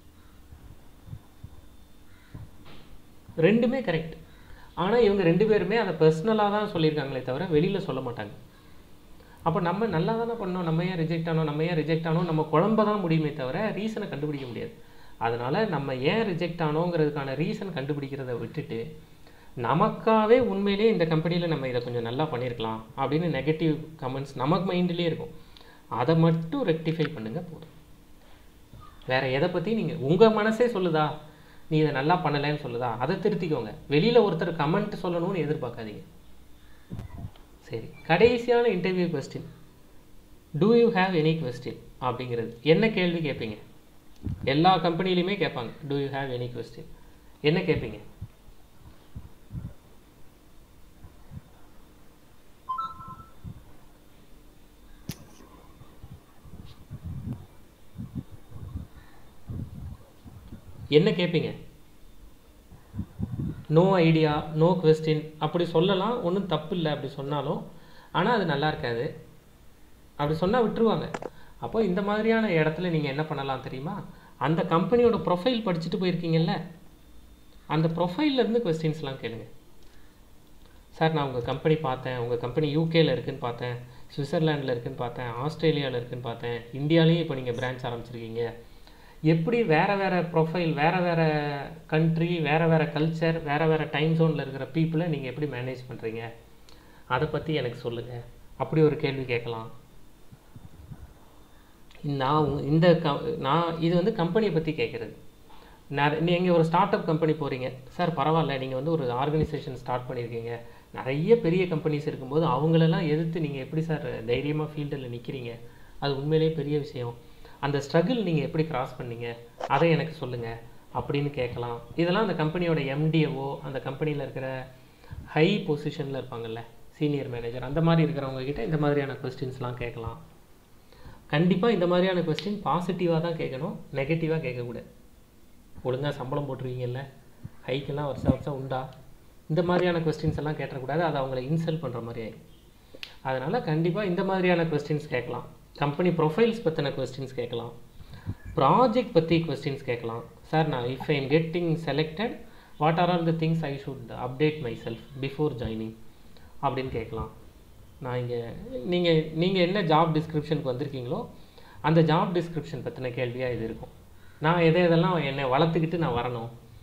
ரெண்டுமே கரெக்ட். ஆனால் இவங்க 2 பேருமே அதை பர்சனலாக தான் சொல்லியிருக்காங்களே தவிர வெளியில் சொல்ல மாட்டாங்க. அப்போ நம்ம நல்லா தானே பண்ணோம், நம்ம ஏன் ரிஜெக்ட் ஆனோம், நம்ம குழம்ப தான் முடியுமே தவிர ரீசனை கண்டுபிடிக்க முடியாது. அதனால் நம்ம ஏன் ரிஜெக்ட் ஆனோங்கிறதுக்கான ரீசன் கண்டுபிடிக்கிறத விட்டுட்டு நமக்காகவே உண்மையிலேயே இந்த கம்பெனியில் நம்ம இதை கொஞ்சம் நல்லா பண்ணியிருக்கலாம் அப்படின்னு நெகட்டிவ் கமெண்ட்ஸ் நமக்கு மைண்ட்லேயே இருக்கும், அதை மட்டும் ரெக்டிஃபை பண்ணுங்கள் போதும். வேறு எதை பற்றி நீங்கள் உங்கள் மனசே சொல்லுதா நீ இதை நல்லா பண்ணலைன்னு சொல்லுதா, அதை திருத்திக்கோங்க. வெளியில் ஒருத்தர் கமெண்ட் சொல்லணும்னு எதிர்பார்க்காதீங்க. சரி, கடைசியான interview question, do you have any question அப்படிங்கிறது. என்ன கேள்வி கேட்பீங்க? எல்லா கம்பெனிலையுமே கேட்பாங்க, do you have any question. என்ன கேட்பீங்க? என்ன கேட்பீங்க? நோ ஐடியா, நோ கொஸ்டின் அப்படி சொல்லலாம், ஒன்றும் தப்பு இல்லை அப்படி சொன்னாலும். ஆனால் அது நல்லா இருக்காது, அப்படி சொன்னால் விட்டுருவாங்க. அப்போ இந்த மாதிரியான இடத்துல நீங்கள் என்ன பண்ணலாம் தெரியுமா? அந்த கம்பெனியோட ப்ரொஃபைல் படிச்சுட்டு போயிருக்கீங்கல்ல, அந்த ப்ரொஃபைல்லேருந்து கொஸ்டின்ஸ்லாம் கேளுங்க. சார் நான் உங்கள் கம்பெனி பார்த்தேன், உங்கள் கம்பெனி யூகேயில் இருக்குதுன்னு பார்த்தேன், சுவிட்சர்லாண்டில் இருக்குதுன்னு பார்த்தேன், ஆஸ்திரேலியாவில் இருக்குதுன்னு பார்த்தேன், இந்தியாவிலேயும் இப்போ நீங்கள் பிரான்ச் ஆரம்பிச்சிருக்கீங்க, எப்படி வேறு ப்ரொஃபைல், வேறு கண்ட்ரி, வேறு கல்ச்சர், வேறு டைம் ஜோனில் இருக்கிற பீப்புளை நீங்கள் எப்படி மேனேஜ் பண்ணுறீங்க, அதை பற்றி எனக்கு சொல்லுங்கள். அப்படி ஒரு கேள்வி கேட்கலாம். நான் இது வந்து கம்பெனியை பற்றி கேட்குறது. நீங்கள் ஒரு ஸ்டார்ட் அப் கம்பெனி போகிறீங்க, சார் பரவாயில்ல நீங்கள் வந்து ஒரு ஆர்கனைசேஷன் ஸ்டார்ட் பண்ணியிருக்கீங்க, நிறைய பெரிய கம்பெனிஸ் இருக்கும்போது அவங்களெல்லாம் எதிர்த்து நீங்கள் எப்படி சார் தைரியமாக ஃபீல்டில் நிற்கிறீங்க, அது உண்மையிலேயே பெரிய விஷயம், அந்த ஸ்ட்ரகிள் நீங்கள் எப்படி கிராஸ் பண்ணீங்க அதை எனக்கு சொல்லுங்கள் அப்படின்னு கேட்கலாம். இதெல்லாம் அந்த கம்பெனியோட எம்டிஓ, அந்த கம்பெனியில் இருக்கிற ஹை பொசிஷனில் இருப்பாங்கள்ல, சீனியர் மேனேஜர், அந்த மாதிரி இருக்கிறவங்கக்கிட்ட இந்த மாதிரியான கொஸ்டின்ஸ்லாம் கேட்கலாம். கண்டிப்பாக இந்த மாதிரியான கொஸ்டின் பாசிட்டிவாக தான் கேட்கணும், நெகட்டிவாக கேட்கக்கூடாது. ஒழுங்காக சம்பளம் போட்டுருவீங்கல்ல, ஹைக்கெல்லாம் வருஷம் உண்டா, இந்த மாதிரியான கொஸ்டின்ஸ் எல்லாம் கேட்டக்கூடாது, அது அவங்கள இன்சல்ட் பண்ணுற மாதிரி ஆகிடும். அதனால் கண்டிப்பாக இந்த மாதிரியான கொஸ்டின்ஸ் கேட்கலாம். கம்பெனி ப்ரொஃபைல்ஸ் பற்றின கொஸ்டின்ஸ் கேட்கலாம், ப்ராஜெக்ட் பற்றி கொஸ்டின்ஸ் கேட்கலாம். சார் நான் if I am getting selected what are all the things I should update myself before joining அப்படின்னு கேட்கலாம். நான் இங்கே நீங்கள் என்ன ஜாப் டிஸ்கிரிப்ஷனுக்கு வந்திருக்கீங்களோ அந்த ஜாப் டிஸ்கிரிப்ஷன் பற்றின கேள்வியாக இது இருக்கும். நான் எதெல்லாம் என்னை வளர்த்துக்கிட்டு நான் வரணும்,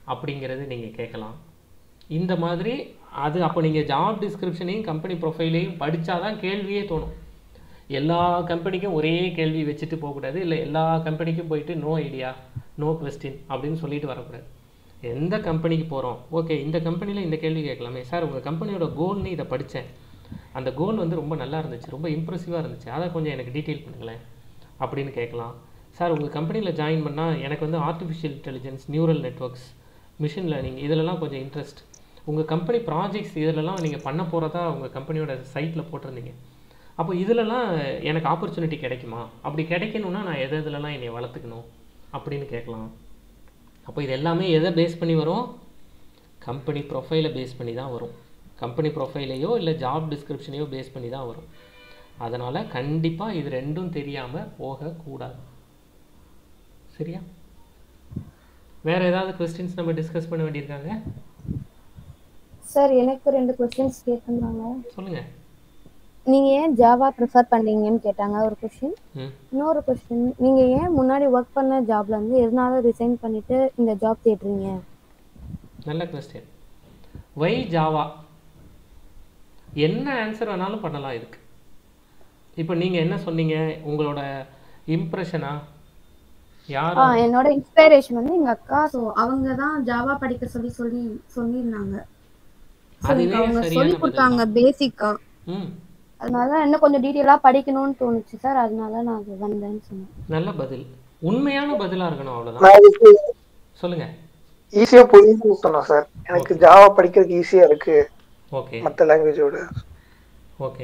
அப்படிங்கிறது நீங்கள் கேட்கலாம். இந்த மாதிரி அது அப்போ நீங்கள் ஜாப் டிஸ்கிரிப்ஷனையும் கம்பெனி ப்ரொஃபைலையும் படித்தா தான் கேள்வியே தோணும். எல்லா கம்பெனிக்கும் ஒரே கேள்வி வச்சுட்டு போகக்கூடாது, இல்லை எல்லா கம்பெனிக்கும் போயிட்டு நோ ஐடியா நோ கொஸ்டின் அப்படின்னு சொல்லிட்டு வரக்கூடாது. எந்த கம்பெனிக்கு போகிறோம், ஓகே இந்த கம்பெனியில் இந்த கேள்வி கேட்கலாமே சார், உங்கள் கம்பெனியோட கோல்னு இதை படித்தேன், அந்த கோல் வந்து ரொம்ப நல்லா இருந்துச்சு, ரொம்ப இம்ப்ரெசிவாக இருந்துச்சு, அதை கொஞ்சம் எனக்கு டீட்டெயில் பண்ணுங்களேன் அப்படின்னு கேட்கலாம். சார் உங்கள் கம்பெனியில் ஜாயின் பண்ணால் எனக்கு வந்து artificial intelligence, neural networks, machine learning இதிலலாம் கொஞ்சம் இன்ட்ரெஸ்ட், உங்கள் கம்பெனி ப்ராஜெக்ட்ஸ் இதிலலாம் நீங்கள் பண்ண போகிறதா உங்கள் கம்பெனியோட சைட்டில் போட்டிருந்தீங்க, அப்போ இதிலலாம் எனக்கு ஆப்பர்ச்சுனிட்டி கிடைக்குமா, அப்படி கிடைக்கணுன்னா நான் எது இதிலலாம் என்னை வளர்த்துக்கணும் அப்படின்னு கேட்கலாம். அப்போ இது எல்லாமே எதை பேஸ் பண்ணி வரும், கம்பெனி ப்ரொஃபைலை பேஸ் பண்ணி தான் வரும். கம்பெனி ப்ரொஃபைலையோ இல்லை ஜாப் டிஸ்கிரிப்ஷனையோ பேஸ் பண்ணி தான் வரும். அதனால் கண்டிப்பாக இது ரெண்டும் தெரியாமல் போகக்கூடாது. சரியா? வேறு ஏதாவது கொஸ்டின்ஸ் நம்ம டிஸ்கஸ் பண்ண வேண்டியிருக்காங்க? சார் எனக்கு 2 கொஸ்டின்ஸ் கேட்டிருந்தாங்க. சொல்லுங்கள். நீங்க ஏன் ஜாவா ப்ரிஃபர் பண்ணீங்கன்னு கேட்டாங்க ஒரு கொஸ்டின். இன்னொரு கொஸ்டின், நீங்க ஏன் முன்னாடி ஒர்க் பண்ண ஜாப்ல இருந்து எதனால ரிசைன் பண்ணிட்டு இந்த ஜாப் தேடுறீங்க? நல்ல கொஸ்டின். வை ஜாவா, என்ன ஆன்சர் வேணாலும் பண்ணலாம் இதுக்கு. இப்போ நீங்கள் என்ன சொன்னீங்க, உங்களோட இம்ப்ரெஷனா யார்? என்னோட இன்ஸ்பிரேஷன் வந்து எங்க அக்கா. ஸோ அவங்க தான் ஜாவா படிக்க சொல்லியிருந்தாங்க. அதுவே அவங்க சரியான சொல்லி பதில் கொடுத்தாங்க தான். பேசிக்கா. ம், அதனால இன்னும் கொஞ்சம் டீட்டெயிலாக படிக்கணும்னு தோணுச்சு சார், அதனால நான் அது வந்தேன்னு சொன்னேன். நல்ல பதில், உண்மையான பதிலாக இருக்கணும், அவ்வளோதான். நான் இதுக்கு சொல்லுங்கள். ஈஸியா புரியுதுன்னு சொன்னேன் சார். எனக்கு ஜாவா படிக்கிறதுக்கு ஈஸியா இருக்கு ஓகே மற்ற லாங்குவேஜோட. ஓகே,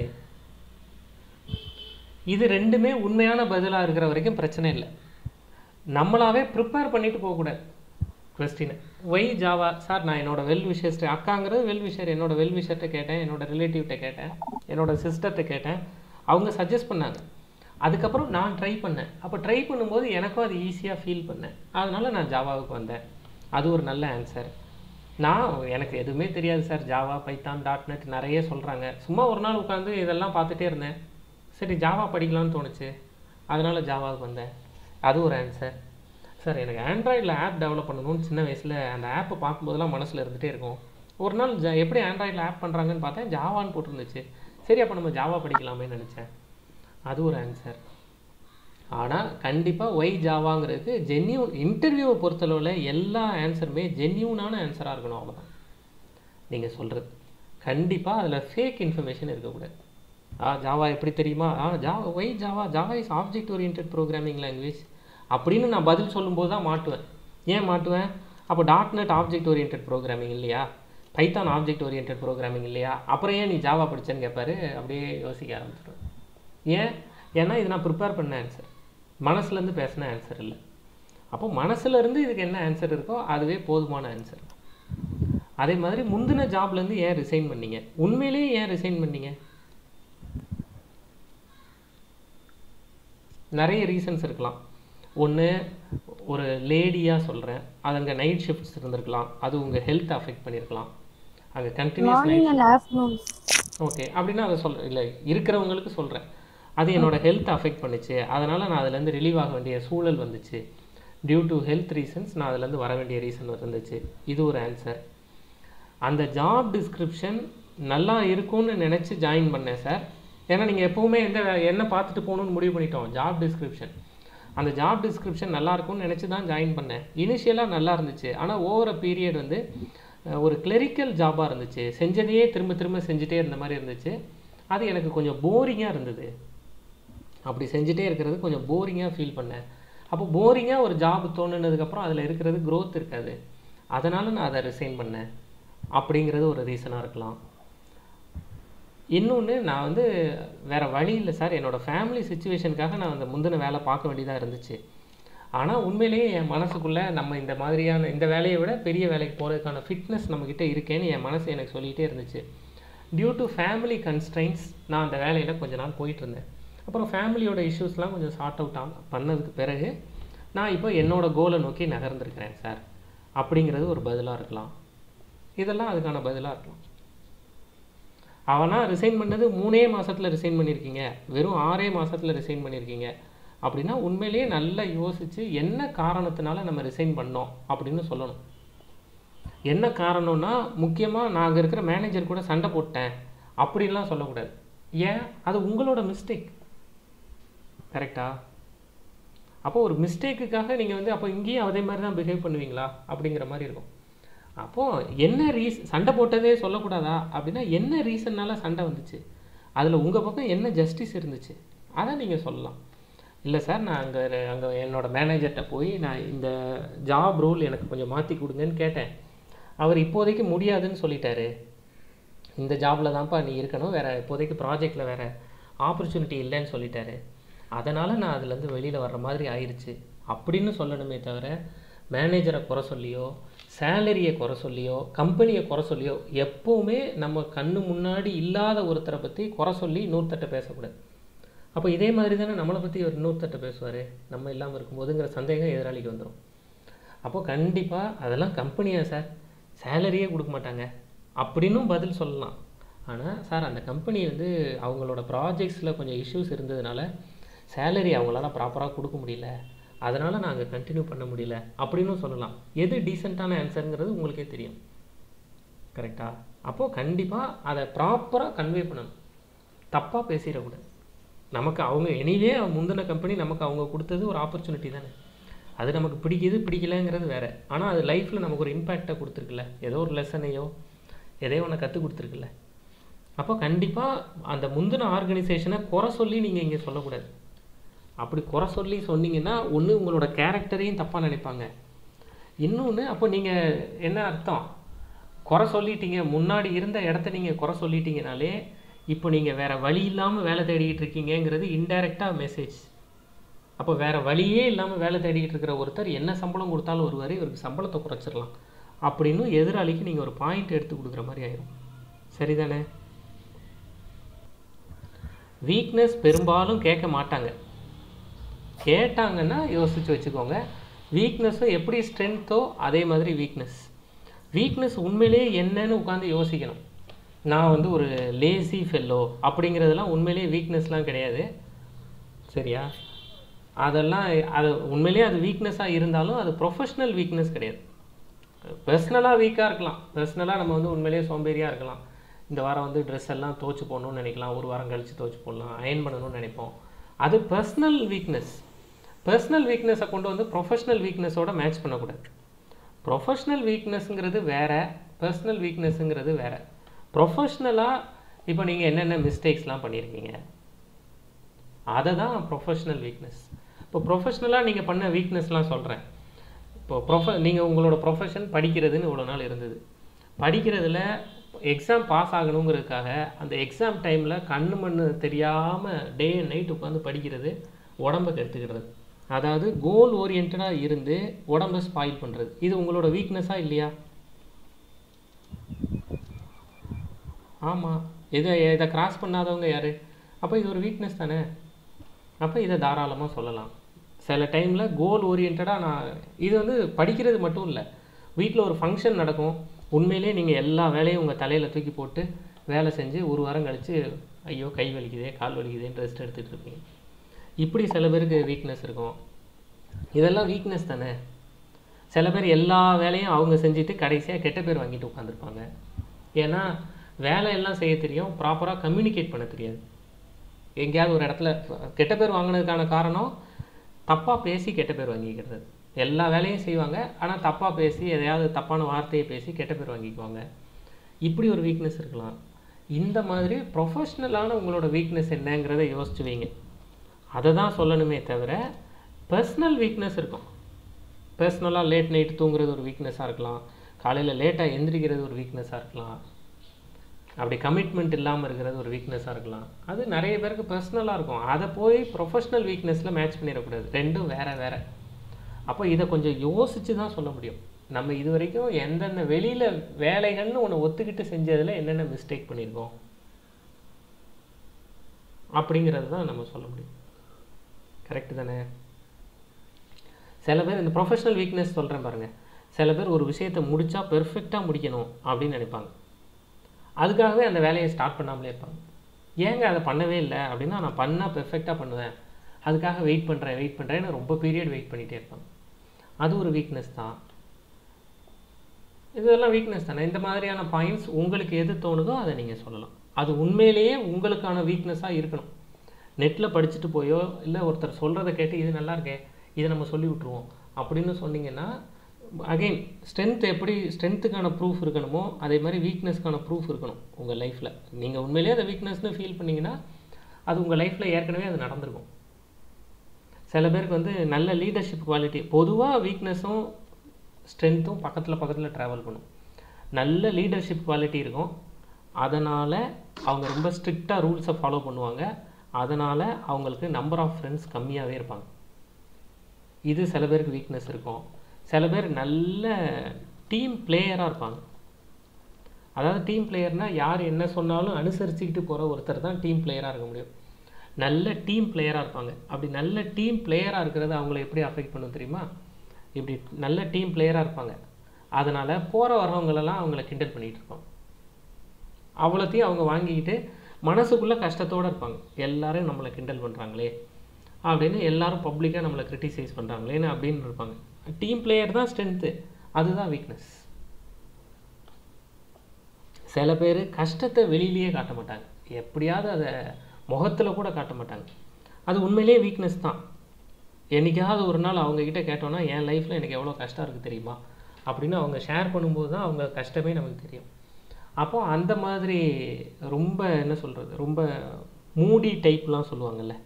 இது ரெண்டுமே உண்மையான பதிலாக இருக்கிற வரைக்கும் பிரச்சனை இல்லை. நம்மளாவே ப்ரிப்பேர் பண்ணிட்டு போகக்கூடாது கொஸ்டினை. ஒய் ஜாவா சார், நான் என்னோட வெல் விஷர்ஸ்ட்டு, அக்காங்கிறது வெல் விஷர், என்னோட வெல் விஷர்கிட்ட கேட்டேன், என்னோட ரிலேட்டிவ்கிட்ட கேட்டேன், என்னோட சிஸ்டர்கிட்ட கேட்டேன், அவங்க சஜஸ்ட் பண்ணாங்க. அதுக்கப்புறம் நான் ட்ரை பண்ணேன். அப்போ ட்ரை பண்ணும்போது எனக்கும் அது ஈஸியாக ஃபீல் பண்ணேன், அதனால் நான் ஜாவாவுக்கு வந்தேன். அது ஒரு நல்ல ஆன்சர். எனக்கு எதுவுமே தெரியாது சார், ஜாவா பைத்தான் .NET நிறைய சொல்கிறாங்க, சும்மா ஒரு நாள் உட்காந்து இதெல்லாம் பார்த்துட்டே இருந்தேன், சரி ஜாவா படிக்கலாம்னு தோணுச்சு, அதனால் ஜாவாவுக்கு வந்தேன். அது ஒரு ஆன்சர். சார் எனக்கு ஆண்ட்ராய்டில் ஆப் டெவலப் பண்ணணும்னு சின்ன வயசில் அந்த ஆப்பை பார்க்கும்போதெல்லாம் மனசில் இருந்துகிட்டே இருக்கும். ஒரு நாள் எப்படி ஆண்ட்ராய்டில் ஆப் பண்ணுறாங்கன்னு பார்த்தேன், ஜாவான்னு போட்டிருந்துச்சு, சரி அப்போ நம்ம ஜாவா படிக்கலாமேன்னு நினச்சேன். அது ஒரு ஆன்சர். ஆனால் கண்டிப்பாக ஒய் ஜாவாங்கிறதுக்கு ஜென்யூன், இன்டர்வியூவை பொறுத்தளவில் எல்லா ஆன்சருமே ஜென்யூனான ஆன்சராக இருக்கணும், அவ்வளோதான். நீங்கள் சொல்கிறது கண்டிப்பாக அதில் ஃபேக் இன்ஃபர்மேஷன் இருக்கக்கூடாது. ஜாவா எப்படி தெரியுமா, Java why Java is object oriented programming language அப்படின்னு நான் பதில் சொல்லும்போது தான் மாட்டுவேன். ஏன் மாட்டுவேன், அப்போ .NET ஆப்ஜெக்ட் ஓரியன்டட் ப்ரோக்ராமிங் இல்லையா, பைத்தான் ஆப்ஜெக்ட் ஓரியன்டட் ப்ரோக்ராமிங் இல்லையா, அப்புறம் ஏன் நீ ஜாவா படித்தேன்னு கேட்பாரு, அப்படியே யோசிக்க ஆரம்பிச்சிடுவேன். ஏன்னா இது நான் ப்ரிப்பேர் பண்ண ஆன்சர், மனசுலேருந்து பேசின ஆன்சர் இல்லை. அப்போ மனசுலேருந்து இதுக்கு என்ன ஆன்சர் இருக்கோ அதுவே போதுமான ஆன்சர். அதே மாதிரி முந்தின ஜாப்லேருந்து ஏன் ரிசைன் பண்ணீங்க, உண்மையிலேயே ஏன் ரிசைன் பண்ணீங்க, நிறைய ரீசன்ஸ் இருக்கலாம். ஒன்று, ஒரு லேடியாக சொல்கிறேன், அது அங்கே நைட் ஷிஃப்ட்ஸ் இருந்திருக்கலாம், அது உங்கள் ஹெல்த் அஃபெக்ட் பண்ணியிருக்கலாம், அங்கே கண்டினியூஸ் நைட். ஓகே, அப்படின்னா அதை சொல்கிறேன், இல்லை இருக்கிறவங்களுக்கு சொல்கிறேன், அது என்னோட ஹெல்த் அஃபெக்ட் பண்ணிச்சு, அதனால் நான் அதுலேருந்து ரிலீவ் ஆக வேண்டிய சூழல் வந்துச்சு, டியூ டு ஹெல்த் ரீசன்ஸ் நான் அதுலேருந்து வர வேண்டிய ரீசன் இருந்துச்சு. இது ஒரு ஆன்சர். அந்த ஜாப் டிஸ்கிரிப்ஷன் நல்லா இருக்கும்னு நினச்சி ஜாயின் பண்ணேன் சார். ஏன்னா நீங்கள் எப்போவுமே என்ன பார்த்துட்டு போகணுன்னு முடிவு பண்ணிட்டோம், ஜாப் டிஸ்கிரிப்ஷன். அந்த ஜாப் டிஸ்கிரிப்ஷன் நல்லா இருக்கும்னு நினச்சி தான் ஜாயின் பண்ணேன். இனிஷியலாக நல்லா இருந்துச்சு, ஆனால் ஓவர பீரியட் வந்து ஒரு கிளரிக்கல் ஜாபாக இருந்துச்சு, செஞ்சதையே திரும்ப திரும்ப செஞ்சுட்டே இருந்த மாதிரி இருந்துச்சு. அது எனக்கு கொஞ்சம் போரிங்காக இருந்தது, அப்படி செஞ்சுட்டே இருக்கிறது கொஞ்சம் போரிங்காக ஃபீல் பண்ணேன். அப்போ போரிங்காக ஒரு ஜாப் தோணுனதுக்கப்புறம் அதில் இருக்கிறது க்ரோத் இருக்காது, அதனால் நான் அதை ரிசைன் பண்ணேன் அப்படிங்கிறது ஒரு ரீசனாக இருக்கலாம். இன்னொன்று, நான் வந்து வேறு வழி இல்லை சார், என்னோடய ஃபேமிலி சுச்சுவேஷனுக்காக நான் அந்த முந்தின வேலை பார்க்க வேண்டியதாக இருந்துச்சு. ஆனால் உண்மையிலேயே என் மனசுக்குள்ளே நம்ம இந்த மாதிரியான இந்த வேலையை விட பெரிய வேலைக்கு போகிறதுக்கான ஃபிட்னஸ் நம்மக்கிட்ட இருக்கேன்னு என் மனசு எனக்கு சொல்லிகிட்டே இருந்துச்சு. டியூ டு ஃபேமிலி கன்ஸ்ட்ரைன்ஸ் நான் அந்த வேலையில் கொஞ்ச நாள் போயிட்டு இருந்தேன். அப்புறம் ஃபேமிலியோட இஷ்யூஸ்லாம் கொஞ்சம் சார்ட் அவுட் பண்ணதுக்கு பிறகு நான் இப்போ என்னோடய கோலை நோக்கி நகர்ந்துருக்கிறேன் சார் அப்படிங்கிறது ஒரு பதிலாக இருக்கலாம். இதெல்லாம் அதுக்கான பதிலாக இருக்கலாம். அவனா ரிசைன் பண்ணது 3 மாதத்தில் ரிசைன் பண்ணியிருக்கீங்க, வெறும் 6 மாதத்தில் ரிசைன் பண்ணியிருக்கீங்க அப்படின்னா உண்மையிலேயே நல்லா யோசித்து என்ன காரணத்தினால நம்ம ரிசைன் பண்ணோம் அப்படின்னு சொல்லணும். என்ன காரணம்னா முக்கியமாக நான் அங்கே இருக்கிற மேனேஜர் கூட சண்டை போட்டேன் அப்படின்லாம் சொல்லக்கூடாது. ஏன்? அது உங்களோட மிஸ்டேக். கரெக்டா? அப்போ ஒரு மிஸ்டேக்குக்காக நீங்கள் வந்து அப்போ இங்கேயும் அதே மாதிரி தான் பிஹேவ் பண்ணுவீங்களா அப்படிங்கிற மாதிரி இருக்கும். அப்போது என்ன சண்டை போட்டதே சொல்லக்கூடாதா அப்படின்னா என்ன ரீசன்னால சண்டை வந்துச்சு, அதில் உங்கள் பக்கம் என்ன ஜஸ்டிஸ் இருந்துச்சு அதை நீங்கள் சொல்லலாம். இல்லை சார், நான் அங்கே என்னோடய மேனேஜர்கிட்ட போய் நான் இந்த ஜாப் ரோல் எனக்கு கொஞ்சம் மாற்றி கொடுங்கன்னு கேட்டேன். அவர் இப்போதைக்கு முடியாதுன்னு சொல்லிட்டாரு. இந்த ஜாபில் தான்ப்பா நீ இருக்கணும், வேறு இப்போதைக்கு ப்ராஜெக்டில் வேறு ஆப்பர்ச்சுனிட்டி இல்லைன்னு சொல்லிட்டாரு, அதனால் நான் அதுலேருந்து வெளியில் வர்ற மாதிரி ஆயிடுச்சு அப்படின்னு சொல்லணுமே தவிர மேனேஜரை குறை சொல்லியோ சேலரியை குறை சொல்லியோ கம்பெனியை குறை சொல்லியோ எப்போவுமே நம்ம கண்ணு முன்னாடி இல்லாத ஒருத்தரை பற்றி குறை சொல்லி இன்னொருத்தட்ட பேசக்கூடாது. அப்போ இதே மாதிரி தானே நம்மளை பற்றி ஒரு இன்னொருத்தட்ட பேசுவார் நம்ம இல்லாமல் இருக்கும்போதுங்கிற சந்தேகம் எதிராளிக்கு வந்துடும். அப்போது கண்டிப்பாக அதெல்லாம் கம்பெனியாக சார் சேலரியே கொடுக்க மாட்டாங்க அப்படின்னும் பதில் சொல்லலாம். ஆனால் சார் அந்த கம்பெனி வந்து அவங்களோட ப்ராஜெக்ட்ஸில் கொஞ்சம் இஷ்யூஸ் இருந்ததுனால சேலரி அவங்களால ப்ராப்பராக கொடுக்க முடியல, அதனால் நாங்கள் கண்டினியூ பண்ண முடியல அப்படின்னு சொல்லலாம். எது டீசெண்டான ஆன்சருங்கிறது உங்களுக்கே தெரியும். கரெக்டாக? அப்போது கண்டிப்பாக அதை ப்ராப்பராக கன்வே பண்ணணும், தப்பாக பேசிடக்கூடாது. நமக்கு அவங்க எனிவே முந்தின கம்பெனி நமக்கு அவங்க கொடுத்தது ஒரு ஆப்பர்ச்சுனிட்டி தானே, அது நமக்கு பிடிக்கலைங்கிறது வேறு. ஆனால் அது லைஃப்பில் நமக்கு ஒரு இம்பேக்டை கொடுத்துருக்குல்ல, ஏதோ ஒரு லெசனையோ எதையோ ஒன்று கற்றுக் கொடுத்துருக்குல்ல. அப்போ கண்டிப்பாக அந்த முந்தின ஆர்கனைசேஷனை குறை சொல்லி நீங்கள் இங்கே சொல்லக்கூடாது. அப்படி குறை சொல்லி சொன்னீங்கன்னா ஒன்று உங்களோட கேரக்டரையும் தப்பாக நினைப்பாங்க, இன்னொன்று அப்போ நீங்கள் என்ன அர்த்தம், குறை சொல்லிட்டீங்க, முன்னாடி இருந்த இடத்த நீங்கள் குறை சொல்லிட்டீங்கனாலே இப்போ நீங்கள் வேறு வழி இல்லாமல் வேலை தேடிக்கிட்டு இருக்கீங்கிறது இன்டைரக்டாக மெசேஜ். அப்போ வேறு வழியே இல்லாமல் வேலை தேடிக்கிட்டு இருக்கிற ஒருத்தர் என்ன சம்பளம் கொடுத்தாலும் வருவார், இவருக்கு சம்பளத்தை குறைச்சிடலாம் அப்படின்னு எதிராளிக்கு நீங்கள் ஒரு பாயிண்ட் எடுத்து கொடுக்குற மாதிரி ஆயிடும். சரிதானே? வீக்னஸ் பெரும்பாலும் கேட்க மாட்டாங்க, கேட்டாங்கன்னா யோசித்து வச்சுக்கோங்க. வீக்னஸும் எப்படி ஸ்ட்ரென்த்தோ அதே மாதிரி வீக்னஸ் உண்மையிலேயே என்னன்னு உட்காந்து யோசிக்கணும். நான் வந்து ஒரு லேசி ஃபெல்லோ அப்படிங்கிறதெல்லாம் உண்மையிலேயே வீக்னஸ்லாம் கிடையாது. சரியா? அதெல்லாம் அது உண்மையிலேயே அது வீக்னஸாக இருந்தாலும் அது ப்ரொஃபஷ்னல் வீக்னஸ் கிடையாது. பர்சனலாக வீக்காக இருக்கலாம், பர்சனலாக நம்ம வந்து உண்மையிலேயே சோம்பேறியாக இருக்கலாம். இந்த வாரம் வந்து ட்ரெஸ் எல்லாம் துவைச்சி போடணும்னு நினைக்கலாம், ஒரு வாரம் கழித்து துவைச்சி போடலாம், அயன் பண்ணணும்னு நினைப்போம். அது பர்சனல் வீக்னஸை கொண்டு வந்து ப்ரொஃபஷ்னல் வீக்னஸோட மேட்ச் பண்ணக்கூடாது. ப்ரொஃபஷ்னல் வீக்னஸ்ங்கிறது வேறு, பர்சனல் வீக்னஸ்ங்கிறது வேறு. ப்ரொஃபஷ்னலாக இப்போ நீங்கள் என்னென்ன மிஸ்டேக்ஸ்லாம் பண்ணியிருக்கீங்க அதை தான் ப்ரொஃபஷ்னல் வீக்னஸ். இப்போ ப்ரொஃபஷ்னலாக நீங்கள் பண்ண வீக்னஸ்லாம் சொல்கிறேன். இப்போ நீங்கள் உங்களோட ப்ரொஃபஷன் படிக்கிறதுன்னு இவ்வளோ நாள் இருந்தது, படிக்கிறதுல எக்ஸாம் பாஸ் ஆகணுங்கிறதுக்காக அந்த எக்ஸாம் டைமில் கண்ணு மண்ணு தெரியாமல் டே அண்ட் நைட் உட்காந்து படிக்கிறது, உடம்பை கெடுத்துக்கிறது, அதாவது கோல் ஓரியன்டாக இருந்து உடம்பை ஸ்பாயில் பண்ணுறது, இது உங்களோட வீக்னஸாக இல்லையா? ஆமாம். இதை கிராஸ் பண்ணாதவங்க யார்? அப்போ இது ஒரு வீக்னஸ் தானே. அப்போ இதை தாராளமாக சொல்லலாம். சில டைமில் கோல் ஓரியன்டாக நான் இது வந்து படிக்கிறது மட்டும் இல்லை, வீட்டில் ஒரு ஃபங்க்ஷன் நடக்கும், உண்மையிலே நீங்கள் எல்லா வேலையும் உங்கள் தலையில் தூக்கி போட்டு வேலை செஞ்சு ஒரு வாரம் கழித்து ஐயோ கை வலிக்குதே கால் வலிக்குதேன்னு ரெஸ்ட் எடுத்துகிட்டு இருப்பீங்க. இப்படி சில பேருக்கு வீக்னஸ் இருக்கும். இதெல்லாம் வீக்னஸ் தானே. சில பேர் எல்லா வேலையும் அவங்க செஞ்சுட்டு கடைசியாக கெட்ட பேர் வாங்கிட்டு உட்காந்துருப்பாங்க. ஏன்னா வேலையெல்லாம் செய்ய தெரியும், ப்ராப்பராக கம்யூனிகேட் பண்ண தெரியாது. எங்கேயாவது ஒரு இடத்துல கெட்ட பேர் வாங்கினதுக்கான காரணம் தப்பாக பேசி கெட்ட பேர் வாங்கிக்கிறது. எல்லா வேலையும் செய்வாங்க, ஆனால் தப்பாக பேசி எதையாவது தப்பான வார்த்தையை பேசி கெட்ட பேர் வாங்கிக்குவாங்க. இப்படி ஒரு வீக்னஸ் இருக்கலாம். இந்த மாதிரி ப்ரொஃபஷ்னலான உங்களோட வீக்னஸ் என்னங்கிறத யோசிச்சு வைங்க. அதை தான் சொல்லணுமே தவிர பர்சனல் வீக்னஸ் இருக்கும். பர்சனலாக லேட் நைட் தூங்குறது ஒரு வீக்னஸாக இருக்கலாம், காலையில் லேட்டாக எந்திரிக்கிறது ஒரு வீக்னஸாக இருக்கலாம், அப்படி கமிட்மெண்ட் இல்லாமல் இருக்கிறது ஒரு வீக்னஸாக இருக்கலாம். அது நிறைய பேருக்கு பர்சனலாக இருக்கும். அதை போய் ப்ரொஃபஷ்னல் வீக்னஸில் மேட்ச் பண்ணிடக்கூடாது, ரெண்டும் வேறு. அப்போ இதை கொஞ்சம் யோசித்து தான் சொல்ல முடியும். நம்ம இது வரைக்கும் எந்தெந்த வெளியில் வேலைகள்னு ஒன்று ஒத்துக்கிட்டு செஞ்சதில் என்னென்ன மிஸ்டேக் பண்ணியிருக்கோம் அப்படிங்கிறது தான் நம்ம சொல்ல முடியும். கரெக்டு தானே? சில பேர் இந்த ப்ரொஃபஷ்னல் வீக்னஸ் சொல்கிறேன் பாருங்கள், சில பேர் ஒரு விஷயத்தை முடித்தா பெர்ஃபெக்டாக முடிக்கணும் அப்படின்னு நினைப்பாங்க. அதுக்காகவே அந்த வேலையை ஸ்டார்ட் பண்ணாமலே இருப்பாங்க. ஏங்க அதை பண்ணவே இல்லை அப்படின்னா, நான் பண்ணால் பெர்ஃபெக்டாக பண்ணுவேன், அதுக்காக வெயிட் பண்ணுறேன்னு ரொம்ப பீரியட் வெயிட் பண்ணிகிட்டே இருப்பாங்க. அது ஒரு வீக்னஸ் தான். இதெல்லாம் வீக்னஸ் தானே. இந்த மாதிரியான பாயிண்ட்ஸ் உங்களுக்கு எது தோணுதோ அதை நீங்கள் சொல்லலாம். அது உண்மையிலேயே உங்களுக்கான வீக்னஸாக இருக்கணும். நெட்டில் படிச்சுட்டு போயோ இல்லை ஒருத்தர் சொல்கிறத கேட்டு இது நல்லா இருக்கே இதை நம்ம சொல்லி விட்ருவோம் அப்படின்னு சொன்னீங்கன்னா, அகெயின் ஸ்ட்ரென்த்துக்கான ப்ரூஃப் இருக்கணுமோ அதே மாதிரி வீக்னஸ்க்கான ப்ரூஃப் இருக்கணும் உங்கள் லைஃப்பில். நீங்கள் உண்மையிலேயே அதை வீக்னஸ்னு ஃபீல் பண்ணிங்கன்னா அது உங்கள் லைஃப்பில் ஏற்கனவே அது நடந்திருக்கும். சில பேருக்கு வந்து நல்ல லீடர்ஷிப் குவாலிட்டி, பொதுவாக வீக்னஸும் ஸ்ட்ரென்த்தும் பக்கத்தில் ட்ராவல் பண்ணும். நல்ல லீடர்ஷிப் குவாலிட்டி இருக்கும், அதனால் அவங்க ரொம்ப ஸ்ட்ரிக்டாக ரூல்ஸை ஃபாலோ பண்ணுவாங்க, அதனால் அவங்களுக்கு நம்பர் ஆஃப் ஃப்ரெண்ட்ஸ் கம்மியாகவே இருப்பாங்க. இது சில பேருக்கு வீக்னஸ் இருக்கும். சில பேர் நல்ல டீம் பிளேயராக இருப்பாங்க. அதாவது டீம் பிளேயர்னால் யார் என்ன சொன்னாலும் அனுசரிச்சுக்கிட்டு போகிற ஒருத்தர் தான் டீம் பிளேயராக இருக்க முடியும். நல்ல டீம் பிளேயராக இருப்பாங்க. அப்படி நல்ல டீம் பிளேயராக இருக்கிறது அவங்கள எப்படி அஃபெக்ட் பண்ணும் தெரியுமா? இப்படி நல்ல டீம் பிளேயராக இருப்பாங்க, அதனால் போகிற வர்றவங்களெல்லாம் அவங்கள கிண்டல் பண்ணிகிட்டு இருப்பாங்க. அவ்வளோத்தையும் அவங்க வாங்கிக்கிட்டு மனசுக்குள்ளே கஷ்டத்தோடு இருப்பாங்க. எல்லோரும் நம்மளை கிண்டல் பண்ணுறாங்களே அப்படின்னு, எல்லாரும் பப்ளிக்காக நம்மளை கிரிட்டிசைஸ் பண்ணுறாங்களேன்னு அப்படின்னு இருப்பாங்க. டீம் பிளேயர் தான் ஸ்ட்ரென்த்து, அதுதான் வீக்னஸ். சில பேர் கஷ்டத்தை வெளியிலேயே காட்ட மாட்டாங்க, எப்படியாவது அதை முகத்தில் கூட காட்ட மாட்டாங்க. அது உண்மையிலேயே வீக்னஸ் தான். என்றைக்காவது ஒரு நாள் அவங்கக்கிட்ட கேட்டோன்னா என் லைஃப்பில் எனக்கு எவ்வளோ கஷ்டம் இருக்குது தெரியுமா அப்படின்னு அவங்க ஷேர் பண்ணும்போது தான் அவங்க கஷ்டமே நமக்கு தெரியும். அப்போது அந்த மாதிரி ரொம்ப என்ன சொல்கிறது, ரொம்ப மூடி டைப்லாம் சொல்லுவாங்கள்ல,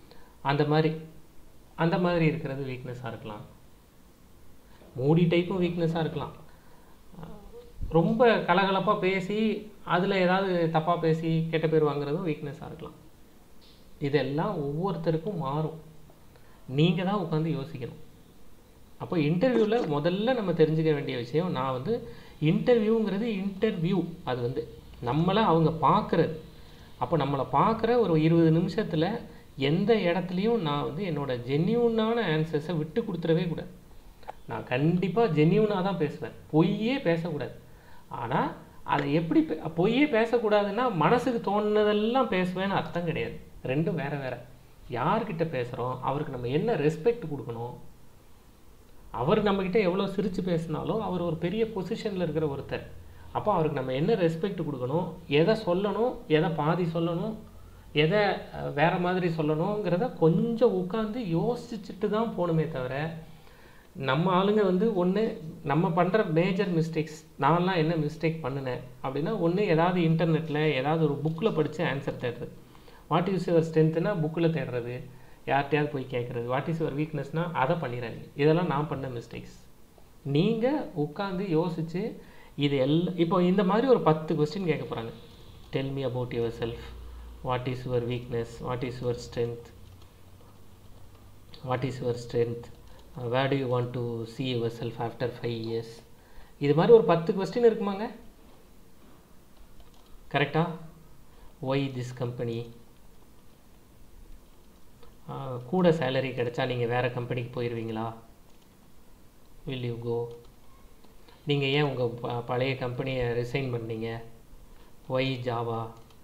அந்த மாதிரி இருக்கிறது வீக்னஸாக இருக்கலாம். மூடி டைப்பும் வீக்னஸாக இருக்கலாம். ரொம்ப கலகலப்பாக பேசி அதில் ஏதாவது தப்பாக பேசி கெட்ட பேர் வாங்குறதும் வீக்னஸாக இருக்கலாம். இதெல்லாம் ஒவ்வொருத்தருக்கும் மாறும். நீங்கள் தான் உட்காந்து யோசிக்கணும். அப்போ இன்டர்வியூவில் முதல்ல நம்ம தெரிஞ்சுக்க வேண்டிய விஷயம், நான் வந்து இன்டர்வியூங்கிறது இன்டர்வியூ, அது வந்து நம்மளை அவங்க பார்க்குறது. அப்போ நம்மளை பார்க்குற ஒரு 20 நிமிஷத்தில் எந்த இடத்துலையும் நான் வந்து என்னோடய ஜென்யூனான ஆன்சர்ஸை விட்டு கொடுத்துடவே கூடாது. நான் கண்டிப்பாக ஜென்யூனாக தான் பேசுவேன், பொய்யே பேசக்கூடாது. ஆனால் அதை எப்படி பொய்யே பேசக்கூடாதுன்னா மனசுக்கு தோணுனதெல்லாம் பேசுவேன்னு அர்த்தம் கிடையாது. ரெண்டும் வேறு வேறு. யார்கிட்ட பேசுகிறோம், அவருக்கு நம்ம என்ன ரெஸ்பெக்ட் கொடுக்கணும். அவர் நம்மக்கிட்ட எவ்வளோ சிரித்து பேசினாலும் அவர் ஒரு பெரிய பொசிஷனில் இருக்கிற ஒருத்தர். அப்போ அவருக்கு நம்ம என்ன ரெஸ்பெக்ட் கொடுக்கணும், எதை சொல்லணும், எதை பாதி சொல்லணும், எதை வேறு மாதிரி சொல்லணுங்கிறத கொஞ்சம் உட்காந்து யோசிச்சுட்டு தான் போகணுமே தவிர, நம்ம ஆளுங்க வந்து ஒன்று நம்ம பண்ணுற மேஜர் மிஸ்டேக்ஸ், நான்லாம் என்ன மிஸ்டேக் பண்ணினேன் அப்படின்னா, ஒன்று ஏதாவது இன்டர்நெட்டில் ஏதாவது ஒரு புக்கில் படித்து ஆன்சர் தேடுறது. வாட் இஸ் யுவர் ஸ்ட்ரென்த்னா புக்கில் தேடுறது, யார்கிட்டையாவது போய் கேட்குறது. வாட் இஸ் யுவர் வீக்னஸ்னால் அதை பண்ணிடுறாங்க. இதெல்லாம் நான் பண்ண மிஸ்டேக்ஸ். நீங்கள் உட்காந்து யோசித்து இது எல்லாம் இப்போ இந்த மாதிரி ஒரு 10 கொஸ்டின் கேட்க போகிறாங்க. Tell me about yourself, what is your weakness, what is your strength, what is your strength, where do you want to see yourself after 5 years. இது மாதிரி ஒரு 10 கொஸ்டின் இருக்குமாங்க, கரெக்டாக? ஒய் திஸ் கம்பெனி, கூட salary கிடைச்சா நீங்கள் வேறு கம்பெனிக்கு போயிடுவீங்களா, வில் யூ கோ, நீங்கள் ஏன் உங்கள் பழைய கம்பெனியை ரிசைன் பண்ணீங்க, ஒய் ஜாவா,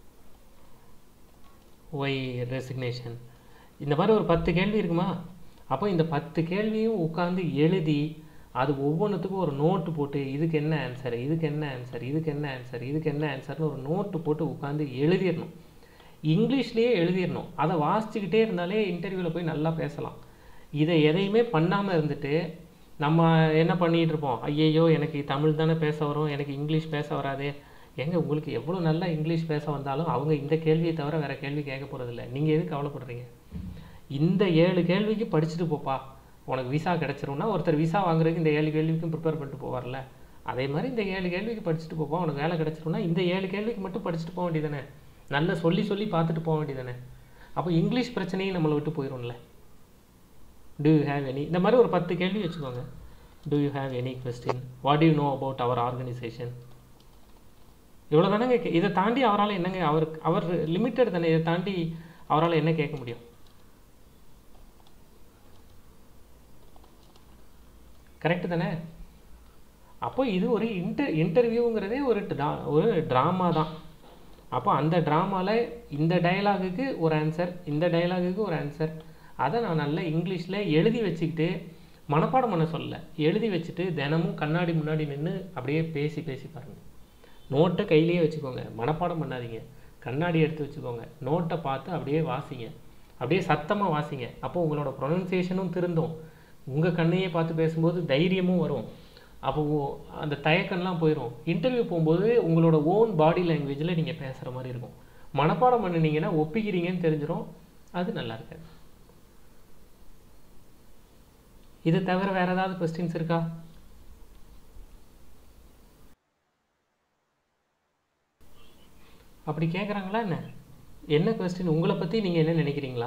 ஒய் ரெசிக்னேஷன். இந்த மாதிரி ஒரு 10 கேள்வி இருக்குமா? அப்போ இந்த 10 கேள்வியும் உட்காந்து எழுதி அது ஒவ்வொன்றுத்துக்கும் ஒரு நோட்டு போட்டு இதுக்கு என்ன ஆன்சர், இதுக்கு என்ன ஆன்சர், இதுக்கு என்ன ஆன்சர், இதுக்கு என்ன ஆன்சர்னு ஒரு நோட்டு போட்டு உட்காந்து எழுதிடணும். இங்கிலீஷ்லேயே எழுதிடணும். அதை வாசிச்சுக்கிட்டே இருந்தாலே இன்டர்வியூவில் போய் நல்லா பேசலாம். இதை எதையுமே பண்ணாமல் இருந்துட்டு நம்ம என்ன பண்ணிகிட்டு இருப்போம், ஐயையோ எனக்கு தமிழ் தானே பேச வரும், எனக்கு இங்கிலீஷ் பேச வராதே. ஏங்க உங்களுக்கு எவ்வளோ நல்லா இங்கிலீஷ் பேச வந்தாலும் அவங்க இந்த கேள்வியை தவிர வேறு கேள்வி கேட்க போகிறதில்ல. நீங்கள் எதுக்கு கவலைப்படுறீங்க? இந்த 7 கேள்விக்கு படிச்சுட்டு போப்பா, உனக்கு விசா கிடச்சிரும்னா ஒருத்தர் விசா வாங்குறதுக்கு இந்த 7 கேள்விக்கும் ப்ரிப்பேர் பண்ணிட்டு போவார்ல, அதே மாதிரி இந்த 7 கேள்விக்கு படிச்சுட்டு போப்பா, உனக்கு வேலை கிடச்சிரும்னா இந்த 7 கேள்விக்கு மட்டும் படிச்சுட்டு போக வேண்டியதானே, நல்லா சொல்லி பார்த்துட்டு போக வேண்டியதானே. அப்போ இங்கிலீஷ் பிரச்சனையும் நம்மளை விட்டு போயிடும்ல. டூ யூ ஹேவ் எனி, இந்த மாதிரி ஒரு 10 கேள்வி வச்சுக்கோங்க. Do you have any question, what do you know about our organization. இவ்வளோ தானேங்க. இதை தாண்டி அவரால் என்னங்க, அவர் லிமிட்டட் தானே, இதை தாண்டி அவரால் என்ன கேட்க முடியும்? கரெக்டு தானே? அப்போ இது ஒரு இன்டர்வியூங்கிறதே ஒரு ட்ராமா தான். அப்போ அந்த ட்ராமாவில் இந்த டயலாகுக்கு ஒரு ஆன்சர், இந்த டயலாகுக்கு ஒரு ஆன்சர், அதை நான் நல்லா இங்கிலீஷில் எழுதி வச்சுக்கிட்டு மனப்பாடம் பண்ண சொல்லல, எழுதி வச்சுட்டு தினமும் கண்ணாடி முன்னாடி நின்று அப்படியே பேசி பேசி பாருங்கள். நோட்டை கையிலேயே வச்சுக்கோங்க, மனப்பாடம் பண்ணாதீங்க. கண்ணாடி எடுத்து வச்சுக்கோங்க, நோட்டை பார்த்து அப்படியே வாசிங்க, அப்படியே சத்தமாக வாசிங்க. அப்போ உங்களோட ப்ரொனன்சியேஷனும் திருந்தும், உங்கள் கண்ணையே பார்த்து பேசும்போது தைரியமும் வரும். அப்போ அந்த தயக்கம்லாம் போயிடும். இன்டர்வியூ போகும்போது உங்களோட ஓன் பாடி லாங்குவேஜில் நீங்கள் பேசுகிற மாதிரி இருக்கும். மனப்பாடம் பண்ணினீங்கன்னா ஒப்பிக்கிறீங்கன்னு தெரிஞ்சிடும், அது நல்லா இருக்காது. இது தவிர வேறு ஏதாவது கொஸ்டின்ஸ் இருக்கா? அப்படி கேட்குறாங்களா என்ன? என்ன கொஸ்டின்? உங்களை பற்றி நீங்கள் என்ன நினைக்கிறீங்களா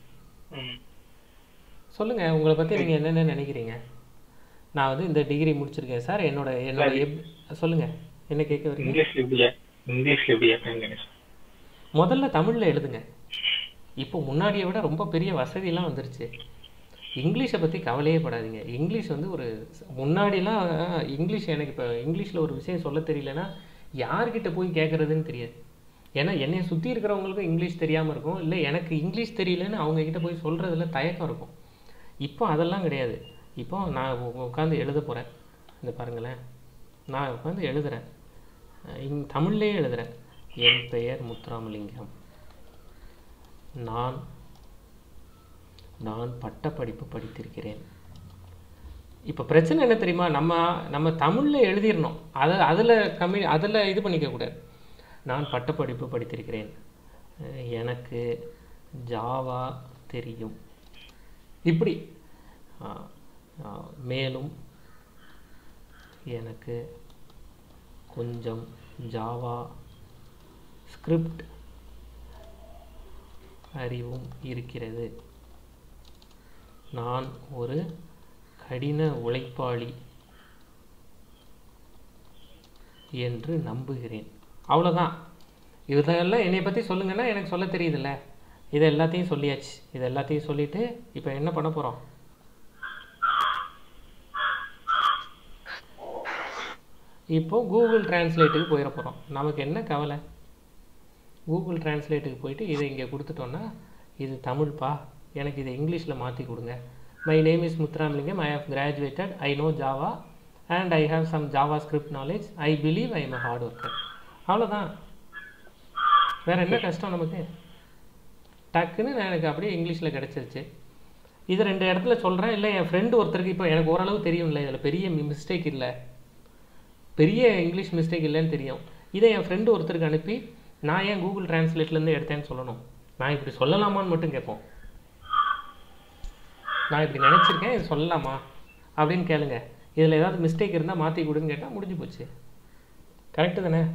சொல்லுங்கள். உங்களை பற்றி நீங்கள் என்னென்ன நினைக்கிறீங்க? நான் வந்து இந்த டிகிரி முடிச்சிருக்கேன் சார், என்னோட சொல்லுங்கள், என்ன கேட்க வரீங்க? முதல்ல தமிழில் எழுதுங்க. இப்போ முன்னாடியை விட ரொம்ப பெரிய வசதியெல்லாம் வந்துருச்சு. இங்கிலீஷை பற்றி கவலையே படாதீங்க. இங்கிலீஷ் வந்து ஒரு முன்னாடிலாம் இங்கிலீஷ் எனக்கு இப்போ இங்கிலீஷில் ஒரு விஷயம் சொல்ல தெரியலன்னா யார்கிட்ட போய் கேட்குறதுன்னு தெரியாது. ஏன்னா என்னை சுற்றி இருக்கிறவங்களுக்கும் இங்கிலீஷ் தெரியாமல் இருக்கும், இல்லை எனக்கு இங்கிலீஷ் தெரியலன்னு அவங்கக்கிட்ட போய் சொல்கிறதுல தயக்கம் இருக்கும். இப்போ அதெல்லாம் கிடையாது. இப்போ நான் உட்காந்து எழுத போகிறேன், இந்த பாருங்களேன், நான் உட்காந்து எழுதுகிறேன், தமிழ்லேயே எழுதுகிறேன். என் பெயர் முத்துராமலிங்கம், நான் பட்டப்படிப்பு படித்திருக்கிறேன். இப்போ பிரச்சனை என்ன தெரியுமா? நம்ம தமிழில் எழுதிடணும், அதில் இது பண்ணிக்கக்கூடாது. நான் பட்டப்படிப்பு படித்திருக்கிறேன், எனக்கு ஜாவா தெரியும், இப்படி. மேலும் எனக்கு கொஞ்சம் ஜாவா ஸ்கிரிப்ட் அறிவும் இருக்கிறது. நான் ஒரு கடின உழைப்பாளி என்று நம்புகிறேன். அவ்வளோதான். இதெல்லாம் என்னை பற்றி சொல்லுங்கன்னா எனக்கு சொல்ல தெரியுதுல்ல. இதை எல்லாத்தையும் சொல்லியாச்சு. இதை எல்லாத்தையும் சொல்லிவிட்டு இப்போ என்ன பண்ண போகிறோம்? இப்போது கூகுள் டிரான்ஸ்லேட்டுக்கு போயிட போகிறோம். நமக்கு என்ன கவலை? கூகுள் டிரான்ஸ்லேட்டுக்கு போயிட்டு இதை இங்கே கொடுத்துட்டோன்னா, இது தமிழ்ப்பா, எனக்கு இதை இங்கிலீஷில் மாற்றி கொடுங்க. My name is Muthuramalingam, I have graduated, I know Java and I have some JavaScript knowledge, I believe I am a hard worker. அவ்வளோதான். வேறு என்ன கஷ்டம் நமக்கு? டக்குன்னு எனக்கு அப்படியே இங்கிலீஷில் கிடச்சிருச்சு. இது 2 இடத்துல சொல்கிறேன். இல்லை என் ஃப்ரெண்டு ஒருத்தருக்கு இப்போ எனக்கு ஓரளவு தெரியும்ல, இதில் பெரிய மிஸ்டேக் இல்லை, பெரிய இங்கிலீஷ் மிஸ்டேக் இல்லைன்னு தெரியும். இதை என் ஃப்ரெண்டு ஒருத்தருக்கு அனுப்பி நான் ஏன் கூகுள் டிரான்ஸ்லேட்லேருந்து எடுத்தேன்னு சொல்லணும்? நான் இப்படி சொல்லலாமான்னு மட்டும் கேட்போம். நான் இப்படி நினச்சிருக்கேன், இது சொல்லலாமா அப்படின்னு கேளுங்க. இதில் ஏதாவது மிஸ்டேக் இருந்தால் மாற்றி கொடுன்னு கேட்டால் முடிஞ்சு போச்சு. கரெக்டு தானே?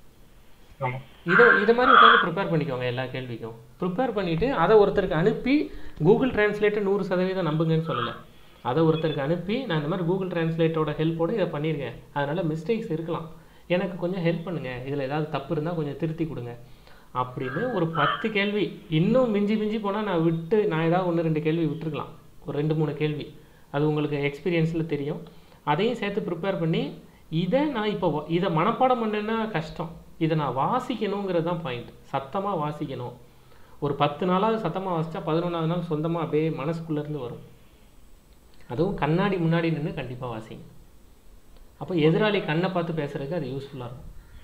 இதை மாதிரி உட்காந்து ப்ரிப்பேர் பண்ணிக்கோங்க. எல்லா கேள்விக்கும் ப்ரிப்பேர் பண்ணிவிட்டு அதை ஒருத்தருக்கு அனுப்பி கூகுள் டிரான்ஸ்லேட்டை 100% நம்புங்கன்னு சொல்லலை. அதை ஒருத்தருக்கு அனுப்பி நான் இந்த மாதிரி கூகுள் டிரான்ஸ்லேட்டோட ஹெல்ப்போடு இதை பண்ணியிருக்கேன், அதனால் மிஸ்டேக்ஸ் இருக்கலாம், எனக்கு கொஞ்சம் ஹெல்ப் பண்ணுங்கள், இதில் ஏதாவது தப்பு இருந்தால் கொஞ்சம் திருத்தி கொடுங்க அப்படின்னு ஒரு 10 கேள்வி. இன்னும் மிஞ்சி போனால் நான் ஏதாவது 1-2 கேள்வி விட்டுருக்கலாம், ஒரு 2-3 கேள்வி. அது உங்களுக்கு எக்ஸ்பீரியன்ஸில் தெரியும். அதையும் சேர்த்து ப்ரிப்பேர் பண்ணி நான் இப்போ இதை மனப்பாடம் பண்ணேன்னா கஷ்டம், இதை நான் வாசிக்கணுங்கிறது தான் பாயிண்ட். சத்தமாக வாசிக்கணும். ஒரு 10 நாளாவது சத்தமாக வாசித்தா 11ஆவது நாள் சொந்தமாக அப்படியே மனசுக்குள்ளேருந்து வரும். அதுவும் கண்ணாடி முன்னாடி நின்று கண்டிப்பாக வாசிங்க. அப்போ எதிராளி கண்ணை பார்த்து பேசுறதுக்கு அது யூஸ்ஃபுல்லாக இருக்கும்.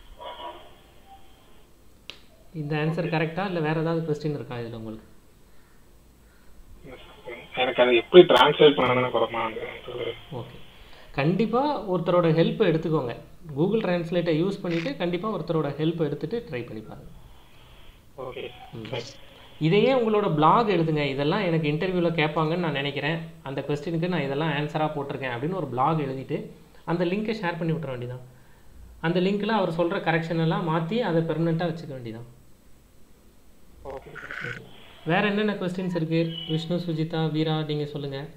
இந்த ஆன்சர் கரெக்டாக இல்லை வேறு ஏதாவது கொஸ்டின் இருக்கா இதில் உங்களுக்கு? எனக்கு அதை எப்படி டிரான்ஸ்லேட் பண்ணணும்னு ஓகே, கண்டிப்பாக ஒருத்தரோட ஹெல்ப்பை எடுத்துக்கோங்க. கூகுள் டிரான்ஸ்லேட்டை யூஸ் பண்ணிவிட்டு கண்டிப்பாக ஒருத்தரோட ஹெல்ப்பை எடுத்துகிட்டு ட்ரை பண்ணி பாருங்கள். ஓகே. இதையே உங்களோட பிளாக் எழுதுங்க. இதெல்லாம் எனக்கு இன்டர்வியூவில் கேட்பாங்கன்னு நான் நினைக்கிறேன், அந்த கொஸ்டினுக்கு நான் இதெல்லாம் ஆன்சராக போட்டிருக்கேன் அப்படின்னு ஒரு பிளாக் எழுதிட்டு அந்த லிங்க்கை ஷேர் பண்ணி விட்ற வேண்டியதான். அந்த லிங்க்கில் அவர் சொல்கிற கரெக்ஷன் எல்லாம் மாற்றி அதை பெர்மனெண்ட்டாக வச்சுக்க வேண்டியதான். வேறு என்னென்ன கொஸ்டின்ஸ் இருக்குது? விஷ்ணு, சுஜிதா, வீரா, நீங்கள் சொல்லுங்கள்.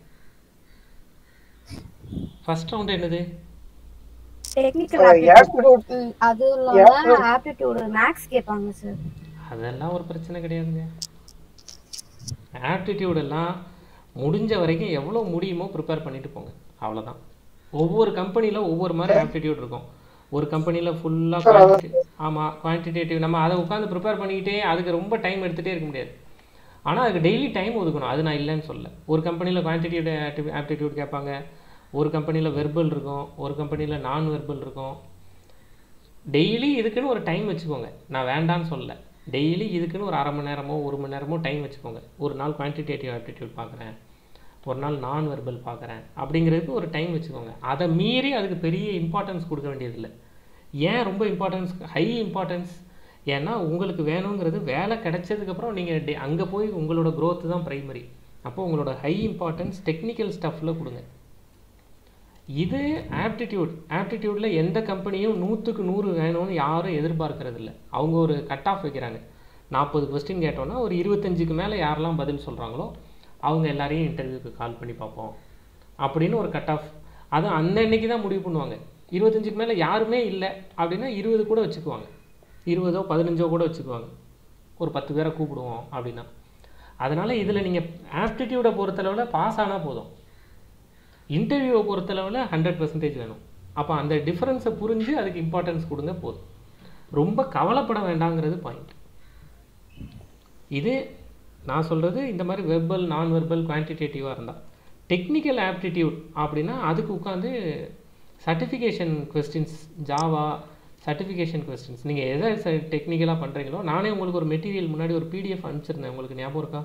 ஃபர்ஸ்ட் ரவுண்ட் என்னது? டெக்னிக்கல் ஆப்டிட்யூட், அது இல்லாம ஆப்டிட்யூட் மேக்ஸ் கேட்பாங்க சார். அதெல்லாம் ஒரு பிரச்சனை கிடையாதுங்க. ஆப்டிடியூட் எல்லாம் முடிஞ்ச வரைக்கும் எவ்வளோ முடியுமோ ப்ரிப்பேர் பண்ணிட்டு போங்க, அவ்வளோதான். ஒவ்வொரு கம்பெனியில் ஒவ்வொரு மாதிரி ஆப்டிடியூட் இருக்கும். ஒரு கம்பெனியில் ஃபுல்லாக குவான்டிடேட்டிவ், நம்ம அதை உட்காந்து ப்ரிப்பேர் பண்ணிக்கிட்டே அதுக்கு ரொம்ப டைம் எடுத்துகிட்டே இருக்க முடியாது. ஆனால் அதுக்கு டெய்லி டைம் ஒதுக்கணும். அது நான் இல்லைன்னு சொல்ல. ஒரு கம்பெனியில் குவான்டிட்டிவ் ஆப்டிடியூட் கேட்பாங்க, ஒரு கம்பெனியில் வெர்பல் இருக்கும், ஒரு கம்பெனியில் நான் வெர்பல் இருக்கும். டெய்லி இதுக்குன்னு ஒரு டைம் வச்சுக்கோங்க. நான் வேண்டான்னு சொல்ல. டெய்லி இதுக்குன்னு ஒரு அரை மணி நேரமோ 1 மணி நேரமோ டைம் வச்சுக்கோங்க. ஒரு நாள் குவான்டிடேட்டிவ் ஆப்டிடியூட் பார்க்குறேன், ஒரு நாள் நான் வெர்பல் பார்க்குறேன் அப்படிங்கிறதுக்கு ஒரு டைம் வச்சுக்கோங்க. அதை மீறி அதுக்கு பெரிய இம்பார்ட்டன்ஸ் கொடுக்க வேண்டியதில்லை. ஏன் ரொம்ப இம்பார்ட்டன்ஸ், ஹை இம்பார்ட்டன்ஸ்? ஏன்னா உங்களுக்கு வேணுங்கிறது வேலை கிடைச்சதுக்கப்புறம் நீங்கள் அங்கே போய் உங்களோட growth தான் ப்ரைமரி. அப்போ உங்களோட ஹை இம்பார்ட்டன்ஸ் டெக்னிக்கல் ஸ்டஃப்பில் கொடுங்க. இது ஆப்டிடியூடில் எந்த கம்பெனியும் 100க்கு 100 வேணும்னு யாரும் எதிர்பார்க்கறது இல்லை. அவங்க ஒரு கட் ஆஃப் வைக்கிறாங்க. 40 கொஸ்டின் கேட்டோன்னா ஒரு 25க்கு மேலே யாரெல்லாம் பதில் சொல்கிறாங்களோ அவங்க எல்லாரையும் இன்டர்வியூக்கு கால் பண்ணி பார்ப்போம் அப்படின்னு ஒரு கட் ஆஃப். அது அன்னைக்கு தான் முடிவு பண்ணுவாங்க. 25க்கு மேலே யாருமே இல்லை அப்படின்னா 20 கூட வச்சுக்குவாங்க, 20ஓ 15ஓ கூட வச்சுக்குவாங்க. ஒரு 10 பேரை கூப்பிடுவோம் அப்படின்னா. அதனால் இதில் நீங்கள் ஆப்டிடியூடை பொறுத்தளவில் பாஸ் ஆனால் போதும். இன்டர்வியூவை பொறுத்தளவில் 100% வேணும். அப்போ அந்த டிஃப்ரென்ஸை புரிஞ்சு அதுக்கு இம்பார்ட்டன்ஸ் கொடுங்க போதும். ரொம்ப கவலைப்பட வேண்டாங்கிறது பாயிண்ட். இது நான் சொல்கிறது இந்த மாதிரி வெர்பல் நான் வெர்பல் குவான்டிடேட்டிவாக இருந்தால். டெக்னிக்கல் ஆப்டிடியூட் அப்படின்னா அதுக்கு உட்காந்து certification questions, Java certification questions, நீங்கள் எதை டெக்னிக்கலாக பண்ணுறீங்களோ, நானே உங்களுக்கு ஒரு மெட்டீரியல் முன்னாடி ஒரு PDF அனுப்பிச்சிருந்தேன், உங்களுக்கு ஞாபகம் இருக்கா?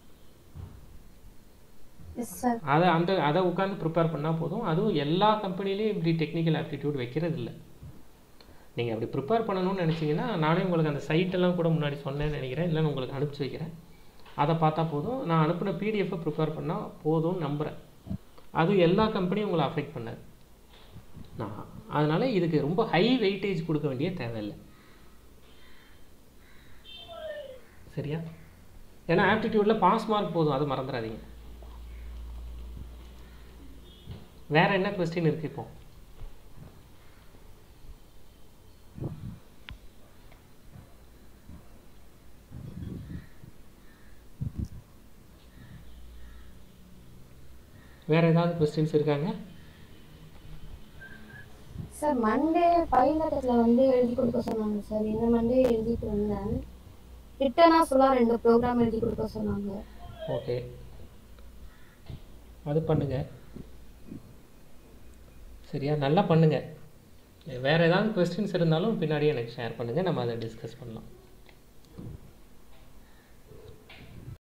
அதை உட்காந்து ப்ரிப்பேர் பண்ணால் போதும். அதுவும் எல்லா கம்பெனிலையும் இப்படி டெக்னிக்கல் ஆப்டிடியூட் வைக்கிறது இல்லை. நீங்கள் அப்படி ப்ரிப்பேர் பண்ணணும்னு நினச்சிங்கன்னா நானே உங்களுக்கு அந்த சைட்டெல்லாம் கூட முன்னாடி சொன்னேன்னு நினைக்கிறேன், இல்லைன்னு உங்களுக்கு அனுப்பிச்சி வைக்கிறேன். அதை பார்த்தா போதும். நான் அனுப்பின PDF ப்ரிப்பேர் பண்ணால் போதும்னு நம்புகிறேன். அது எல்லா கம்பெனியும் உங்களை அஃபெக்ட் பண்ணாது. அதனால் இதுக்கு ரொம்ப ஹை வெயிட்டேஜ் கொடுக்க வேண்டிய தேவையில்லை. சரியா? ஏன்னா ஆப்டிடியூடில் பாஸ் மார்க் போதும், அது மறந்துடாதீங்க. வேறு என்ன கொஸ்டின் இருக்குது இப்போ? வேறு ஏதாவது கொஸ்டின்ஸ் இருக்காங்க? சார் மண்டே பைலட்டில் வந்து எழுதி கொடுக்க சொன்னாங்க சார். இந்த மண்டே எழுதிட்டு வந்தேன். ரிட்டனாக ஃபுல்லாக 2 ப்ரோக்ராம் எழுதி கொடுக்க சொன்னாங்க. ஓகே, அது பண்ணுங்கள். சரியா, நல்லா பண்ணுங்கள். வேறு ஏதாவது கொஸ்டின்ஸ் இருந்தாலும் பின்னாடியே எனக்கு ஷேர் பண்ணுங்கள், நம்ம அதை டிஸ்கஸ் பண்ணலாம்.